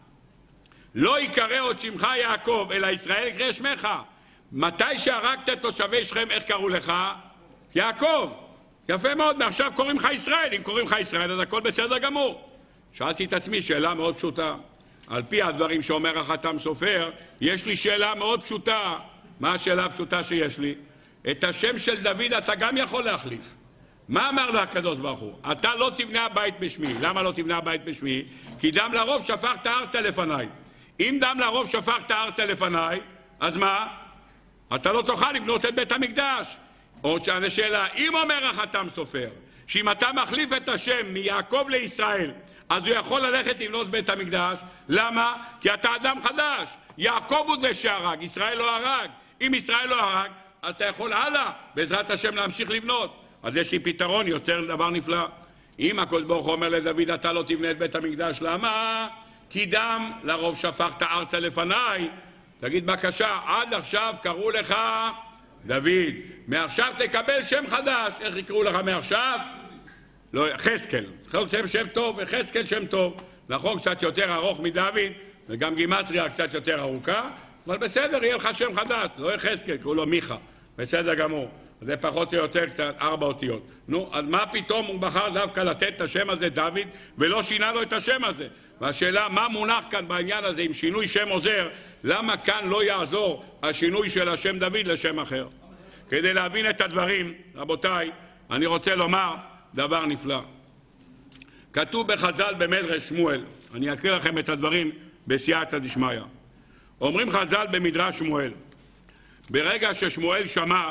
לא יקרא עוד שמך יעקב, אלא ישראל יקרא שמך. מתי שהרגת את תושבי שכם, איך קראו לך? יעקב. יפה מאוד, מעכשיו קוראים לך ישראל. אם קוראים לך ישראל, אז הכל בסדר גמור. שאלתי את עצמי שאלה מאוד פשוטה. על פי הדברים שאומר החתם סופר, יש לי שאלה מאוד פשוטה. מה השאלה הפשוטה שיש לי? את השם של דוד אתה גם יכול להחליף. מה אמר לה הקדוש ברוך הוא? אתה לא תבנה הבית בשמי. למה לא תבנה הבית בשמי? כי דם לרוב שפכת ארצה לפניי. אם דם לרוב שפכת ארצה לפניי, אז מה? אתה לא תוכל לבנות את בית המקדש. עוד שענה שאלה, אם אומר החתם סופר, שאם אתה מחליף את השם מיעקב לישראל, אז הוא יכול ללכת לבנות בית המקדש. למה? כי אתה אדם חדש. יעקב הוא זה שהרג, ישראל לא הרג. אם ישראל לא הרג, אז אתה יכול הלאה, בעזרת השם, להמשיך לבנות. אז יש לי פתרון, יוצר דבר נפלא. אם הקדוש ברוך הוא אומר לדוד, אתה לא תבנה את בית המקדש, למה? כי דם לרוב שפכת ארצה לפניי. תגיד בקשה, עד עכשיו קראו לך דוד, מעכשיו תקבל שם חדש. איך יקראו לך מעכשיו? לא, חזקאל. שם שם טוב, וחזקאל שם טוב. נכון, קצת יותר ארוך מדוד, וגם גימטריה קצת יותר ארוכה, אבל בסדר, יהיה לך שם חדש. לא חזקאל, קראו לו מיכה. בסדר גמור. זה פחות או יותר קצת ארבע אותיות. נו, אז מה פתאום הוא בחר דווקא לתת את השם הזה דוד, ולא שינה לו את השם הזה? והשאלה, מה מונח כאן בעניין הזה, אם שינוי שם עוזר, למה כאן לא יעזור השינוי של השם דוד לשם אחר? כדי להבין את הדברים, רבותיי, אני רוצה לומר דבר נפלא. כתוב בחז"ל במדרש שמואל, אני אקריא לכם את הדברים בסייעתא דשמיא. אומרים חז"ל במדרש שמואל, ברגע ששמואל שמע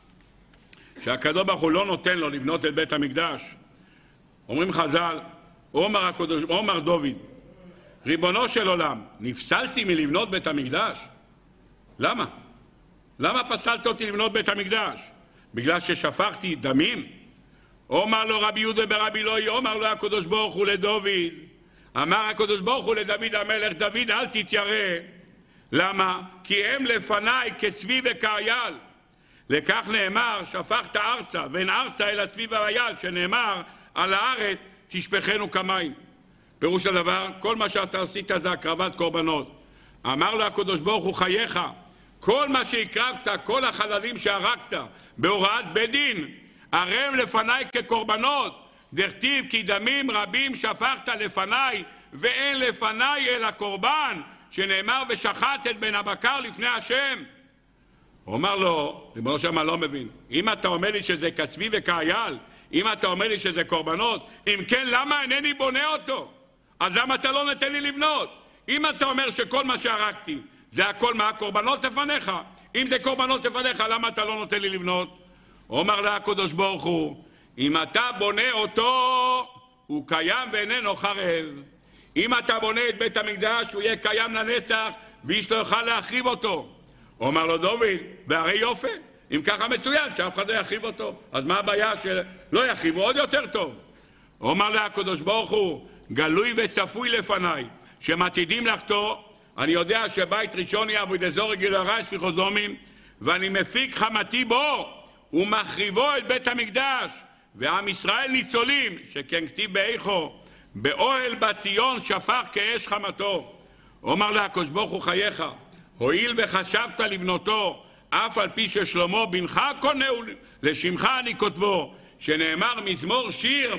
שהקדוש ברוך הוא לא נותן לו לבנות את בית המקדש, אומרים חז"ל, אומר הקדוש, אומר דוד, ריבונו של עולם, נפסלתי מלבנות בית המקדש? למה? למה פסלת אותי לבנות בית המקדש? בגלל ששפכתי דמים? אומר לו רבי יהודה ברבי אלוהי, אומר לו הקדוש ברוך הוא לדוד, אמר הקדוש ברוך הוא לדוד המלך, דוד אל תתיירא. למה? כי הם לפניי כצבי וכאייל. לכך נאמר, שפכת ארצה, ואין ארצה אלא צבי ואייל, שנאמר על הארץ תשפכנו כמים. פירוש הדבר, כל מה שאתה עשית זה הקרבת קורבנות. אמר לו הקדוש ברוך הוא, חייך, כל מה שהקרבת, כל החללים שהרגת בהוראת בית דין, הרי הם לפניי כקורבנות. דכתיב כי דמים רבים שפכת לפניי, ואין לפניי אלא קורבן, שנאמר ושחט את בן הבקר לפני השם. הוא אמר לו, ריבונו של עולם, לא מבין. אם אתה אומר לי שזה כצבי וכאייל, אם אתה אומר לי שזה קורבנות, אם כן, למה אינני בונה אותו? אז למה אתה לא נתן לי לבנות? אם אתה אומר שכל מה שהרגתי זה הכל מה? קורבנות לפניך. אם זה קורבנות לפניך, למה אתה לא נותן לי לבנות? אומר לה הקדוש ברוך הוא, אם אתה בונה אותו, הוא קיים ואיננו חרב. אם אתה בונה את בית המקדש, הוא יהיה קיים לנצח, ואיש לא יוכל להחריב אותו. אומר לו דוד, והרי יופי, אם ככה מצוין, שאף אחד לא יחריב אותו. אז מה הבעיה שלא יחריבו? עוד יותר טוב. אומר לה הקדוש ברוך הוא, גלוי וצפוי לפניי, שמתידים לחטוא, אני יודע שבית ראשון יעבוד אזור רגיל הרע שפיכוזומים, ואני מפיק חמתי בו, ומחריבו את בית המקדש, ועם ישראל ניצולים, שכן כתיב באיכו, באוהל בציון שפך כאש חמתו. אומר לה הקדוש ברוך הוא חייך, הואיל וחשבת לבנותו, אף על פי ששלמה בנך קונהו, לשמך אני כותבו, שנאמר מזמור שיר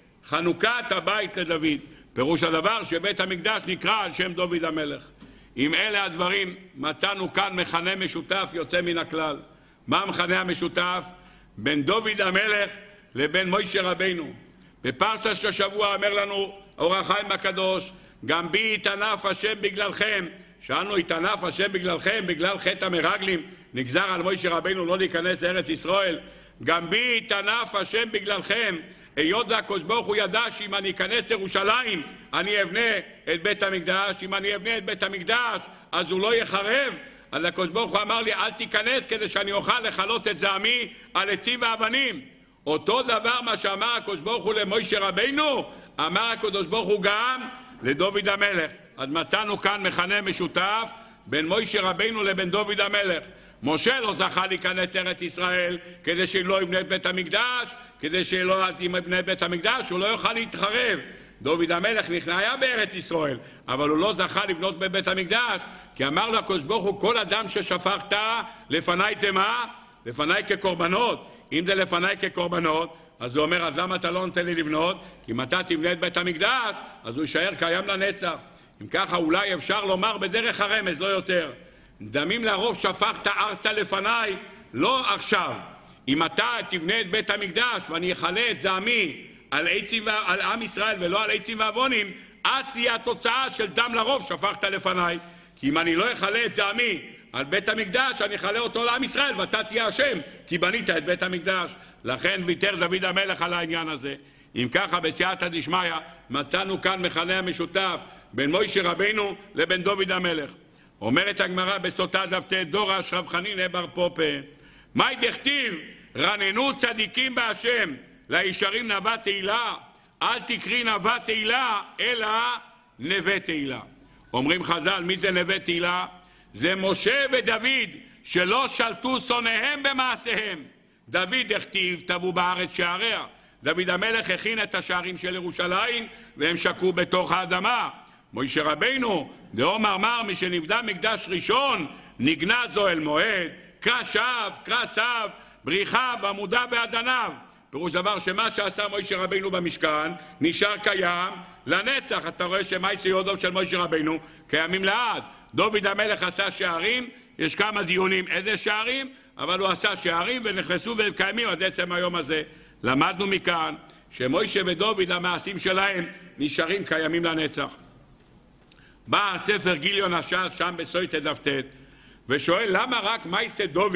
חנוכת הבית לדוד. פירוש הדבר שבית המקדש נקרא על שם דוד המלך. עם אלה הדברים מצאנו כאן מכנה משותף יוצא מן הכלל. מה המכנה המשותף? בין דוד המלך לבין מוישה רבינו. בפרשת של השבוע אומר לנו אור החיים הקדוש, גם בי יתענף השם בגללכם. שאלנו, יתענף השם בגללכם, בגלל חטא המרגלים נגזר על מוישה רבינו לא להיכנס לארץ ישראל. גם בי יתענף השם בגללכם, היות והקדוש ברוך הוא ידע שאם אני אכנס לירושלים אני אבנה את בית המקדש, אם אני אבנה את בית המקדש אז הוא לא יחרב. אז הקדוש ברוך הוא אמר לי, אל תיכנס כדי שאני אוכל לחלות את זעמי על עצים ואבנים. אותו דבר מה שאמר הקדוש ברוך הוא למוישה רבינו, אמר הקדוש ברוך הוא גם לדוד המלך. אז מצאנו כאן מכנה משותף בין מוישה רבינו לבין דוד המלך. משה לא זכה להיכנס לארץ ישראל כדי שלא יבנה את בית המקדש, כדי שלא יבנה את בית המקדש הוא לא יוכל להתחרב. דוד המלך היה בארץ ישראל, אבל הוא לא זכה לבנות בבית המקדש, כי אמר לו הקדוש ברוך הוא, כל אדם ששפכת לפניי זה מה? לפניי כקורבנות. אם זה לפניי כקורבנות, אז הוא אומר, אז למה אתה לא נותן לי לבנות? כי אם אתה תבנה את בית המקדש, אז הוא יישאר קיים לנצח. אם ככה אולי אפשר לומר בדרך הרמז, לא יותר. דמים לרוב שפכת ארצה לפניי, לא עכשיו. אם אתה תבנה את בית המקדש ואני אחלה את זעמי על, עצים, על עם ישראל ולא על עצים ועוונים, אז תהיה התוצאה של דם לרוב שפכת לפניי. כי אם אני לא אחלה את זעמי על בית המקדש, אני אחלה אותו לעם ישראל ואתה תהיה השם, כי בנית את בית המקדש. לכן ויתר דוד המלך על העניין הזה. אם ככה בסייעתא דשמיא מצאנו כאן מכנה המשותף בין מוישה רבינו לבין דוד המלך. אומרת הגמרא בסוטה דף ט' דורש רב חנינא בר פופה, מאי דכתיב רננו צדיקים בהשם לישרים נווה תהילה, אל תקרי נווה תהילה אלא נווה תהילה. אומרים חז"ל, מי זה נווה תהילה? זה משה ודוד שלא שלטו שונאיהם במעשיהם. דוד הכתיב תבוא בארץ שעריה. דוד המלך הכין את השערים של ירושלים והם שקעו בתוך האדמה. מוישה רבינו דאמר מר משנבנה מקדש ראשון נגנז אוהל מועד, קרא שב, קרא סב, בריחה ועמודה ואדניו. פירוש דבר שמה שעשה מוישה רבינו במשכן נשאר קיים לנצח. אתה רואה שמעשה יודוב של מוישה רבינו קיימים לעד. דוד המלך עשה שערים, יש כמה דיונים איזה שערים, אבל הוא עשה שערים ונכנסו והם קיימים עד עצם היום הזה. למדנו מכאן שמוישה ודוד המעשים שלהם נשארים קיימים לנצח. בא ספר גיליון הש"ס שם בסוטה דף ט' ושואל למה רק מעשה דוד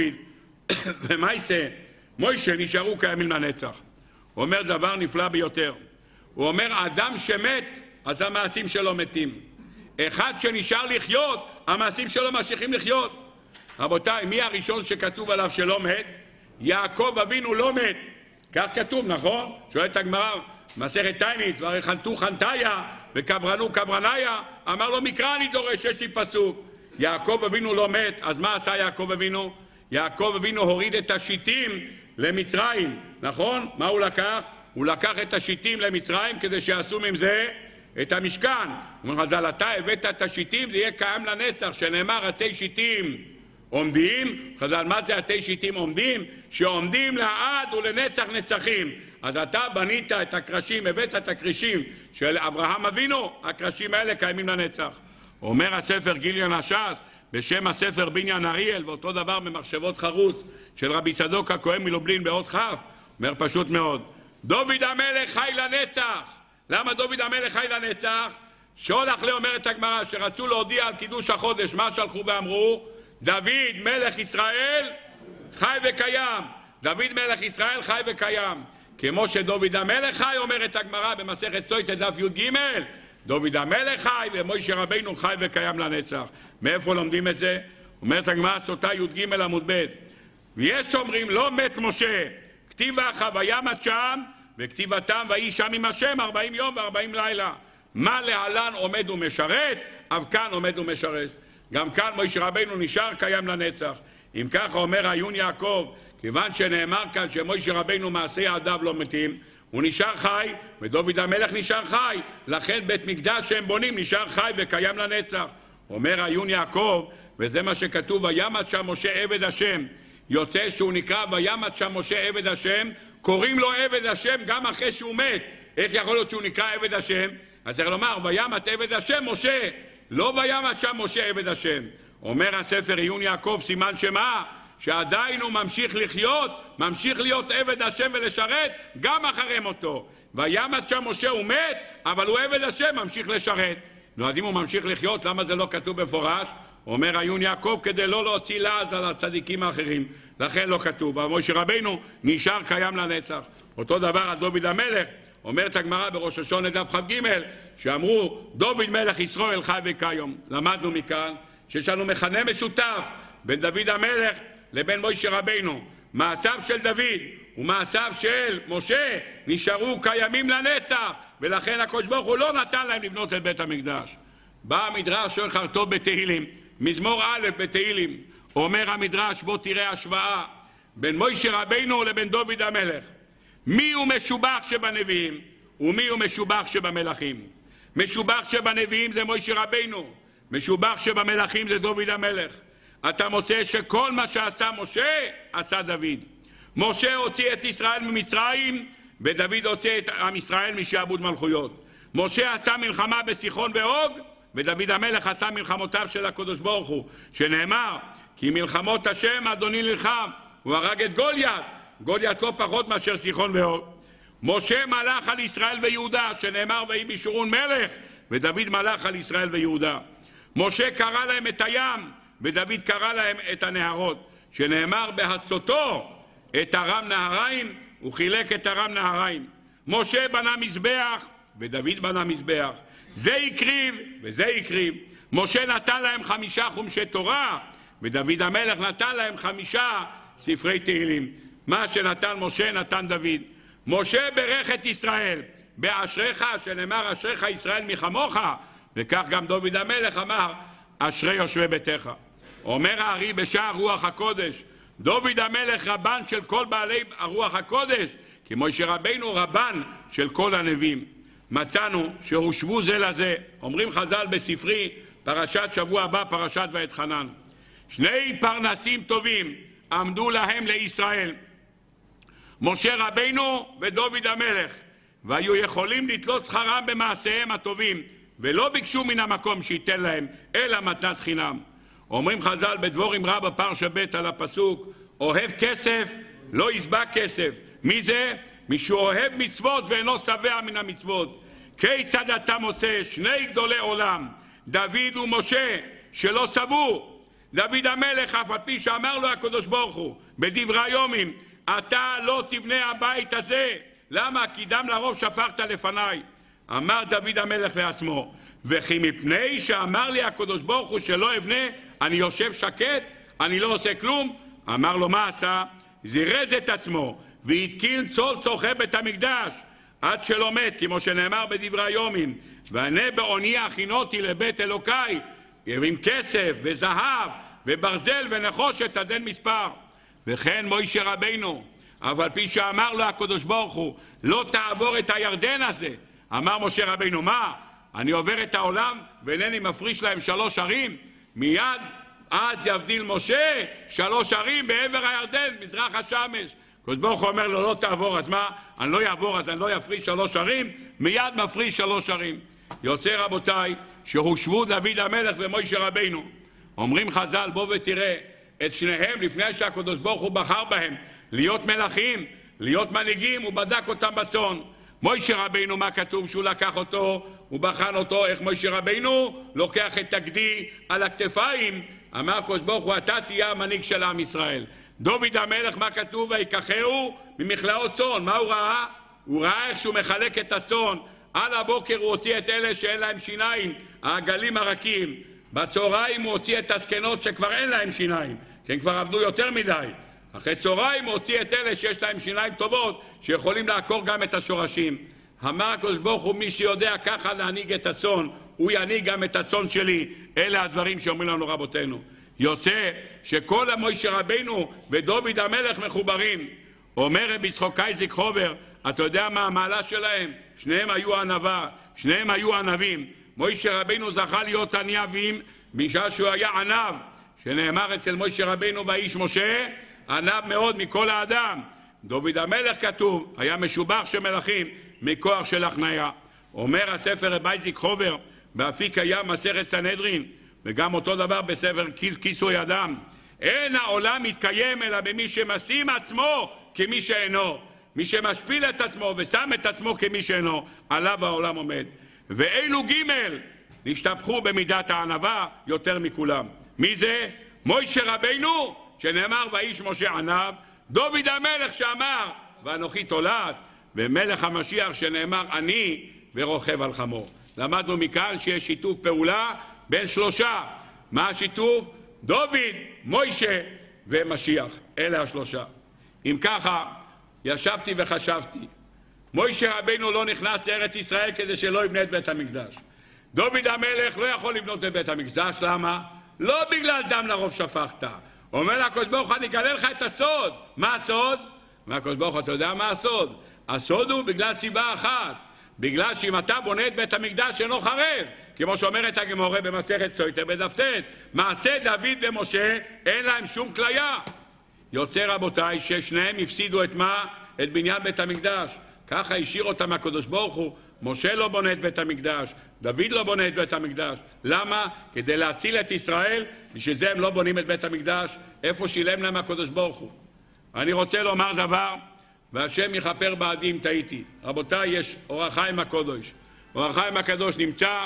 ומעשה מוישה נשארו קיימים לנצח. הוא אומר דבר נפלא ביותר. הוא אומר אדם שמת אז המעשים שלו מתים, אחד שנשאר לחיות המעשים שלו ממשיכים לחיות. רבותיי, מי הראשון שכתוב עליו שלא מת? יעקב אבינו לא מת, כך כתוב, נכון? שואלת הגמרא מסכת תענית, והרי חנתו חנתיה וקברנו קברניה, אמר לו מקרא אני דורש, יש לי פסוק. יעקב אבינו לא מת, אז מה עשה יעקב אבינו? יעקב אבינו הוריד את השיטים למצרים, נכון? מה הוא לקח? הוא לקח את השיטים למצרים כדי שיעשו עם זה את המשכן. הוא אומר, אז על אתה הבאת את השיטים, זה יהיה קיים לנצח, שנאמר עתי שיטים עומדים. חז"ל, מה זה עתי שיטים עומדים? שעומדים לעד ולנצח נצחים. אז אתה בנית את הקרשים, הבאת את הקרשים של אברהם אבינו, הקרשים האלה קיימים לנצח. אומר הספר גיליון הש"ס בשם הספר בניין אריאל, ואותו דבר במחשבות חרוץ של רבי צדוק הכהן מלובלין באות כ', אומר פשוט מאוד, דוד המלך חי לנצח. למה דוד המלך חי לנצח? שולח לי אומרת הגמרא שרצו להודיע על קידוש החודש, מה שלחו ואמרו? דוד מלך ישראל חי וקיים. דוד מלך ישראל חי וקיים. כמו שדוד המלך חי, אומרת הגמרא במסכת סוטה דף י"ג, דוד המלך חי ומשה רבינו חי וקיים לנצח. מאיפה לומדים את זה? אומרת הגמרא סוטה י"ג עמוד ב', ויש אומרים לא מת משה, כתיב אחא וימת שם, וכתיבתם ויהי שם עם השם ארבעים יום וארבעים לילה. מה להלן עומד ומשרת, אף כאן עומד ומשרת. גם כאן משה רבינו נשאר קיים לנצח. אם ככה אומר עיון יעקב, כיוון שנאמר כאן שמשה רבינו מעשה ידיו לא מתים, הוא נשאר חי, ודוד המלך נשאר חי, לכן בית מקדש שהם בונים נשאר חי וקיים לנצח. אומר עיון יעקב, וזה מה שכתוב, וימת שם משה עבד השם. יוצא שהוא נקרא וימת שם משה עבד השם, קוראים לו עבד השם גם אחרי שהוא מת. איך יכול להיות שהוא נקרא עבד השם? אז צריך לומר וימת עבד השם משה, לא וימת שם משה עבד השם. אומר הספר עיון יעקב סימן שמה? שעדיין הוא ממשיך לחיות, ממשיך להיות עבד השם ולשרת גם אחרי מותו. וימת שם משה הוא מת, אבל הוא עבד השם, ממשיך לשרת. לא יודעים הוא ממשיך לחיות, למה זה לא כתוב בפורש? אומר עיון יעקב כדי לא להוציא לעז על הצדיקים האחרים, לכן לא כתוב. אבל משה רבינו נשאר קיים לנצח. אותו דבר על דוד המלך, אומרת הגמרא בראש השונה דף כ"ג, שאמרו דוד מלך ישראל חי וקיים. למדנו מכאן שיש לנו מכנה משותף בין דוד המלך לבין משה רבינו. מעשיו של דוד ומעשיו של משה נשארו קיימים לנצח, ולכן הקדוש ברוך הוא לא נתן להם לבנות את בית המקדש. בא המדרש שואל חרטוב בתהילים, מזמור א' בתהילים, אומר המדרש בוא תראה השוואה בין משה רבינו לבין דוד המלך. מי הוא משובח שבנביאים ומי הוא משובח שבמלכים? משובח שבנביאים זה משה רבינו, משובח שבמלכים זה דוד המלך. אתה מוצא שכל מה שעשה משה עשה דוד. משה הוציא את ישראל ממצרים ודוד הוציא את עם ישראל משעבוד מלכויות. משה עשה מלחמה בסיחון ואוג ודוד המלך עשה מלחמותיו של הקדוש ברוך הוא, שנאמר כי מלחמות השם אדוני נלחם. הוא הרג את גוליית, גוליית לא פחות מאשר סיחון ואוג. משה מלך על ישראל ויהודה, שנאמר ויהי בישורון מלך, ודוד מלך על ישראל ויהודה. משה קרא להם את הים ודוד קרא להם את הנהרות, שנאמר בהצותו את ארם נהריים, הוא חילק את ארם נהריים. משה בנה מזבח ודוד בנה מזבח, זה יקריב וזה יקריב. משה נתן להם חמישה חומשי תורה ודוד המלך נתן להם חמישה ספרי תהילים. מה שנתן משה נתן דוד. משה ברך את ישראל באשריך, שנאמר אשריך ישראל מחמוך, וכך גם דוד המלך אמר אשרי יושבי ביתך. אומר הארי בשער רוח הקודש, דוד המלך רבן של כל בעלי הרוח הקודש, כי משה רבינו רבן של כל הנביאים. מצאנו שהושבו זה לזה, אומרים חז"ל בספרי פרשת שבוע הבא, פרשת ואתחנן, שני פרנסים טובים עמדו להם לישראל, משה רבינו ודוד המלך, והיו יכולים לתלות שכרם במעשיהם הטובים, ולא ביקשו מן המקום שייתן להם אלא מתנת חינם. אומרים חז"ל בדבורים רבה פרשה ב' על הפסוק, אוהב כסף לא ישבע כסף. מי זה? מי שהוא אוהב מצוות ואינו שבע מן המצוות. כיצד אתה מוצא שני גדולי עולם, דוד ומשה, שלא שבעו? דוד המלך אף על פי שאמר לו הקדוש ברוך הוא בדברי היומים, אתה לא תבנה הבית הזה. למה? כי דם לרוב שפכת לפניי. אמר דוד המלך לעצמו, וכי מפני שאמר לי הקדוש ברוך הוא שלא אבנה, אני יושב שקט, אני לא עושה כלום? אמר לו מה עשה? זירז את עצמו והתקין צול צורכי בית המקדש עד שלא מת, כמו שנאמר בדברי היומים, וענה בעוני הכינותי לבית אלוקי עם כסף וזהב וברזל ונחושת עד אין מספר. וכן משה רבינו, אבל פי שאמר לו הקדוש ברוך הוא לא תעבור את הירדן הזה, אמר משה רבינו מה? אני עובר את העולם ואינני מפריש להם שלוש ערים? מיד אז יבדיל משה שלוש ערים בעבר הירדן, מזרח השמש. הקדוש ברוך הוא אומר לו לא תעבור, אז מה? אני לא יעבור, אז אני לא יפריש שלוש ערים? מיד מפריש שלוש ערים. יוצא רבותיי שהושבו דוד המלך ומשה רבינו. אומרים חז"ל בוא ותראה את שניהם לפני שהקדוש ברוך הוא בחר בהם להיות מלכים, להיות מנהיגים, הוא בדק אותם בצאן. משה רבינו מה כתוב? שהוא לקח אותו, הוא בחן אותו. איך משה רבינו לוקח את הגדי על הכתפיים? אמר הקדוש ברוך הוא אתה תהיה המנהיג של עם ישראל. דוד המלך, מה כתוב? ויקחהו ממכלאות צאן. מה הוא ראה? הוא ראה איך שהוא מחלק את הצאן. על הבוקר הוא הוציא את אלה שאין להם שיניים, העגלים הרכים. בצהריים הוא הוציא את הזקנות שכבר אין להם שיניים, כי הם כבר עבדו יותר מדי. אחרי צהריים הוא הוציא את אלה שיש להם שיניים טובות, שיכולים לעקור גם את השורשים. אמר הקדוש ברוך הוא, מי שיודע ככה להנהיג את הצאן, הוא ינהיג גם את הצאן שלי. אלה הדברים שאומרים לנו רבותינו. יוצא שכל משה רבינו ודוד המלך מחוברים. אומר רבי יצחק אייזיק חובר, אתה יודע מה המעלה שלהם? שניהם היו ענווה, שניהם היו ענבים. משה רבינו זכה להיות ענבים בשעה שהוא היה ענב, שנאמר אצל משה רבינו ואיש משה, ענב מאוד מכל האדם. דוד המלך כתוב, היה משובח של מלכים מכוח של הכניה. אומר הספר רבי אייזיק חובר, באפיק הים מסכת סנהדרין, וגם אותו דבר בספר כיסוי אדם. אין העולם מתקיים אלא במי שמשים עצמו כמי שאינו. מי שמשפיל את עצמו ושם את עצמו כמי שאינו, עליו העולם עומד. ואלו ג' נשתבחו במידת הענווה יותר מכולם. מי זה? משה רבינו, שנאמר ואיש משה ענב, דוד המלך שאמר ואנוכי תולד, ומלך המשיח שנאמר אני ורוכב על חמור. למדנו מכאן שיש שיתוף פעולה בין שלושה. מה השיתוף? דוד, משה ומשיח. אלה השלושה. אם ככה, ישבתי וחשבתי, משה רבינו לא נכנס לארץ ישראל כדי שלא יבנה את בית המקדש. דוד המלך לא יכול לבנות את בית המקדש. למה? לא בגלל דם לרוב שפכת. אומר לקדוש ברוך הוא, אני אגלה לך את הסוד. מה הסוד? אומר לקדוש ברוך הוא, אתה יודע מה הסוד? הסוד הוא בגלל סיבה אחת. בגלל שאם אתה בונה את בית המקדש אינו חרב, כמו שאומרת הגמרא במסכת סוטה בדף ט', מעשה דוד ומשה אין להם שום כליה. יוצא רבותיי ששניהם הפסידו את מה? את בניין בית המקדש. ככה השאיר אותם הקדוש ברוך הוא. משה לא בונה את בית המקדש, דוד לא בונה את בית המקדש. למה? כדי להציל את ישראל. בשביל זה הם לא בונים את בית המקדש. איפה שילם להם הקדוש ברוך הוא? אני רוצה לומר דבר, והשם יכפר בעדי אם טעיתי. רבותיי, יש אור החיים הקדוש. אור החיים הקדוש נמצא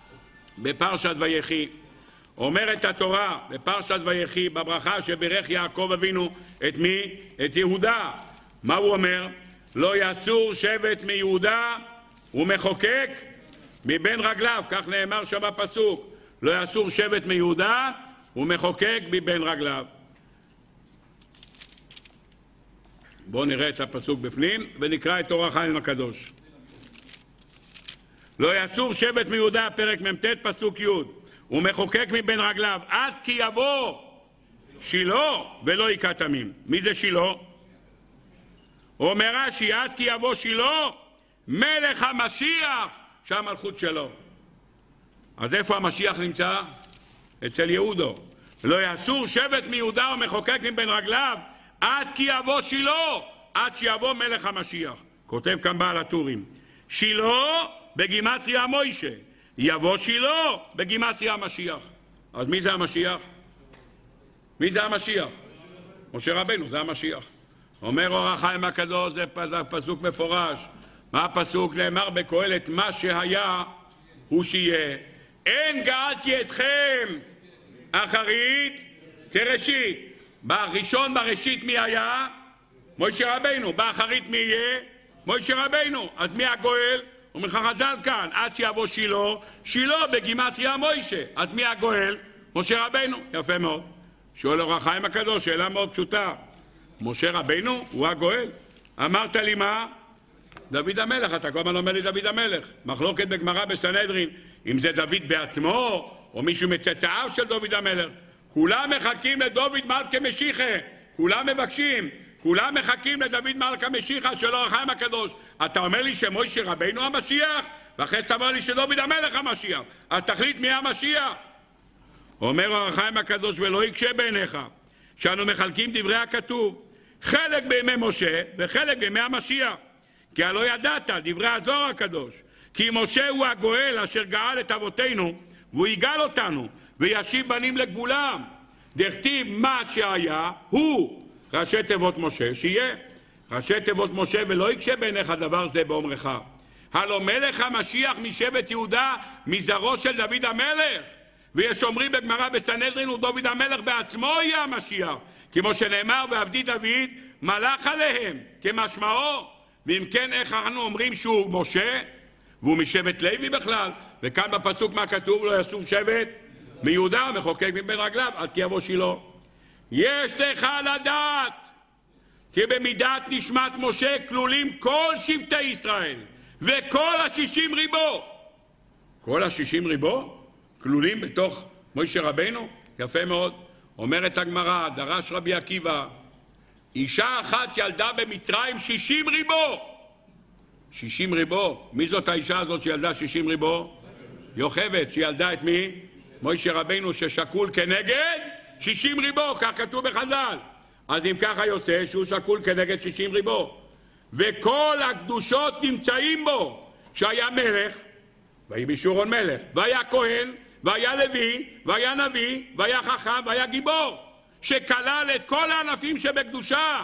בפרשת ויחי. אומרת התורה בפרשת ויחי, בברכה שברך יעקב אבינו את מי? את יהודה. מה הוא אומר? לא יסור שבט מיהודה ומחוקק מבין רגליו. כך נאמר שם בפסוק. לא יסור שבט מיהודה ומחוקק מבין רגליו. בואו נראה את הפסוק בפנים ונקרא את אור החיים הקדוש. לא יסור שבט מיהודה, פרק מ"ט פסוק י', ומחוקק מבין רגליו עד כי יבוא שילה ולא יקרא תמים. מי זה שילה? אומר רש"י, עד כי יבוא שילה מלך המשיח שהמלכות שלו. אז איפה המשיח נמצא? אצל יהודו. לא יסור שבט מיהודה ומחוקק מבין רגליו עד כי יבוא שילה, עד שיבוא מלך המשיח. כותב כאן בעל הטורים, שילה בגימטריה מוישה, יבוא שילה בגימטריה המשיח. אז מי זה המשיח? מי זה המשיח? משה רבינו, זה המשיח. אומר אור החיים הקדוש, זה פסוק מפורש. מה הפסוק? נאמר בקהלת, מה שהיה הוא שיהיה. אין גאלתי אתכם אחרית כראשית. בראשון בראשית מי היה? משה רבינו. באחרית מי יהיה? משה רבינו. אז מי הגואל? אומר לך חז"ל כאן, עד שיבוא שילה, שילה בגימטריה מוישה. אז מי הגואל? משה רבינו. יפה מאוד. שואל אור החיים הקדוש, שאלה מאוד פשוטה. משה רבינו הוא הגואל? אמרת לי מה? דוד המלך. אתה כל הזמן אומר לי דוד המלך. מחלוקת בגמרא בסנהדרין, אם זה דוד בעצמו או מישהו מצאצאיו של דוד המלך. כולם מחכים לדוד מלכה משיחה, כולם מבקשים, כולם מחכים לדוד מלכה משיחה של אור החיים הקדוש. אתה אומר לי שמשה רבינו המשיח, ואחרי אתה אומר לי שדוד המלך המשיח. אז תחליט מי המשיח. אומר אור החיים הקדוש, ולא יקשה בעיניך שאנו מחלקים דברי הכתוב, חלק בימי משה וחלק בימי המשיח. כי הלא ידעת דברי הזוהר הקדוש, כי משה הוא הגואל אשר גאל את אבותינו, והוא יגאל אותנו וישיב בנים לגבולם. דכתיב מה שהיה הוא ראשי תיבות משה שיהיה. ראשי תיבות משה ולא יקשה בעיניך דבר זה באומרך. הלא מלך המשיח משבט יהודה מזרעו של דוד המלך. ויש אומרים בגמרא בסנהדרין ודוד המלך בעצמו יהיה המשיח, כמו שנאמר ועבדי דוד מלך עליהם כמשמעו. ואם כן, איך אנחנו אומרים שהוא משה והוא משבט לוי בכלל? וכאן בפסוק מה כתוב? לא יסור שבט מיהודה מחוקק מבין רגליו עד כי יבוא שילה. יש לך לדעת כי במידת נשמת משה כלולים כל שבטי ישראל וכל השישים ריבו. כל השישים ריבו כלולים בתוך משה רבינו? יפה מאוד. אומרת הגמרא, דרש רבי עקיבא, אישה אחת ילדה במצרים שישים ריבו. שישים ריבו. מי זאת האישה הזאת שילדה שישים ריבו? יוכבד, שילדה את מי? משה רבינו, ששקול כנגד שישים ריבו, כך כתוב בחז"ל. אז אם ככה יוצא שהוא שקול כנגד שישים ריבו. וכל הקדושות נמצאים בו, שהיה מלך, והיה בישורון מלך, והיה כהן, והיה לוי, והיה נביא, והיה חכם, והיה גיבור, שכלל את כל הענפים שבקדושה.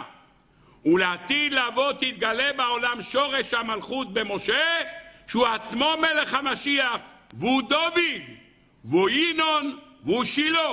ולעתיד לבוא תתגלה בעולם שורש המלכות במשה, שהוא עצמו מלך המשיח, והוא דוד, והוא ינון, והוא שילה.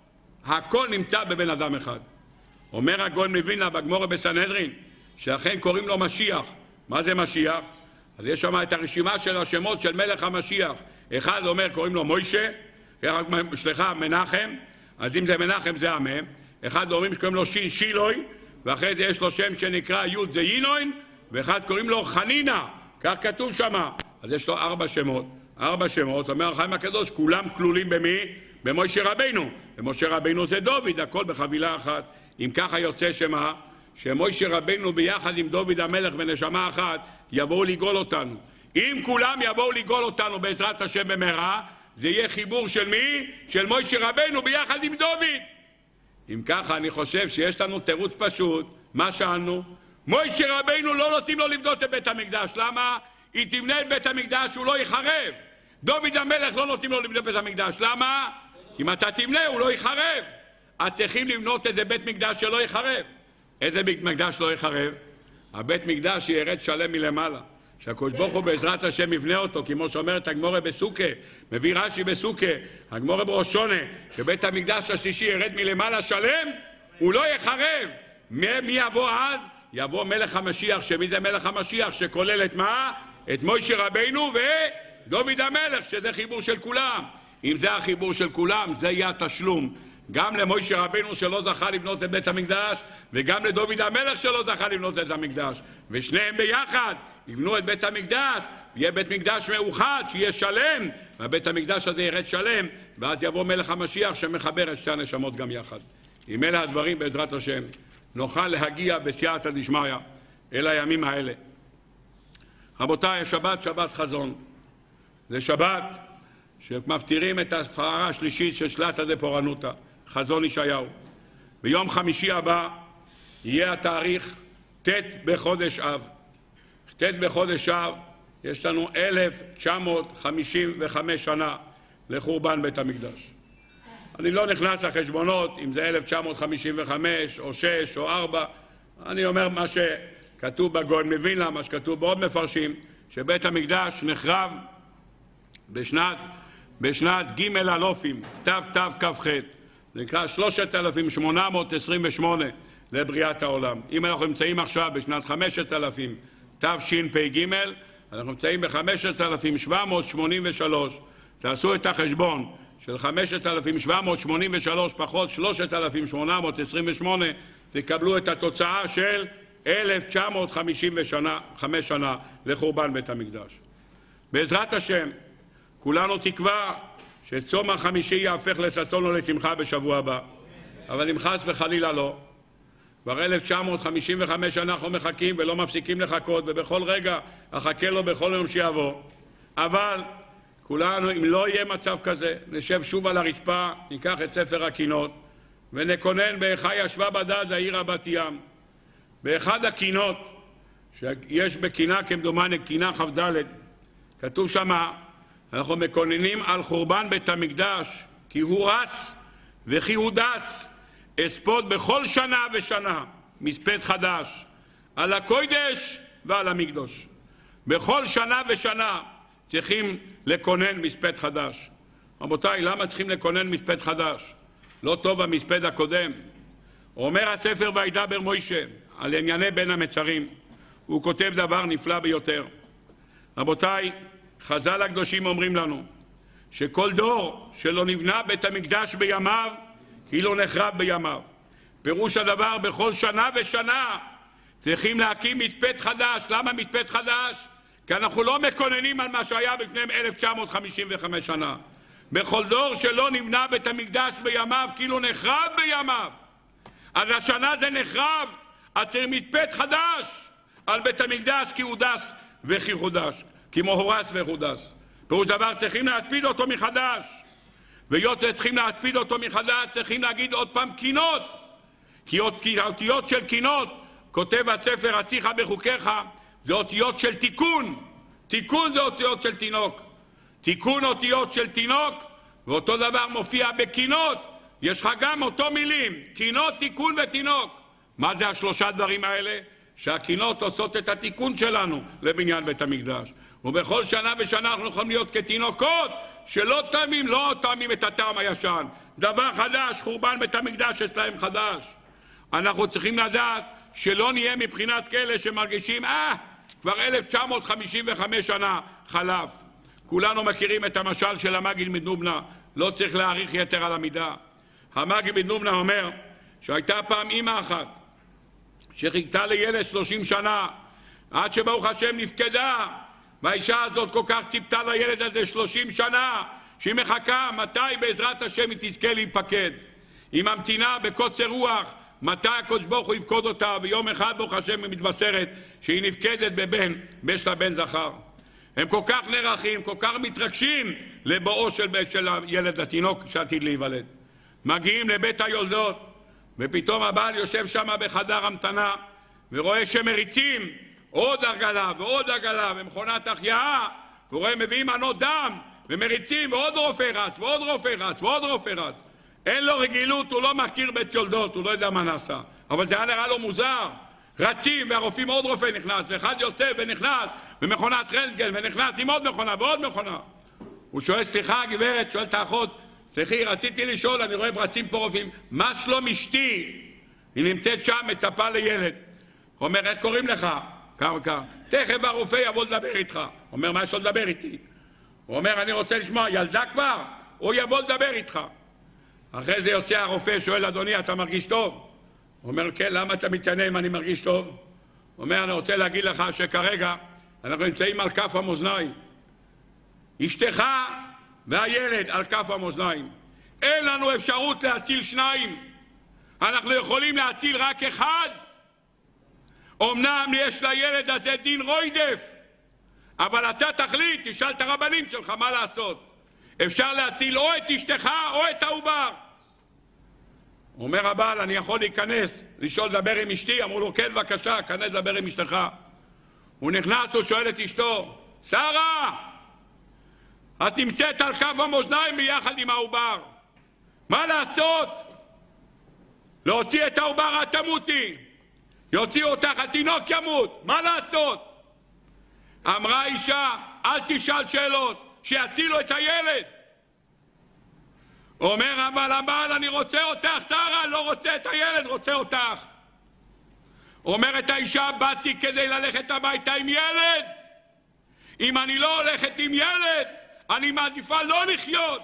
הכל נמצא בבן אדם אחד. אומר הגאון מווילנה בגמרא בסנהדרין, שאכן קוראים לו משיח. מה זה משיח? אז יש שם את הרשימה של השמות של מלך המשיח. אחד אומר קוראים לו מוישה, סליחה, מנחם, אז אם זה מנחם זה המם. אחד אומרים שקוראים לו שין שילוי, ואחרי זה יש לו שם שנקרא יוד זה ינוין, ואחד קוראים לו חנינה, כך כתוב שם. אז יש לו ארבע שמות. ארבע שמות, אומר החיים הקדוש, כולם כלולים במי? במשה רבינו. ומשה רבינו זה דוד, הכל בחבילה אחת. אם ככה יוצא שמה? שמשה רבינו ביחד עם דוד המלך בנשמה אחת יבואו לגאול אותנו. אם כולם יבואו לגאול אותנו בעזרת השם במהרה, זה יהיה חיבור של מי? של משה רבינו ביחד עם דוד. אם ככה אני חושב שיש לנו תירוץ פשוט. מה שאלנו? משה רבינו לא נותנים לו לבנות את בית המקדש. למה? היא תבנה את בית המקדש, הוא לא יחרב. דוד המלך לא נותנים לו לבנות את בית המקדש. למה? כי אם אתה תבנה הוא לא יחרב. אז צריכים לבנות את זה בית מקדש שלא יחרב. איזה בית מקדש לא יחרב? הבית מקדש ירד שלם מלמעלה. שהקדוש ברוך הוא בעזרת השם יבנה אותו, כמו שאומרת הגמרא בסוכה, מביא רש"י בסוכה, הגמרא בראש שונה, שבית המקדש השלישי ירד מלמעלה שלם, הוא לא יחרב. מי, מי יבוא אז? יבוא מלך המשיח. שמי זה מלך המשיח? שכולל את מה? את משה רבינו ודוד המלך, שזה חיבור של כולם. אם זה החיבור של כולם, זה יהיה התשלום. גם למשה רבינו שלא זכה לבנות את בית המקדש, וגם לדוד המלך שלא זכה לבנות את המקדש. ושניהם ביחד יבנו את בית המקדש, יהיה בית מקדש מאוחד, שיהיה שלם, והבית המקדש הזה ירד שלם, ואז יבוא מלך המשיח שמחבר את שתי הנשמות גם יחד. אם אלה הדברים בעזרת השם, נוכל להגיע בסייעתא דשמיא אל הימים האלה. רבותיי, השבת שבת חזון. זה שבת שמפטירים את ההפטרה השלישית של שלטא דפורענותא, חזון ישעיהו. ביום חמישי הבא יהיה התאריך ט' בחודש אב. ט' בחודש אב יש לנו אלף תשע מאות חמישים וחמש שנה לחורבן בית המקדש. אני לא נכנס לחשבונות אם זה אלף תשע מאות חמישים וחמש או שש או ארבע. אני אומר מה שכתוב בגאון מווילנה, מה שכתוב בעוד מפרשים, שבית המקדש נחרב בשנת בשנת ג' אלופים, תתכ"ח. זה נקרא שלושת אלפים שמונה מאות עשרים ושמונה לבריאת העולם. אם אנחנו נמצאים עכשיו בשנת חמשת אלפים תשפ"ג, אנחנו נמצאים ב-חמשת אלפים שבע מאות שמונים ושלוש. תעשו את החשבון של חמשת אלפים שבע מאות שמונים ושלוש פחות שלושת אלפים שמונה מאות עשרים ושמונה, תקבלו את התוצאה של אלף תשע מאות חמישים וחמש שנה לחורבן בית המקדש. בעזרת השם, כולנו תקווה שצום החמישי יהפך לששון ולשמחה בשבוע הבא. אבל אם חס וחלילה לא, כבר אלף תשע מאות חמישים וחמש שנה אנחנו מחכים ולא מפסיקים לחכות, ובכל רגע אחכה לו בכל יום שיבוא. אבל כולנו, אם לא יהיה מצב כזה, נשב שוב על הרצפה, ניקח את ספר הקינות ונקונן באיכה ישבה בדד העיר בת ים. באחד הקינות, שיש בקינה כמדומני, קינה כ"ד, כתוב שמה, אנחנו מקוננים על חורבן בית המקדש, כי הוא רס וכי הוא דס, אספוד בכל שנה ושנה מספד חדש, על הקודש ועל המקדוש. בכל שנה ושנה צריכים לקונן מספד חדש. רבותיי, למה צריכים לקונן מספד חדש? לא טוב המספד הקודם. אומר הספר וידבר מוישה על ענייני בין המצרים. הוא כותב דבר נפלא ביותר. רבותיי, חז"ל הקדושים אומרים לנו שכל דור שלא נבנה בית המקדש בימיו, כאילו נחרב בימיו. פירוש הדבר, בכל שנה ושנה צריכים להקים מספד חדש. למה מספד חדש? כי אנחנו לא מקוננים על מה שהיה לפני אלף תשע מאות חמישים וחמש שנה. בכל דור שלא נבנה בית המקדש בימיו, כאילו נחרב בימיו. אז השנה זה נחרב, אז צריך מספד חדש על בית המקדש כי הודס וכי חודש, כמו הורס וחודס. פירוש דבר, צריכים להספיד אותו מחדש. והיות צריכים להספיד אותו מחדש, צריכים להגיד עוד פעם קינות. כי אותיות של קינות, כותב הספר עשיך בחוקיך, זה אותיות של תיקון. תיקון זה אותיות של תינוק. תיקון אותיות של תינוק, ואותו דבר מופיע בקינות. יש לך גם אותו מילים, קינות, תיקון ותינוק. מה זה השלושה דברים האלה? שהקינות עושות את התיקון שלנו לבניין בית המקדש. ובכל שנה ושנה אנחנו יכולים להיות כתינוקות שלא תאמים, לא תאמים את הטעם הישן. דבר חדש, חורבן בית המקדש אצלהם חדש. אנחנו צריכים לדעת שלא נהיה מבחינת כאלה שמרגישים, אה, כבר אלף תשע מאות חמישים וחמש שנה חלף. כולנו מכירים את המשל של המגיד מדובנה, לא צריך להעריך יתר על המידה. המגיד מדובנה אומר שהייתה פעם אמא אחת שחיכתה לילד שלושים שנה, עד שברוך השם נפקדה, והאישה הזאת כל כך ציפתה לילד הזה שלושים שנה, שהיא מחכה מתי בעזרת השם היא תזכה להיפקד. היא ממתינה בקוצר רוח, מתי הקדוש ברוך הוא יפקוד אותה, ויום אחד ברוך השם היא מתבשרת שהיא נפקדת בבן, יש לה בן זכר. הם כל כך נערכים, כל כך מתרגשים לבואו של, של הילד התינוק שעתיד להיוולד. מגיעים לבית היולדות, ופתאום הבעל יושב שם בחדר המתנה, ורואה שמריצים עוד עגלה ועוד עגלה ומכונת החייאה, ורואה מביאים מנות דם ומריצים, ועוד רופא רץ ועוד רופא רץ ועוד רופא רץ. אין לו רגילות, הוא לא מכיר בית יולדות, הוא לא יודע מה נעשה, אבל זה היה נראה לו מוזר. רצים והרופאים, עוד רופא נכנס, ואחד יוצא ונכנס במכונת רנטגן, ונכנס עם עוד מכונה ועוד מכונה. הוא שואל, סליחה גברת, שואל את האחות, סליחי, רציתי לשאול, אני רואה ברצים פה רופאים, מה שלום אשתי? היא נמצאת שם, מצפה לילד. הוא אומר, איך קוראים לך? כך וכך. תכף הרופא יבוא לדבר איתך. הוא אומר, מה יש לו לדבר איתי? הוא אומר, אני רוצה לשמוע, ילדה כבר? הוא יבוא לדבר איתך. אחרי זה יוצא הרופא, שואל, אדוני, אתה מרגיש טוב? הוא אומר, כן, למה אתה מתענה אם אני מרגיש טוב? הוא אומר, אני רוצה להגיד לך שכרגע אנחנו נמצאים על כף המאזניים. אשתך והילד על כף המאזניים. אין לנו אפשרות להציל שניים. אנחנו יכולים להציל רק אחד. אמנם יש לילד הזה דין רוידף, אבל אתה תחליט, תשאל את הרבנים שלך מה לעשות. אפשר להציל או את אשתך או את העובר. אומר הבעל, אני יכול להיכנס, לשאול לדבר עם אשתי? אמרו לו, כן, בבקשה, כנס לדבר עם אשתך. הוא נכנס, הוא שואל את אשתו, שרה, את נמצאת על כף המאזניים ביחד עם העובר. מה לעשות? להוציא את העובר, את תמותי. יוציאו אותך, התינוק ימות. מה לעשות? אמרה אישה, אל תשאל שאלות, שיצילו את הילד. אומר אבל הבעל, אני רוצה אותך, שרה, לא רוצה את הילד, רוצה אותך. אומרת האישה, באתי כדי ללכת הביתה עם ילד. אם אני לא הולכת עם ילד, אני מעדיפה לא לחיות.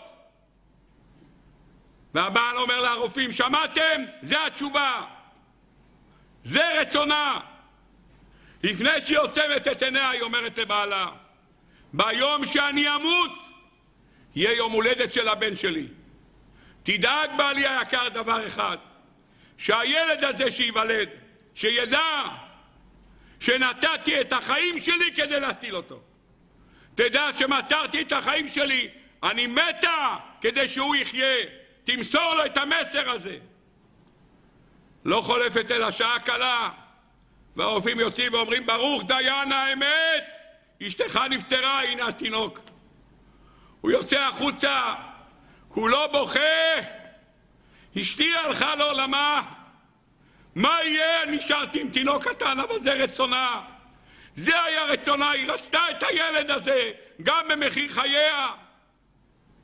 והבעל אומר לרופאים, שמעתם? זה התשובה. זה רצונה. לפני שהיא עוצמת את עיניה, היא אומרת לבעלה, ביום שאני אמות, יהיה יום הולדת של הבן שלי. תדאג בעלי היקר דבר אחד, שהילד הזה שיוולד, שידע שנתתי את החיים שלי כדי להציל אותו. תדע שמסרתי את החיים שלי, אני מתה כדי שהוא יחיה. תמסור לו את המסר הזה. לא חולפת אלא שעה קלה, והרופאים יוצאים ואומרים, ברוך דיין האמת, אשתך נפטרה, הנה התינוק. הוא יוצא החוצה, הוא לא בוכה, אשתי הלכה לעולמה, מה יהיה? נשארתי עם תינוק קטן, אבל זה רצונה. זה היה רצונה, היא רצתה את הילד הזה, גם במחיר חייה.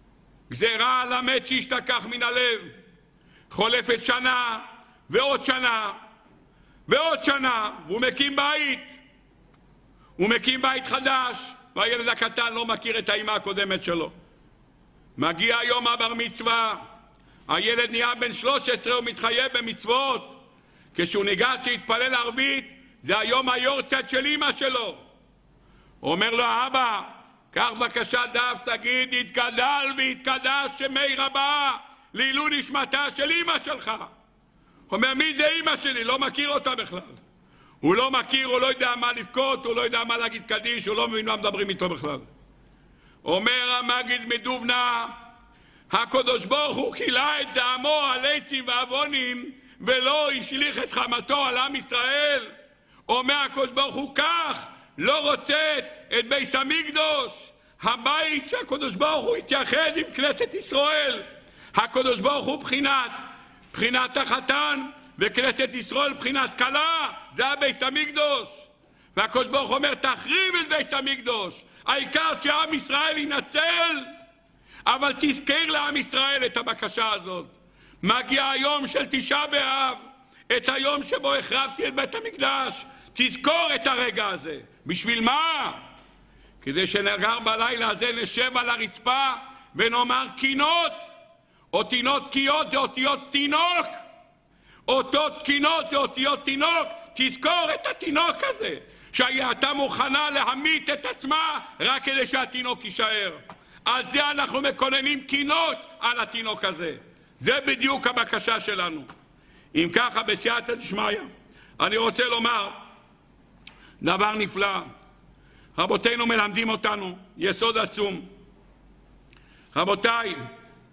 גזירה על המת שהשתכח מן הלב. חולפת שנה ועוד שנה ועוד שנה, והוא מקים בית. הוא מקים בית חדש, והילד הקטן לא מכיר את האמא הקודמת שלו. מגיע יום הבר מצווה, הילד נהיה בן שלוש עשרה ומתחייב במצוות. כשהוא ניגש להתפלל ערבית, זה היום היורצייט של אמא שלו. אומר לו, אבא, קח בבקשה דף, תגיד, יתגדל ויתקדש שמי רבה לעילוי נשמתה של אמא שלך. אומר, מי זה אמא שלי? לא מכיר אותה בכלל. הוא לא מכיר, הוא לא יודע מה לבכות, הוא לא יודע מה להגיד קדיש, הוא לא מבין מה מדברים איתו בכלל. אומר המגיד מדובנה, הקדוש ברוך הוא קילה את זעמו על עצים ועוונים, ולא השליך את חמתו על עם ישראל. אומר הקדוש ברוך הוא כך, לא רוצה את בית המקדש, הבית שהקדוש ברוך הוא התייחד עם כנסת ישראל. הקדוש ברוך הוא בחינת, בחינת החתן, וכנסת ישראל בחינת כלה, זה הבית המקדש. והקדוש ברוך הוא אומר, תחריב את בית המקדש, העיקר שעם ישראל ינצל, אבל תזכיר לעם ישראל את הבקשה הזאת. מגיע היום של תשעה באב, את היום שבו החרבתי את בית המקדש. תזכור את הרגע הזה. בשביל מה? כדי שנגר בלילה הזה נשב על הרצפה ונאמר קינות. אותיות קיות זה אותיות תינוק. אותות קינות זה אותיות תינוק. תזכור את התינוק הזה, שהייתה מוכנה להמית את עצמה רק כדי שהתינוק יישאר. על זה אנחנו מקוננים קינות, על התינוק הזה. זה בדיוק הבקשה שלנו. אם ככה, בסייעתא דשמיא, אני רוצה לומר דבר נפלא. רבותינו מלמדים אותנו יסוד עצום. רבותיי,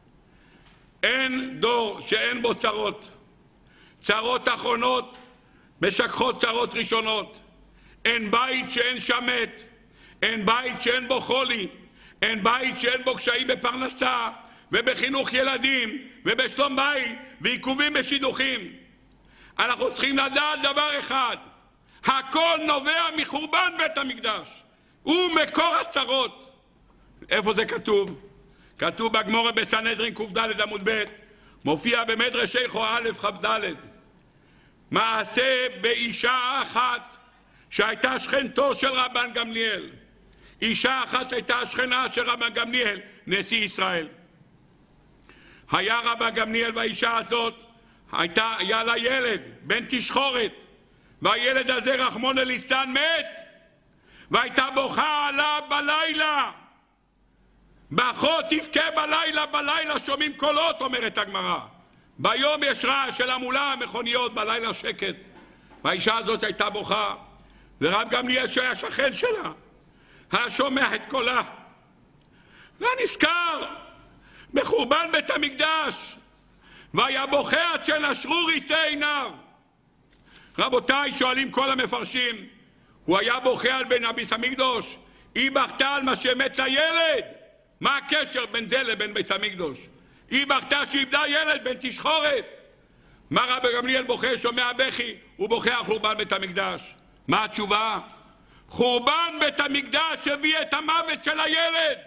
אין דור שאין בו צרות. צרות אחרונות משכחות צרות ראשונות. אין בית שאין שם מת. אין בית שאין בו חולי. אין בית שאין בו קשיים בפרנסה ובחינוך ילדים ובשלום בית ועיכובים בשידוכים. אנחנו צריכים לדעת דבר אחד, הכל נובע מחורבן בית המקדש. הוא מקור הצרות. איפה זה כתוב? כתוב בגמרא בסנהדרין ק"ד עמוד ב', מופיע במדרש איכו א' כ"ד, מעשה באישה אחת שהייתה שכנתו של רבן גמליאל. אישה אחת הייתה שכנה של רבן גמליאל, נשיא ישראל. היה רבן גמליאל והאישה הזאת, הייתה, היה לה ילד, בן תשחורת, והילד הזה רחמנא ליצלן מת, והייתה בוכה עליו בלילה. באחות תבכה בלילה, בלילה שומעים קולות, אומרת הגמרא. ביום יש רעש של המולה, מכוניות, בלילה שקט. והאישה הזאת הייתה בוכה, ורב גמליאל שהיה שכן שלה, היה שומע את קולה, ונזכר בחורבן בית המקדש, והיה בוכה עד שנשרו ריסי עיניו. רבותיי, שואלים כל המפרשים, הוא היה בוכה על בן הביס המקדוש? היא בכתה על מה שמת לילד. מה הקשר בין זה לבין בית המקדוש? היא בכתה שאיבדה ילד בן תשחורת. מה רבי גמליאל בוכה, שומע בכי? הוא בוכה על חורבן בית המקדש. מה התשובה? חורבן בית המקדש הביא את המוות של הילד.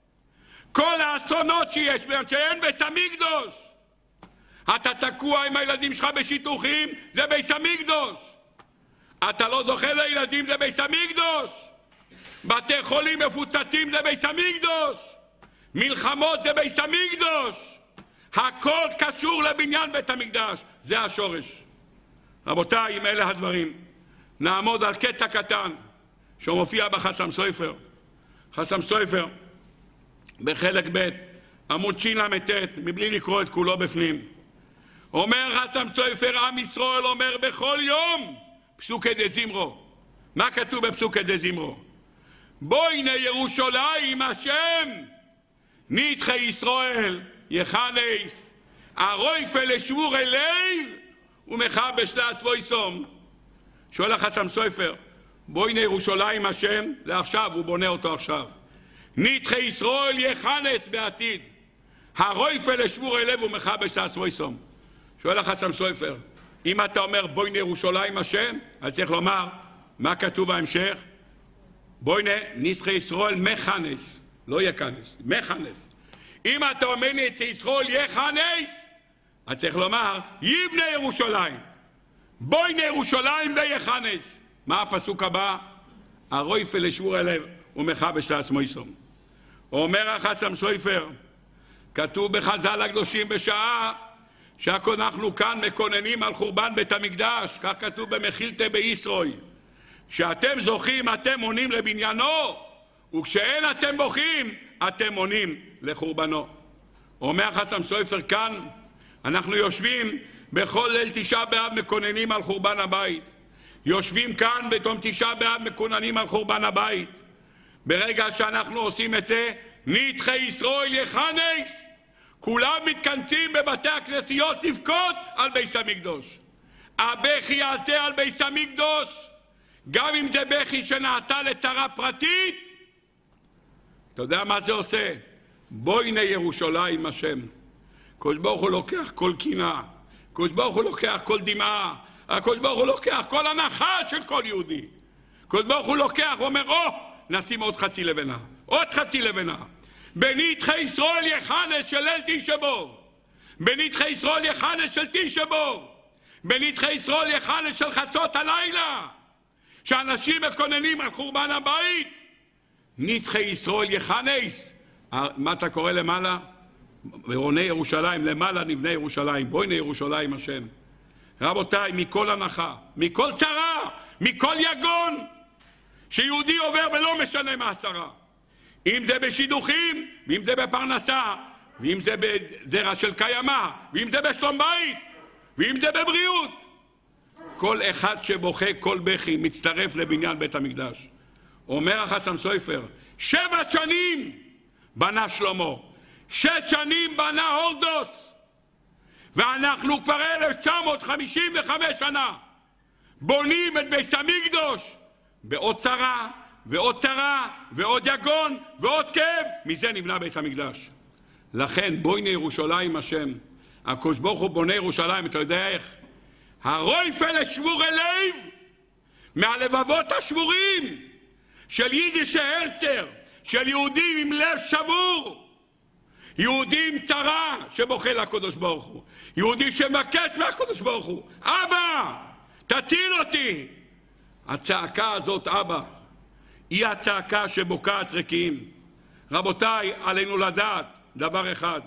כל האסונות שיש בין שאין בית המקדוש. אתה תקוע עם הילדים שלך בשיתוחים, זה בית המקדוש. אתה לא זוכה לילדים, זה בית המקדוש. בתי חולים מפוצצים, זה בית המקדוש. מלחמות זה בית המקדוש. הכל קשור לבניין בית המקדש, זה השורש. רבותיי, אם אלה הדברים, נעמוד על קטע קטן שמופיע בחסם סופר. חסם סופר בחלק ב' עמוד של"ט, מבלי לקרוא את כולו בפנים. אומר חסם סופר, עם ישראל אומר בכל יום פסוקי דזמרו. מה כתוב בפסוקי דזמרו? בואי ירושלים השם נדחי ישראל יכנס הרויפה לשבור אליו ומחבש לעצמו יסום. שואל החסם סופר, בואי ירושלים השם, זה עכשיו, הוא בונה אותו עכשיו. נדחי ישראל יכנס בעתיד הרויפה לשבור אליו ומחבש לעצמו יסום. שואל החסם סופר, אם אתה אומר בואי ירושלים השם, אז צריך לומר מה כתוב בהמשך? בואי נדחי ישראל מכנס, לא יכנס, מכנס. אם אתה אומר לי אצל ישראל יכנס, אז צריך לומר, יבנה ירושלים. בואי ירושלים ויכנס. מה הפסוק הבא? הרויפל לשבור אליו ומחבש לעצמו יסום. אומר החסם סופר, כתוב בחז"ל הקדושים בשעה שאנחנו כאן מקוננים על חורבן בית המקדש, כך כתוב במחילתא בישראל, שאתם זוכים אתם עונים לבניינו, וכשאין אתם בוכים אתם עונים לחורבנו. אומר החסם סופר, כאן אנחנו יושבים בכל ליל תשעה באב מקוננים על חורבן הבית, יושבים כאן בתום תשעה באב מקוננים על חורבן הבית. ברגע שאנחנו עושים את זה, נדחי ישראל יכנס, כולם מתכנסים בבתי הכנסיות לבכות על בית המקדוש. הבכי יעשה על בית המקדוש, גם אם זה בכי שנעשה לצרה פרטית. אתה יודע מה זה עושה? בואי הנה ירושלים השם. הקדוש ברוך הוא לוקח כל קנאה, הקדוש ברוך הוא לוקח כל דמעה, הקדוש ברוך הוא לוקח כל הנחה של כל יהודי. הקדוש ברוך הוא לוקח ואומר, או, נשים עוד חצי לבנה, עוד חצי לבנה. בנדחי ישראל יכנס של ליל תשעה באב, בנדחי ישראל יכנס של תשעה באב, בנדחי ישראל יכנס של חצות הלילה, שאנשים מקוננים על חורבן הבית. נדחי ישראל יכנס, מה אתה קורא למעלה? ועוני ירושלים, למעלה נבנה ירושלים. בואי הנה ירושלים השם. רבותיי, מכל הנחה, מכל צרה, מכל יגון שיהודי עובר ולא משנה מה הצרה, אם זה בשידוכים, ואם זה בפרנסה, ואם זה בזרע של קיימה, ואם זה בשלום בית, ואם זה בבריאות, כל אחד שבוכה כל בכי מצטרף לבניין בית המקדש. אומר החסם סופר, שבע שנים בנה שלמה, שש שנים בנה הורדוס, ואנחנו כבר אלף תשע מאות חמישים וחמש שנה בונים את בית המקדוש בעוד צרה ועוד צרה ועוד יגון ועוד כאב. מזה נבנה בית המקדש. לכן בואי הנה ירושלים השם. הקדוש ברוך הוא בונה ירושלים, אתה יודע איך? הרויפל לשבור אליו, מהלבבות השבורים של יידיש הרצר, של יהודים עם לב שבור, יהודי עם צרה שבוכה לקדוש ברוך הוא, יהודי שמבקש מהקדוש ברוך הוא, אבא תציל אותי. הצעקה הזאת, אבא, היא הצעקה שבוקעת רקיעים. רבותיי, עלינו לדעת דבר אחד,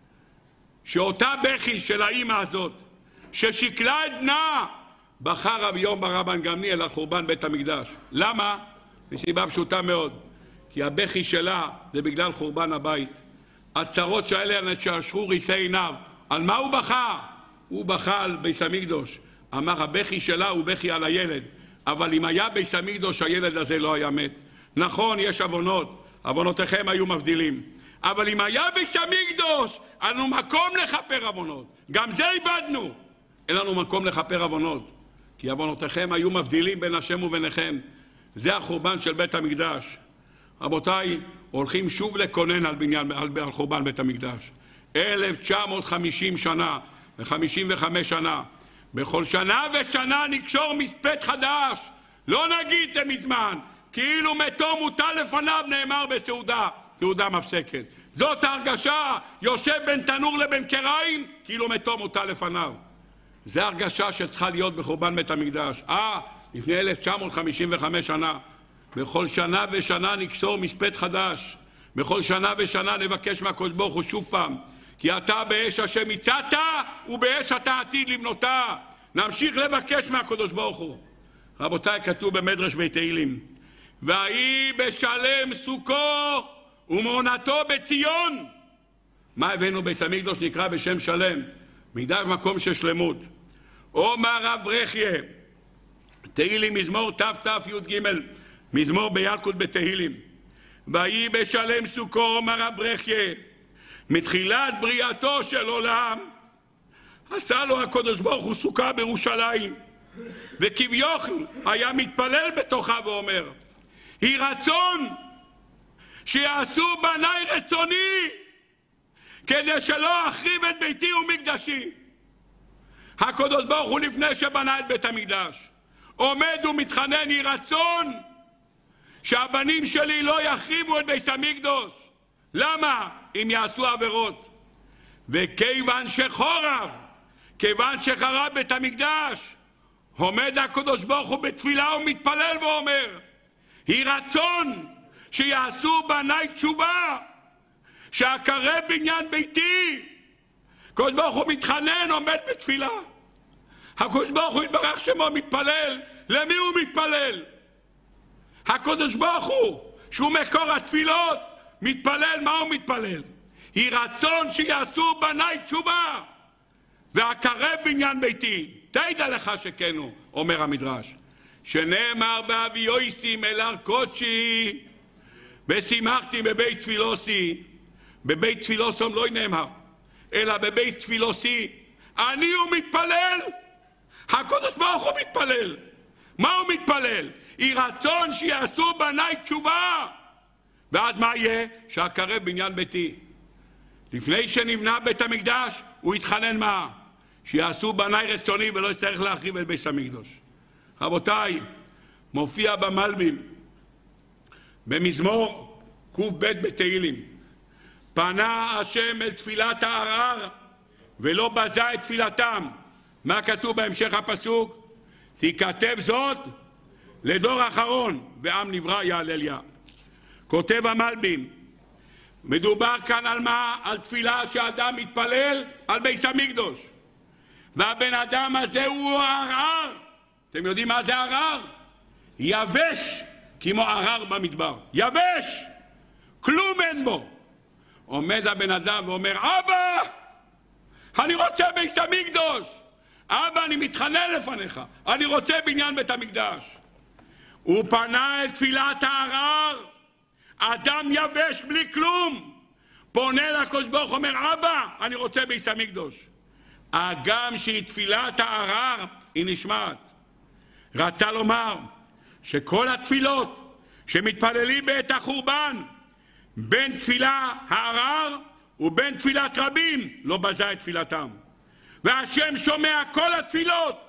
שאותה בכי של האמא הזאת ששיקלה את בנה, בכה רבי יום בר רבן גמליאל על חורבן בית המקדש. למה? מסיבה פשוטה מאוד, כי הבכי שלה זה בגלל חורבן הבית. הצרות שהאלה שעשרו ריסי עיניו, על מה הוא בכה? הוא בכה על בית המקדוש. אמר, הבכי שלה הוא בכי על הילד, אבל אם היה בית המקדוש הילד הזה לא היה מת. נכון, יש אבונות, אבונותיכם היו מבדילים, אבל אם היה בית המקדוש, אין לנו מקום לחפר אבונות. גם זה איבדנו. אין לנו מקום לחפר אבונות, כי אבונותיכם היו מבדילים בין השם וביניכם. זה החורבן של בית המקדש. רבותיי, הולכים שוב לקונן על בניין, על, על חורבן בית המקדש. אלף תשע מאות חמישים שנה ו-חמישים וחמש שנה. בכל שנה ושנה נקשור מספט חדש. לא נגיד זה מזמן, כאילו מתו מוטל לפניו, נאמר בסעודה, סעודה מפסקת. זאת ההרגשה, יושב בין תנור לבין קריים, כאילו מתו מוטל לפניו. זה הרגשה שצריכה להיות בחורבן בית המקדש. אה, לפני אלף תשע מאות חמישים וחמש שנה. בכל שנה ושנה נקשור מספט חדש. בכל שנה ושנה נבקש מהקדוש ברוך הוא שוב פעם, כי אתה באש השם הצעת ובאש אתה עתיד לבנותה. נמשיך לבקש מהקדוש ברוך הוא. רבותיי, כתוב במדרש בית תהילים, ויהי בשלם סוכו ומעונתו בציון. מה הבאנו בית המקדוש נקרא בשם שלם? מידה מקום של שלמות. אומר רב ברכיה, תהילים מזמור תת"י"ג, מזמור בילקוט בתהילים. ויהי בשלם סוכו, אומר רב ברכיה, מתחילת בריאתו של עולם עשה לו הקדוש ברוך הוא סוכה בירושלים, וכביכול היה מתפלל בתוכה ואומר, היא רצון שיעשו בניי רצוני, כדי שלא אחריב את ביתי ומקדשי. הקדוש ברוך הוא לפני שבנה את בית המקדש עומד ומתחנן, היא רצון שהבנים שלי לא יחריבו את בית המקדוש. למה? אם יעשו עבירות. וכיוון שחורב, כיוון שחרב בית המקדש, עומד הקדוש ברוך הוא בתפילה ומתפלל ואומר, יהי רצון שיעשו בניי תשובה, שאקרב בניין ביתי. הקדוש ברוך הוא מתחנן, עומד בתפילה. הקדוש ברוך הוא יתברך שמו מתפלל. למי הוא מתפלל? הקדוש ברוך הוא, שהוא מקור התפילות, מתפלל. מה הוא מתפלל? יהי רצון שיעשו בניי תשובה ואקרב בניין ביתי. תדע לך שכנו, אומר המדרש, שנאמר באבי יויסים אל הר קודשי ושימחתי בבית תפילוסי. בבית תפילוסום לא נאמר, אלא בבית תפילוסי. אני הוא מתפלל. הקדוש ברוך הוא מתפלל. מה הוא מתפלל? יהי רצון שיעשו בניי תשובה. ואז מה יהיה? שאקרב בניין ביתי. לפני שנבנה בית המקדש הוא התחנן מה? שיעשו בניי רצוני ולא יצטרך להחריב את בית המקדש. רבותיי, מופיע במלבים במזמור ק"ב בתהילים, פנה השם אל תפילת הערר ולא בזה את תפילתם. מה כתוב בהמשך הפסוק? תיכתב זאת לדור אחרון ועם נברא יהלליה. כותב המלבים, מדובר כאן על מה? על תפילה שאדם מתפלל על בית המקדש, והבן אדם הזה הוא ערער. אתם יודעים מה זה ערער? יבש כמו ערער במדבר. יבש, כלום אין בו. עומד הבן אדם ואומר, אבא, אני רוצה בית המקדש. אבא, אני מתחנן לפניך, אני רוצה בניין בית המקדש. הוא פנה אל תפילת הערר. אדם יבש בלי כלום פונה לקדוש ברוך הוא, אומר, אבא, אני רוצה בית המקדש. הגם שהיא תפילת הערר היא נשמעת. רצה לומר שכל התפילות שמתפללים בעת החורבן, בין תפילה הערר ובין תפילת רבים, לא בזה את תפילתם. והשם שומע כל התפילות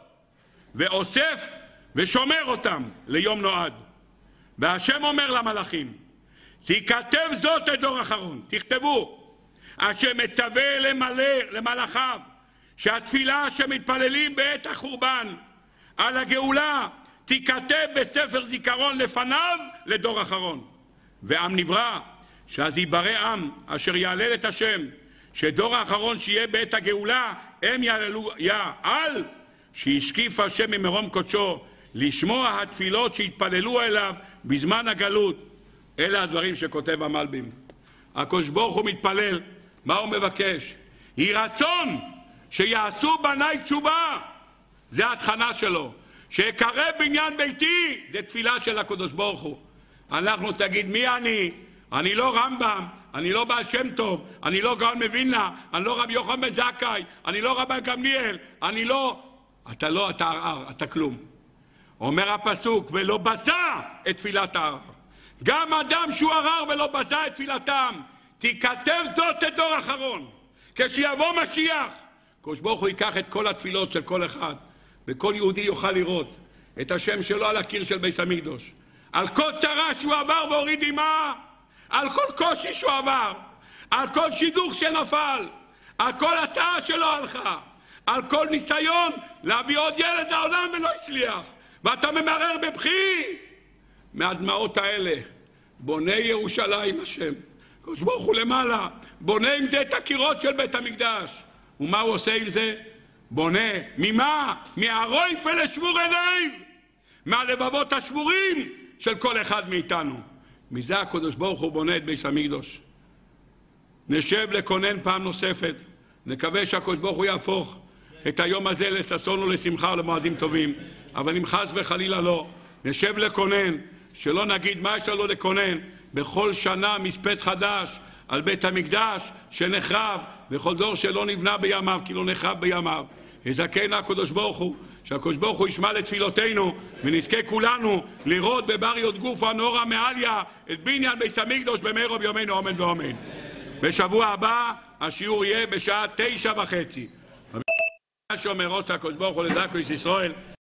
ואוסף ושומר אותם ליום נועד. והשם אומר למלאכים, תיכתב זאת לדור אחרון. תכתבו, השם מצווה למלא למלאכיו שהתפילה שמתפללים בעת החורבן על הגאולה תיכתב בספר זיכרון לפניו לדור אחרון. ועם נברא, שאז ייברא עם אשר יעלל את השם, שדור האחרון שיהיה בעת הגאולה הם יעללו יעל, שישקיף השם ממרום קודשו לשמוע התפילות שהתפללו אליו בזמן הגלות. אלה הדברים שכותב המלבים. הקדוש ברוך הוא מתפלל. מה הוא מבקש? יהי רצון שיעשו בניי תשובה. זה ההתחנה שלו. שיקרב בניין ביתי. זה תפילה של הקדוש ברוך הוא. אנחנו תגיד, מי אני? אני לא רמב"ם, אני לא בעל שם טוב, אני לא גאון מווילנה, אני לא רבי יוחנן בן זכאי, אני לא רבי גמליאל, אני לא... אתה לא, אתה ערער, אתה כלום. אומר הפסוק, ולא בזה את תפילת הערר. גם אדם שהוא ערער ולא בזה את תפילתם, תיכתב זאת לדור אחרון. כשיבוא משיח, הקדוש ברוך הוא ייקח את כל התפילות של כל אחד, וכל יהודי יוכל לראות את השם שלו על הקיר של בית המקדש. על כל צרה שהוא עבר והוריד דמעה, על כל קושי שהוא עבר, על כל שידוך שנפל, על כל הצעה שלא הלכה, על כל ניסיון להביא עוד ילד לעולם ולא הצליח, ואתה ממרר בבכי. מהדמעות האלה בונה ירושלים השם, הקדוש ברוך הוא למעלה, בונה עם זה את הקירות של בית המקדש. ומה הוא עושה עם זה? בונה. ממה? מהרויפל לשבור עיניו, מהלבבות השבורים של כל אחד מאיתנו. מזה הקדוש ברוך הוא בונה את בית המקדש. נשב לקונן פעם נוספת, נקווה שהקדוש ברוך הוא יהפוך את היום הזה לששון ולשמחה ולמועדים טובים. אבל אם חס וחלילה לא, נשב לקונן, שלא נגיד מה יש לנו לקונן. בכל שנה מספד חדש על בית המקדש שנחרב, וכל דור שלא נבנה בימיו כי לא נחרב בימיו. יזכנו הקדוש ברוך הוא, שהקדוש ברוך הוא ישמע לתפילותינו, ונזכה כולנו לראות בבריות גוף הנורא מעליה את בניין בית המקדש במהרה בימינו אמן ואמן. בשבוע הבא השיעור יהיה בשעה תשע וחצי. שומר רוצה הקדוש ברוך הוא לדעת כל ישראל